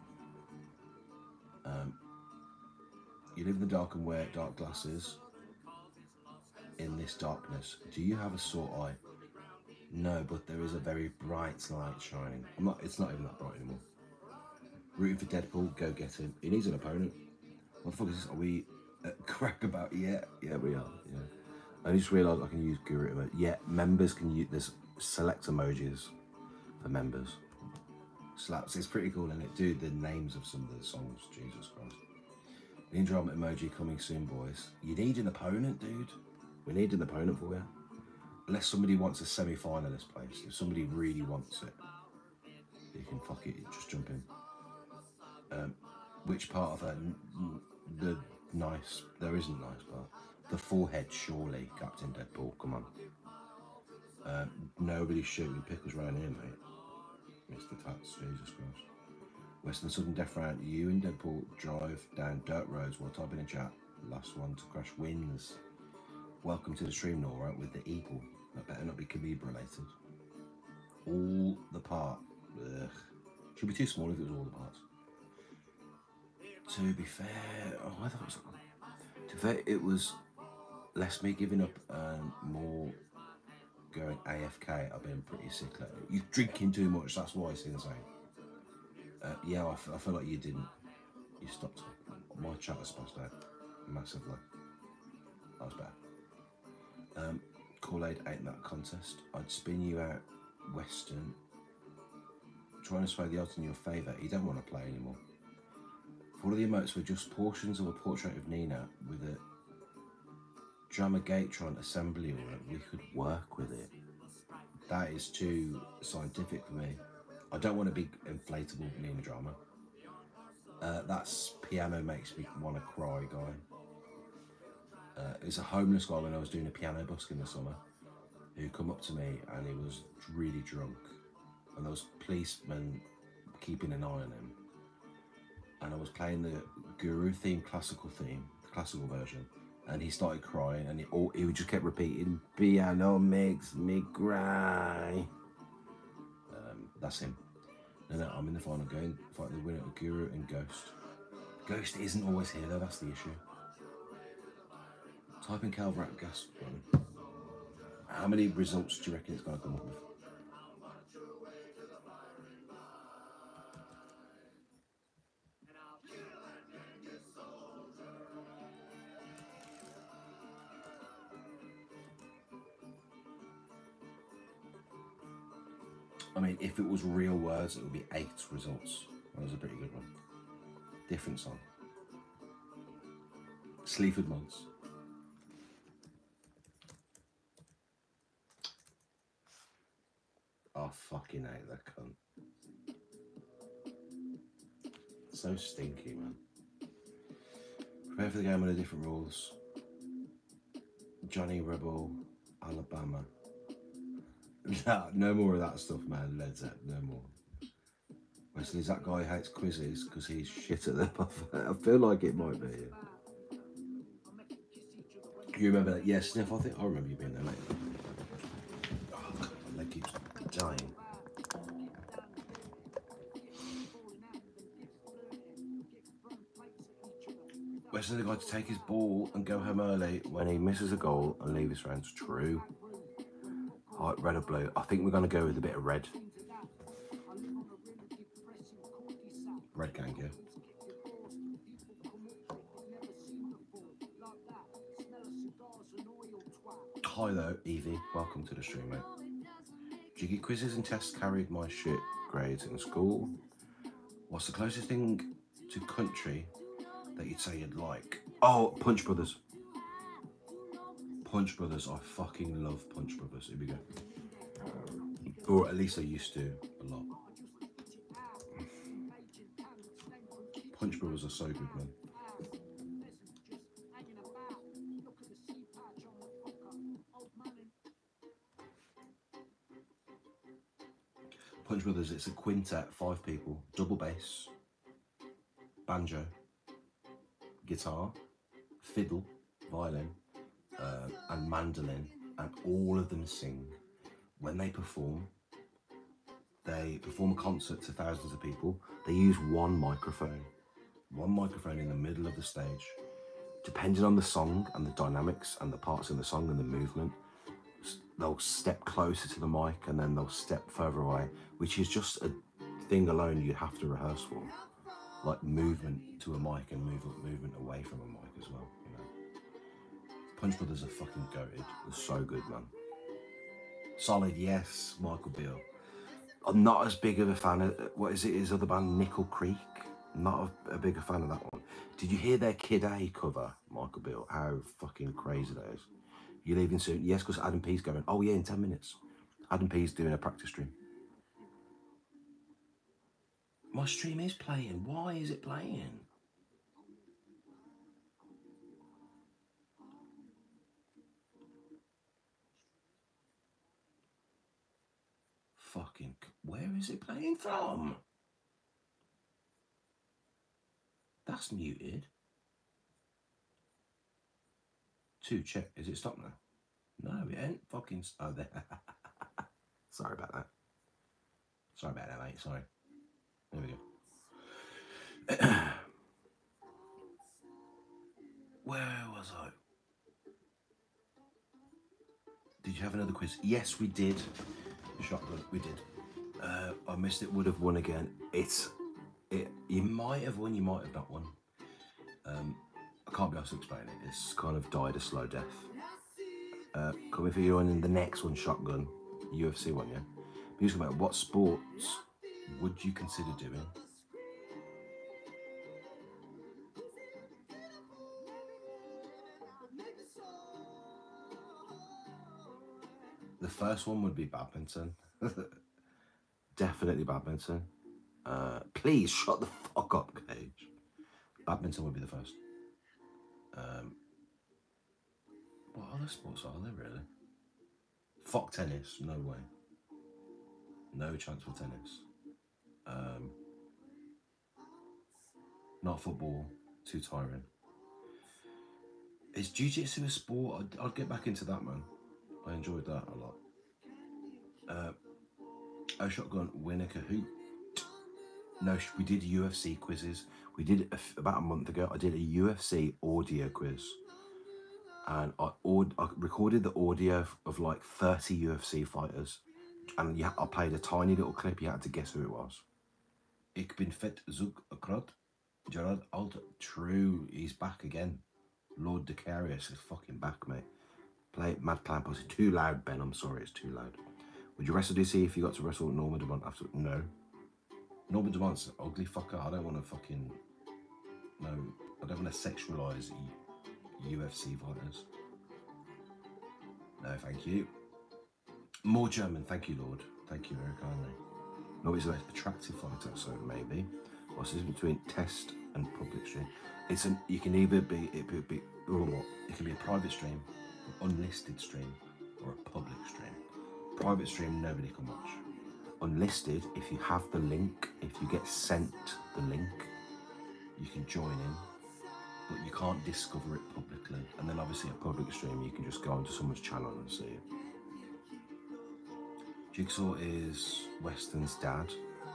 You live in the dark and wear dark glasses in this darkness. Do you have a sore eye? No, but there is a very bright light shining. It's not even that bright anymore. Rooting for Deadpool, go get him. He needs an opponent. What the fuck is this? Are we crack about? Yeah, we are, yeah. I just realised I can use Guru emoji. Yeah, members can use, there's select emojis for members. Slaps, it's pretty cool, isn't it? Dude, the names of some of the songs, Jesus Christ. Ninja drama emoji coming soon, boys. You need an opponent, dude. We need an opponent for you. Unless somebody wants a semi-finalist place. If somebody really wants it, you can fuck it, just jump in. Which part of the nice, there isn't nice part. The forehead, surely, Captain Deadpool, come on. Nobody's shooting pickles around here, mate. Mr. Tats, Jesus Christ. Western Sudden Death Round, you and Deadpool drive down dirt roads while typing in chat. Last one to crash wins. Welcome to the stream, Nora, with the eagle. That better not be Khabib related. All the part. Ugh. Should be too small if it was all the parts. To be fair, oh, I thought it was. To be fair, it was less me giving up and more going AFK. I've been pretty sick lately. You're drinking too much, that's why it's insane. Yeah, I feel like you didn't. You stopped. My chat has spaced out massively. That was bad. Kool-Aid ain't that contest. I'd spin you out Western. Trying to sway the odds in your favour. You don't want to play anymore. If all of the emotes were just portions of a portrait of Nina with a Dramagatron assembly order, we could work with it. That is too scientific for me. I don't want a big inflatable Nina drama. That's piano makes me want to cry guy. It's a homeless guy when I was doing a piano busk in the summer who come up to me and he was really drunk and there was policemen keeping an eye on him and I was playing the Guru theme, classical version, and he started crying and he just kept repeating, piano makes me cry. That's him. No, I'm in the final going, fighting the winner of Guru and Ghost. Ghost isn't always here though, that's the issue. Type in Calvrat gas run. How many results do you reckon it's going to come up with? I mean, if it was real words, it would be 8 results. That was a pretty good one. Different song. Sleaford Mods. I fucking hate that cunt. So stinky, man. Prepare for the game under different rules. Johnny Rebel, Alabama. No more of that stuff, man. Led Zepp, no more. Wesley's that guy who hates quizzes because he's shit at them. I feel like it might be. Yeah. You remember that? Yeah, Sniff, I think I remember you being there, mate. Oh, God, my leg keeps dying. Wesley the guy to take his ball and go home early when he misses a goal and leave his friends. True. Right, red or blue? I think we're going to go with a bit of red. Red gang, yeah. Hi though, Evie. Welcome to the stream, mate. Jiggy quizzes and tests carried my shit grades in school. What's the closest thing to country that you'd say you'd like? Oh, Punch Brothers. Punch Brothers. I fucking love Punch Brothers. Here we go. Or at least I used to a lot. Punch Brothers are so good, man. Punch Brothers, it's a quintet, 5 people, double bass, banjo, guitar, fiddle, violin, and mandolin, and all of them sing. When they perform a concert to thousands of people. They use one microphone in the middle of the stage. Depending on the song and the dynamics and the parts in the song and the movement, they'll step closer to the mic and then they'll step further away, which is just a thing alone you have to rehearse for. Like movement to a mic and movement away from a mic as well, you know. Punch Brothers are fucking goated. They're so good, man. Solid, yes, Michael Beale. I'm not as big of a fan of, what is it, his other band, Nickel Creek? Not a bigger fan of that one. Did you hear their Kid A cover, Michael Beale? How fucking crazy that is. You leaving soon? Yes, because Adam P's going. Oh yeah, in 10 minutes. Adam P's doing a practice stream. My stream is playing. Why is it playing? Fucking, where is it playing from? That's muted. Check. Is it stopped now? No, it ain't fucking. Oh, there. Sorry about that. Sorry about that, mate. Sorry. There we go. Where was I? Did you have another quiz? Yes, we did. Shotgun, we did. I missed it. Would have won again. You might have won. You might have not won. I can't be able to explain it. It's kind of died a slow death. Coming for you on in the next one, Shotgun, UFC one, yeah. Music about what sports would you consider doing? The first one would be badminton. Definitely badminton. Please shut the fuck up, Cage. Badminton would be the first. What other sports are there really? Fuck tennis, no way. No chance for tennis. Not football, too tiring. Is jiu-jitsu a sport? I'd get back into that, man. I enjoyed that a lot. Oh, Shotgun, win a Kahoot. No, we did UFC quizzes. We did about a month ago. I did a UFC audio quiz, and I recorded the audio of like 30 UFC fighters, and I played a tiny little clip. You had to guess who it was. Ik ben vet zoek akrat. Gerard Alt. True, he's back again. Lord Decarius is fucking back, mate. Play Mad Plan Posse. Too loud, Ben. I'm sorry, it's too loud. Would you wrestle DC if you got to wrestle Norman Dumont after? No. Norman Dumont's an ugly fucker. I don't want to fucking... No, I don't want to sexualise UFC fighters. No, thank you. More German, thank you, Lord. Thank you very kindly. No, he's the most attractive fighter, so maybe. What's the difference between test and public stream? You can either be, it can be a private stream, an unlisted stream, or a public stream. Private stream, nobody can watch. Unlisted, if you have the link, if you get sent the link, you can join in, but you can't discover it publicly. And then obviously a public stream, you can just go onto someone's channel and see it. Jigsaw is Weston's dad.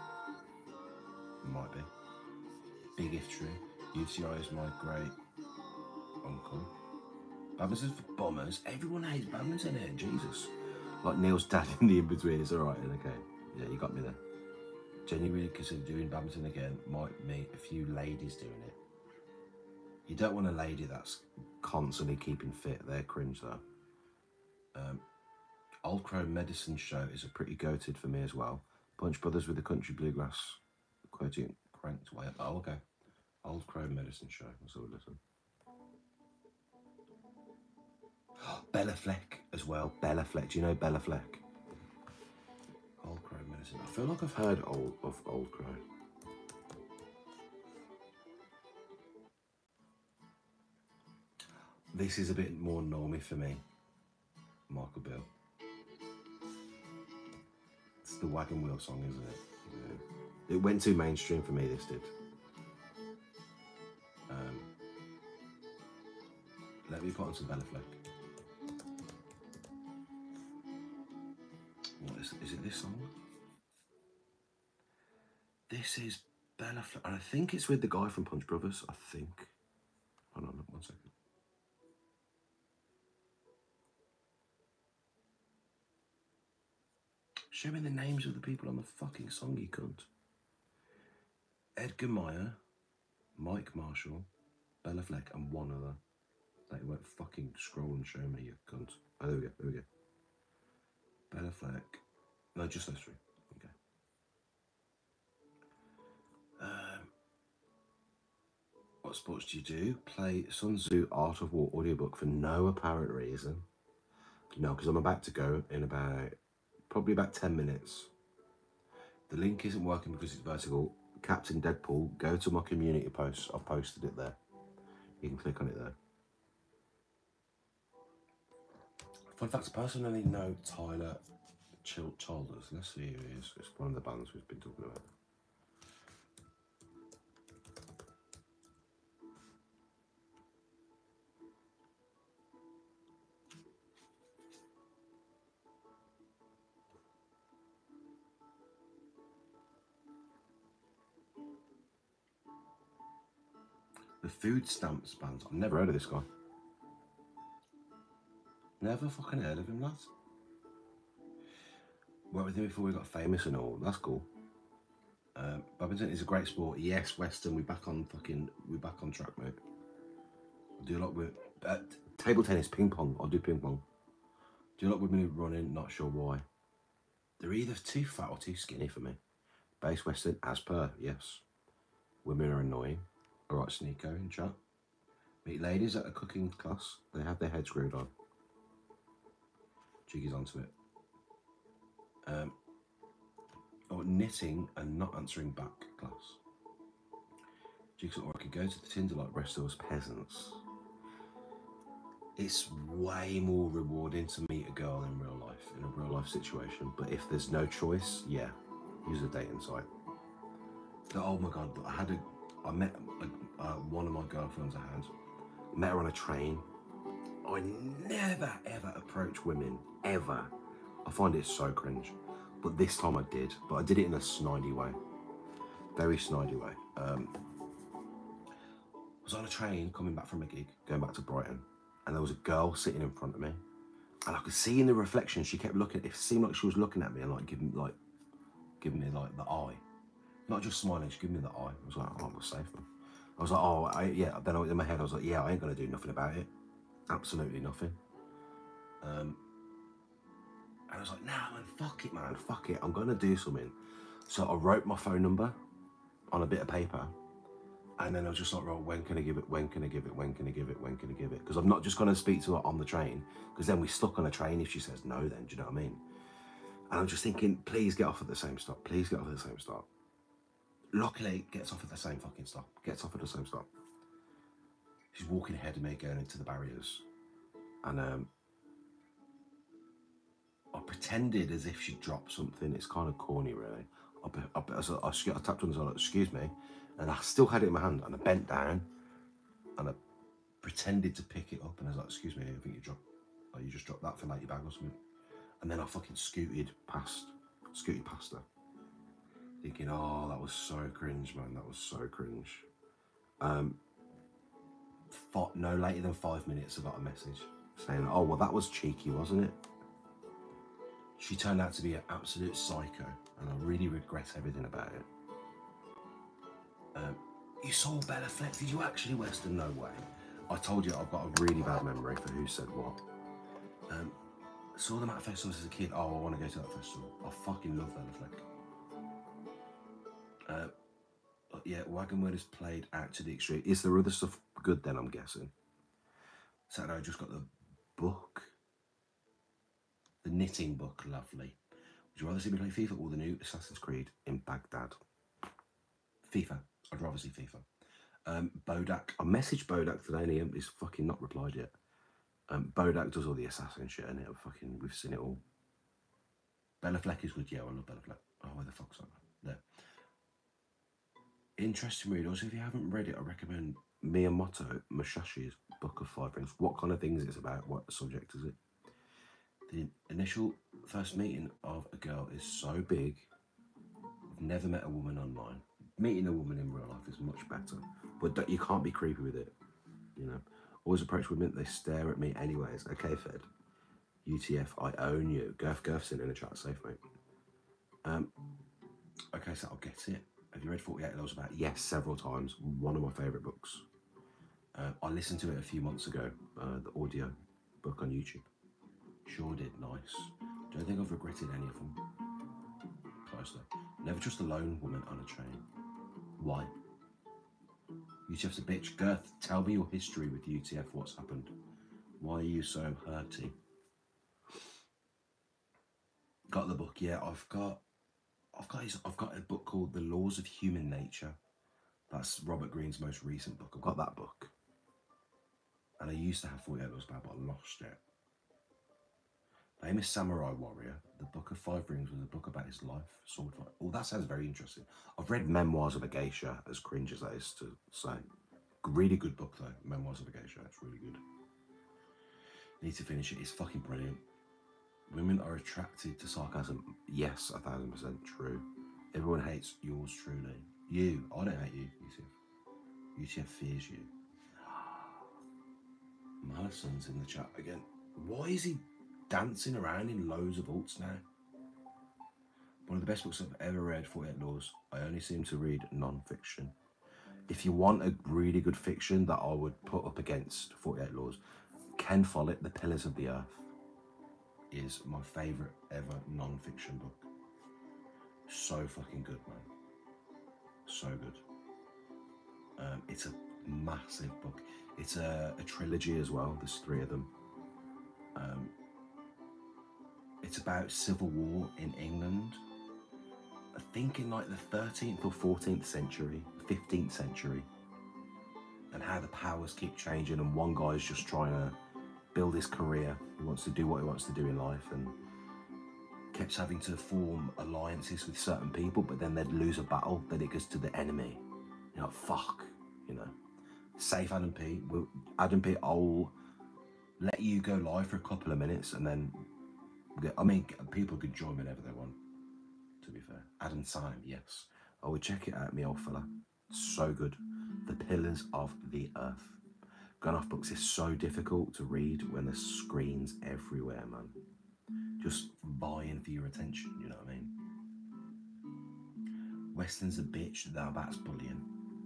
Might be. Big if true. UCI is my great uncle. Badminton's for bombers. Everyone hates badminton here, Jesus. Like Neil's dad in the in-between. It's alright, okay. Yeah, you got me there. Genuinely consider doing badminton again. Might meet a few ladies doing it. You don't want a lady that's constantly keeping fit. They're cringe though. Old Crow Medicine Show is a pretty goated for me as well. Punch Brothers with the Country Bluegrass. Quoting cranked way up. Oh, okay. Old Crow Medicine Show. Let's have a listen. Bella Fleck as well. Bella Fleck. Do you know Bella Fleck? Old Crow Medicine. I feel like I've heard of Old Crow. This is a bit more normie for me. Michael Bill. It's the Wagon Wheel song, isn't it? Yeah. It went too mainstream for me, this did. Let me put on some Bella Fleck. What is it this song? This is Bella Fleck. And I think it's with the guy from Punch Brothers, I think. Hold on, 1 second. Show me the names of the people on the fucking song, you cunt. Edgar Meyer, Mike Marshall, Bella Fleck, and one other. That won't fucking scroll and show me, you cunt. Oh, there we go, there we go. Bella Fleck. No, just those three. Okay. What sports do you do? Play Sun Tzu Art of War audiobook for no apparent reason. No, because I'm about to go in probably about 10 minutes. The link isn't working because it's vertical. Captain Deadpool, go to my community post. I've posted it there. You can click on it there. Fun fact, personally know Tyler Childers. Let's see who he is. It's one of the bands we've been talking about. The Food Stamps band. I've never heard of this guy. Never fucking heard of him, lads. Worked with him before we got famous and all. That's cool. Badminton is a great sport. Yes, Western. We're back on track, mate. I do a lot with table tennis, ping pong. I'll do ping pong. Do a lot with me running. Not sure why. They're either too fat or too skinny for me. Base Western, as per. Yes. Women are annoying. All right, Sneeko in chat. Meet ladies at a cooking class. They have their head screwed on. Jiggy's onto it. Or knitting and not answering back class. Jigsaw, or I could go to the Tinder like rest of us peasants. It's way more rewarding to meet a girl in real life, in a real life situation. But if there's no choice, yeah, use a dating site. Oh my God, I met one of my girlfriends I met her on a train. I never ever approach women, ever. I find it so cringe. But this time I did, but I did it in a snidey way. Very snidey way. I was on a train coming back from a gig, going back to Brighton, and there was a girl sitting in front of me, and I could see in the reflection she kept looking. It seemed like she was looking at me and giving me like the eye, not just smiling. She gave me the eye. I was like, oh, we're safe, man. I was like, oh, yeah. Then in my head I was like, yeah, I ain't gonna do nothing about it. Absolutely nothing. And I was like, nah, man, fuck it, man, fuck it. I'm gonna do something. So I wrote my phone number on a bit of paper. And then I was just like, right, when can I give it? When can I give it? When can I give it? When can I give it? Because I'm not just going to speak to her on the train, because then we're stuck on a train if she says no then, do you know what I mean? And I'm just thinking, please get off at the same stop. Please get off at the same stop. Luckily, gets off at the same fucking stop. Gets off at the same stop. She's walking ahead of me, going into the barriers. And I pretended as if she'd dropped something. It's kind of corny, really. I tapped on the side, excuse me. And I still had it in my hand, and I bent down, and I pretended to pick it up, and I was like, excuse me, I think you just dropped that for like your bag or something. And then I fucking scooted past her, thinking, oh, that was so cringe, man, that was so cringe. No later than 5 minutes, I got a message saying, oh, well, that was cheeky, wasn't it? She turned out to be an absolute psycho, and I really regret everything about it. You saw Bella Fleck? Did you actually, Western? No way. I told you I've got a really bad memory for who said what. Saw them at festivals as a kid. Oh, I want to go to that festival. I fucking love Bella Fleck. Yeah, Wagon Word is played out to the extreme. Is there other stuff good then, I'm guessing? Saturday, I just got the book. The knitting book, lovely. Would you rather see me play FIFA or the new Assassin's Creed in Baghdad? FIFA. I'd rather see FIFA. Bodak. I messaged Bodak today and he's fucking not replied yet. Bodak does all the assassin shit and we've seen it all. Bella Fleck is good. Yeah, I love Bella Fleck. Oh, where the fuck's that? There. Interesting read. Also, if you havenent read it, I recommend Miyamoto Musashi's Book of Five Rings. What kind of things it's about? What subject is it? The initial first meeting of a girl is so big. I've never met a woman online. Meeting a woman in real life is much better, but you can't be creepy with it, you know. Always approach women, they stare at me anyways. Okay, Fed. UTF, I own you. Gurf's in a chat, safe, mate. Okay, so I'll get it. Have you read 48 Laws About? Yes, several times. One of my favourite books. I listened to it a few months ago, the audio book on YouTube. Sure did, nice. Don't think I've regretted any of them. Close though. Never trust a lone woman on a train. Why? UTF's a bitch. Girth, tell me your history with UTF. What's happened? Why are you so hurty? Got the book, yeah. I've got a book called The Laws of Human Nature. That's Robert Greene's most recent book. I've got that book. And I used to have 48 Laws About, but I lost it. Famous Samurai Warrior, The Book of Five Rings was a book about his life, sword fight. Oh, that sounds very interesting. I've read Memoirs of a Geisha, as cringe as that is to say. Really good book though, Memoirs of a Geisha, it's really good. Need to finish it, it's fucking brilliant. Women are attracted to sarcasm. Yes, 1000% true. Everyone hates yours truly. You, I don't hate you, UTF. UTF fears you. Malison's in the chat again. Why is he dancing around in loads of alts now? One of the best books I've ever read, 48 Laws. I only seem to read non-fiction. If you want a really good fiction that I would put up against 48 Laws, Ken Follett, The Pillars of the Earth, is my favourite ever non-fiction book. So fucking good, man. So good. It's a massive book. It's a trilogy as well. There's 3 of them. It's about civil war in England. I think in like the 13th or 14th century, 15th century, and how the powers keep changing, and one guy's just trying to build his career. He wants to do what he wants to do in life, and keeps having to form alliances with certain people, but then they'd lose a battle, then it goes to the enemy. You know, fuck, you know. Safe Adam P. Adam P, I'll let you go live for a couple of minutes, and then, I mean, people can join whenever they want, to be fair. Adam Syme, yes. I would check it out, me old fella. So good. The Pillars of the Earth. Gone Off Books is so difficult to read when there's screens everywhere, man. Just vying for your attention, you know what I mean? Weston's a bitch, now that's bullying.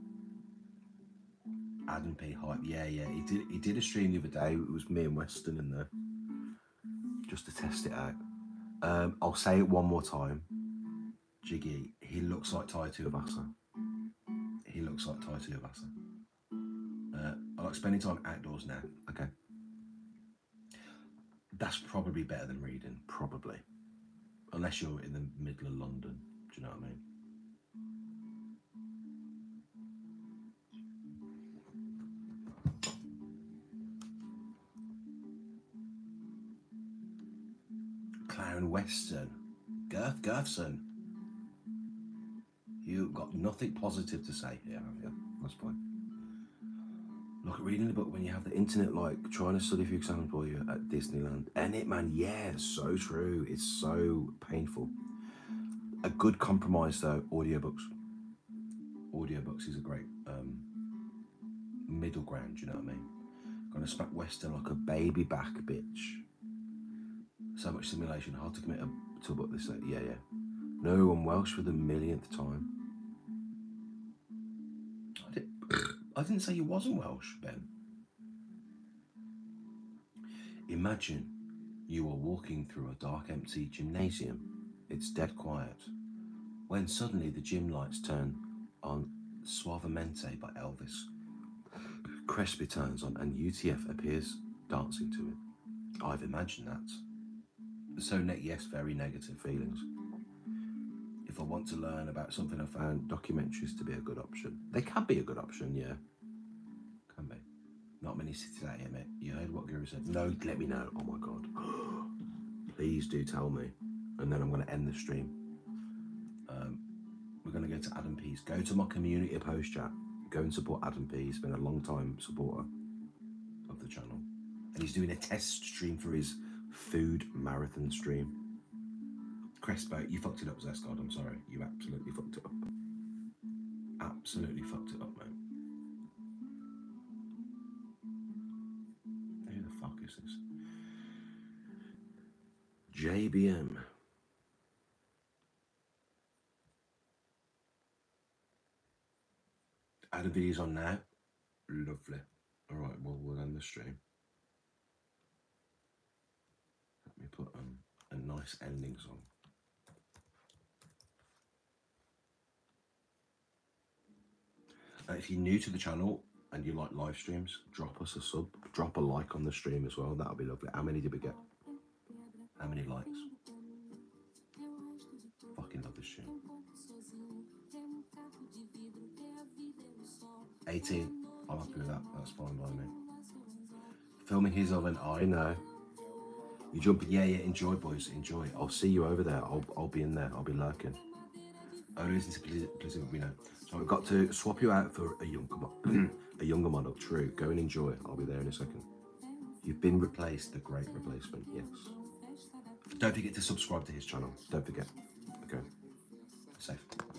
Adam P. Hype, yeah. He did a stream the other day. It was me and Weston in there, just to test it out. I'll say it one more time. Jiggy, he looks like Tai Tuivasa. He looks like Tai Tuivasa. I like spending time outdoors now. Okay. That's probably better than reading, probably. Unless you're in the middle of London. Do you know what I mean? Clown Western. Gerfson. You've got nothing positive to say here, have you? That's fine. Look, reading the book when you have the internet, like trying to study for exams while you're at Disneyland. And it, man, yeah, so true. It's so painful. A good compromise, though, audiobooks. Audiobooks is a great middle ground, you know what I mean? Gonna smack Western like a baby back, bitch. So much simulation, hard to commit to a book this late. Yeah. No, I'm Welsh for the millionth time. I didn't say you wasn't Welsh, Ben. Imagine you are walking through a dark, empty gymnasium. It's dead quiet. When suddenly the gym lights turn on Suavemente by Elvis. Crespi turns on and UTF appears dancing to it. I've imagined that. So, yes, very negative feelings. If I want to learn about something I found documentaries to be a good option. They can be a good option, yeah. Can be. Not many cities out here, mate. You heard what Guru said? No, let me know. Oh my God. Please do tell me. And then I'm going to end the stream. We're going to go to Adam P's. Go to my community post chat. Go and support Adam P. He's been a long time supporter of the channel. And he's doing a test stream for his food marathon stream. Crespo, you fucked it up, Zescard. I'm sorry. You absolutely fucked it up. Absolutely fucked it up, mate. Who the fuck is this? JBM. Add a videos on now. Lovely. All right, well, we'll end the stream. Let me put a nice ending song. If you're new to the channel and you like live streams, drop us a sub, drop a like on the stream as well. That'll be lovely. How many did we get? How many likes? Fucking love this stream. 18. I'm happy with that. That's fine by me. Filming his oven. I know. You jumping? Yeah. Enjoy, boys. Enjoy. I'll see you over there. I'll be in there. I'll be lurking. Only listen to Blizzard, we know. So I've got to swap you out for a younger model. True. Go and enjoy. I'll be there in a second. You've been replaced. The great replacement. Yes. Don't forget to subscribe to his channel. Don't forget. Okay. Safe.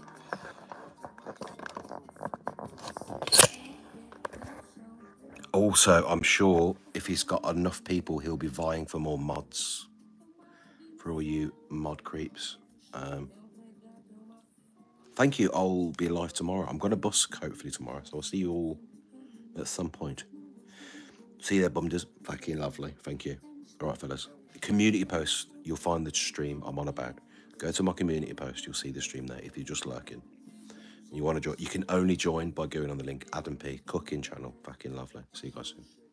Also, I'm sure if he's got enough people, he'll be vying for more mods. For all you mod creeps. Thank you. I'll be live tomorrow. I'm going to busk hopefully tomorrow, so I'll see you all at some point. See you there, bumders. Fucking lovely. Thank you. All right, fellas. Community post. You'll find the stream I'm on about. Go to my community post. You'll see the stream there. If you're just lurking, you want to join. You can only join by going on the link. Adam P. Cooking channel. Fucking lovely. See you guys soon.